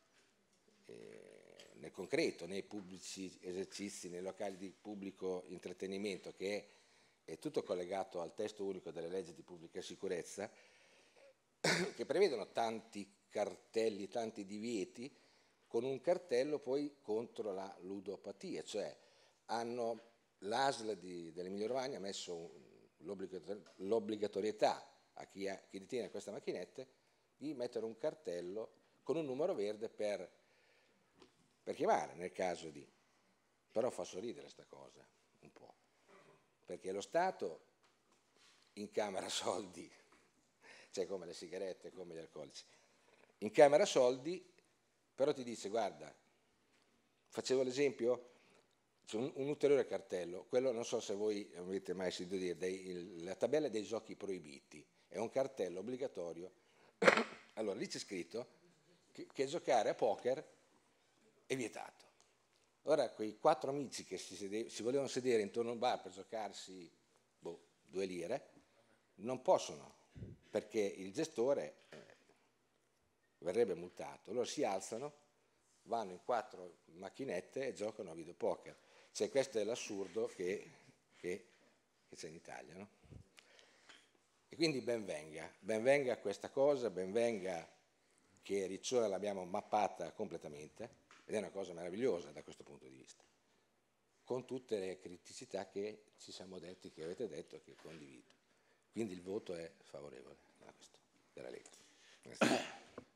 eh, nel concreto, nei pubblici esercizi, nei locali di pubblico intrattenimento, che è, è tutto collegato al testo unico delle leggi di pubblica sicurezza, che prevedono tanti cartelli, tanti divieti, con un cartello poi contro la ludopatia, cioè hanno l'A S L di, dell'Emilia Romagna ha messo l'obbligatorietà a chi, ha, chi detiene queste macchinette di mettere un cartello con un numero verde per, per chiamare nel caso di. Però fa sorridere sta cosa un po', perché lo Stato incamera soldi, cioè come le sigarette, come gli alcolici, incamera soldi, però ti dice, guarda, facevo l'esempio, c'è un, un ulteriore cartello, quello non so se voi avete mai sentito dire, dei, il, la tabella dei giochi proibiti, è un cartello obbligatorio, allora lì c'è scritto che, che giocare a poker è vietato. Ora quei quattro amici che si, sede, si volevano sedere intorno a un bar per giocarsi boh, due lire, non possono, perché il gestore eh, verrebbe multato. Loro si alzano, vanno in quattro macchinette e giocano a videopoker. Cioè questo è l'assurdo che, che, che c'è in Italia, no? E quindi ben venga, ben venga questa cosa, ben venga che Riccione l'abbiamo mappata completamente, ed è una cosa meravigliosa da questo punto di vista, con tutte le criticità che ci siamo detti, che avete detto e che condivido. Quindi il voto è favorevole a questo della Lega. Grazie.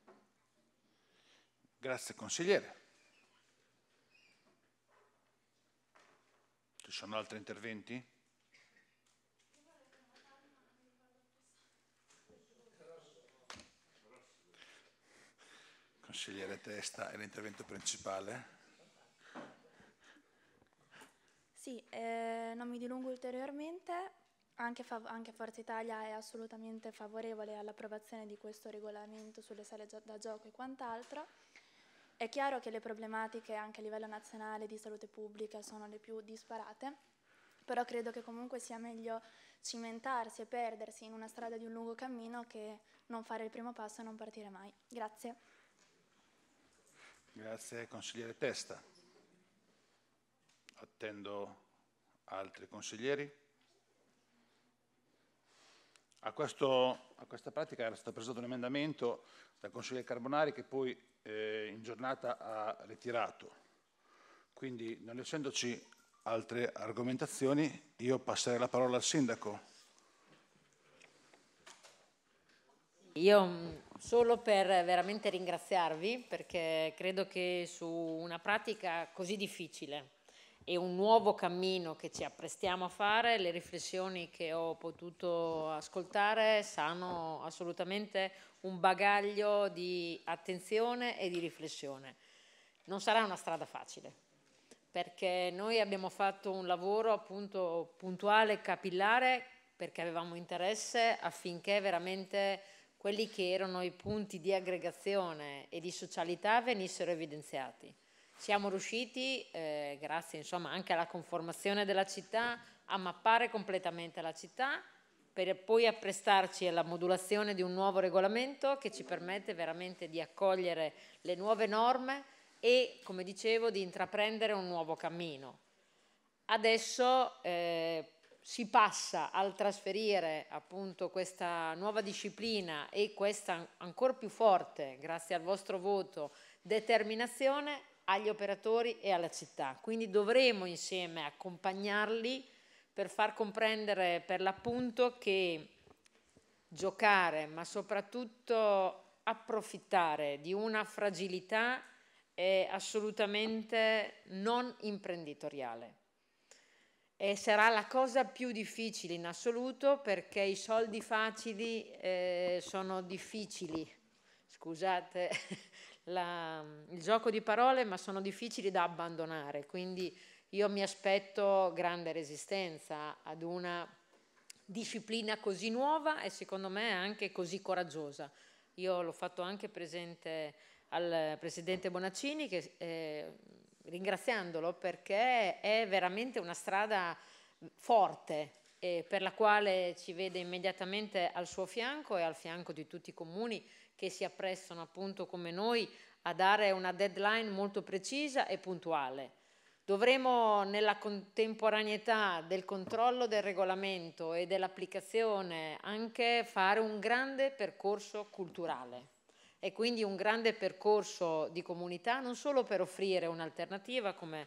Grazie consigliere. Ci sono altri interventi? Consigliere Testa, è l'intervento principale. Sì, eh, non mi dilungo ulteriormente. Anche, anche Forza Italia è assolutamente favorevole all'approvazione di questo regolamento sulle sale da gioco e quant'altro. È chiaro che le problematiche anche a livello nazionale di salute pubblica sono le più disparate, però credo che comunque sia meglio cimentarsi e perdersi in una strada di un lungo cammino che non fare il primo passo e non partire mai. Grazie. Grazie consigliere Testa. Attendo altri consiglieri. A, questo, a questa pratica era stato presentato un emendamento dal consigliere Carbonari che poi eh, in giornata ha ritirato. Quindi, non essendoci altre argomentazioni, io passerei la parola al sindaco. Io solo per veramente ringraziarvi, perché credo che su una pratica così difficile e un nuovo cammino che ci apprestiamo a fare, le riflessioni che ho potuto ascoltare sanno assolutamente un bagaglio di attenzione e di riflessione. Non sarà una strada facile, perché noi abbiamo fatto un lavoro appunto puntuale, capillare, perché avevamo interesse affinché veramente quelli che erano i punti di aggregazione e di socialità venissero evidenziati. Siamo riusciti, eh, grazie insomma, anche alla conformazione della città, a mappare completamente la città per poi apprestarci alla modulazione di un nuovo regolamento che ci permette veramente di accogliere le nuove norme e, come dicevo, di intraprendere un nuovo cammino. Adesso eh, si passa al trasferire appunto questa nuova disciplina e questa ancora più forte, grazie al vostro voto, determinazione agli operatori e alla città. Quindi dovremo insieme accompagnarli per far comprendere per l'appunto che giocare, ma soprattutto approfittare di una fragilità è assolutamente non imprenditoriale. E sarà la cosa più difficile in assoluto, perché i soldi facili eh, sono difficili, scusate la, il gioco di parole, ma sono difficili da abbandonare, quindi io mi aspetto grande resistenza ad una disciplina così nuova e secondo me anche così coraggiosa. Io l'ho fatto anche presente al Presidente Bonaccini, che, eh, ringraziandolo, perché è veramente una strada forte eh, per la quale ci vede immediatamente al suo fianco e al fianco di tutti i comuni che si apprestano appunto come noi a dare una deadline molto precisa e puntuale. Dovremo nella contemporaneità del controllo del regolamento e dell'applicazione anche fare un grande percorso culturale e quindi un grande percorso di comunità, non solo per offrire un'alternativa, come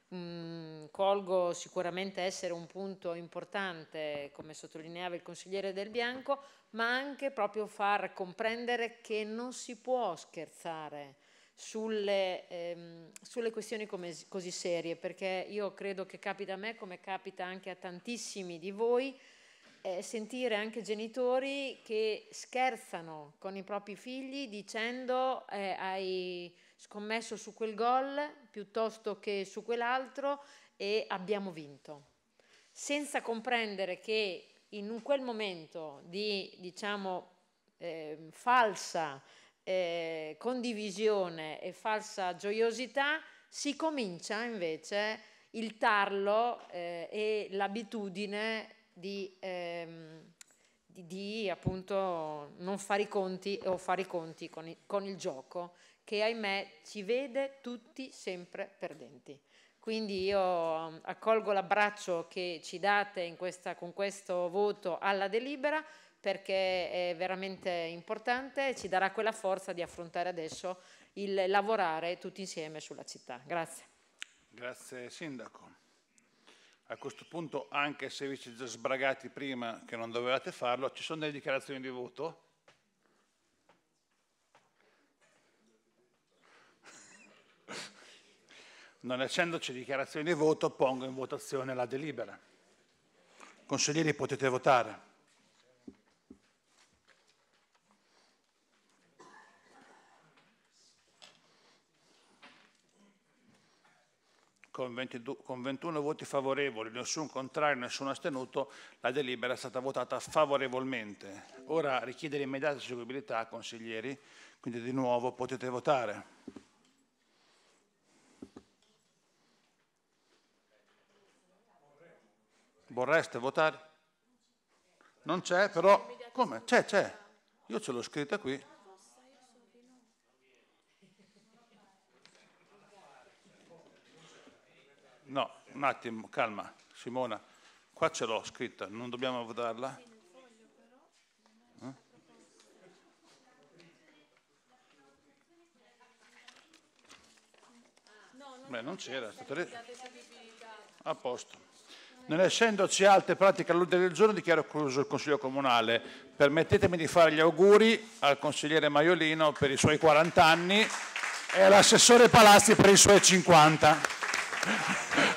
mh, colgo sicuramente essere un punto importante, come sottolineava il consigliere Del Bianco, ma anche proprio far comprendere che non si può scherzare Sulle, ehm, sulle questioni come, così serie, perché io credo che capita a me come capita anche a tantissimi di voi, eh, sentire anche genitori che scherzano con i propri figli dicendo eh, hai scommesso su quel gol piuttosto che su quell'altro e abbiamo vinto, senza comprendere che in quel momento di, diciamo, eh, falsa Eh, condivisione e falsa gioiosità si comincia invece il tarlo eh, e l'abitudine di, ehm, di, di appunto non fare i conti o fare i conti con, i, con il gioco, che ahimè ci vede tutti sempre perdenti. Quindi io accolgo l'abbraccio che ci date in questa, con questo voto alla delibera, perché è veramente importante e ci darà quella forza di affrontare adesso il lavorare tutti insieme sulla città. Grazie. Grazie Sindaco. A questo punto, anche se vi siete già sbragati prima che non dovevate farlo, ci sono delle dichiarazioni di voto? Non essendoci dichiarazioni di voto, pongo in votazione la delibera. Consiglieri, potete votare. Con, ventidue, con ventuno voti favorevoli, nessun contrario, nessun astenuto, la delibera è stata votata favorevolmente. Ora richiede l'immediata eseguibilità, consiglieri, quindi di nuovo potete votare. Vorreste votare? Non c'è, però... Come? C'è, c'è. Io ce l'ho scritta qui. No, un attimo, calma, Simona, qua ce l'ho scritta, non dobbiamo votarla? Eh? Beh, non c'era, è stato a posto. Non essendoci altre pratiche all'ordine del giorno, dichiaro chiuso il Consiglio Comunale. Permettetemi di fare gli auguri al consigliere Maiolino per i suoi quaranta anni e all'assessore Palazzi per i suoi cinquanta.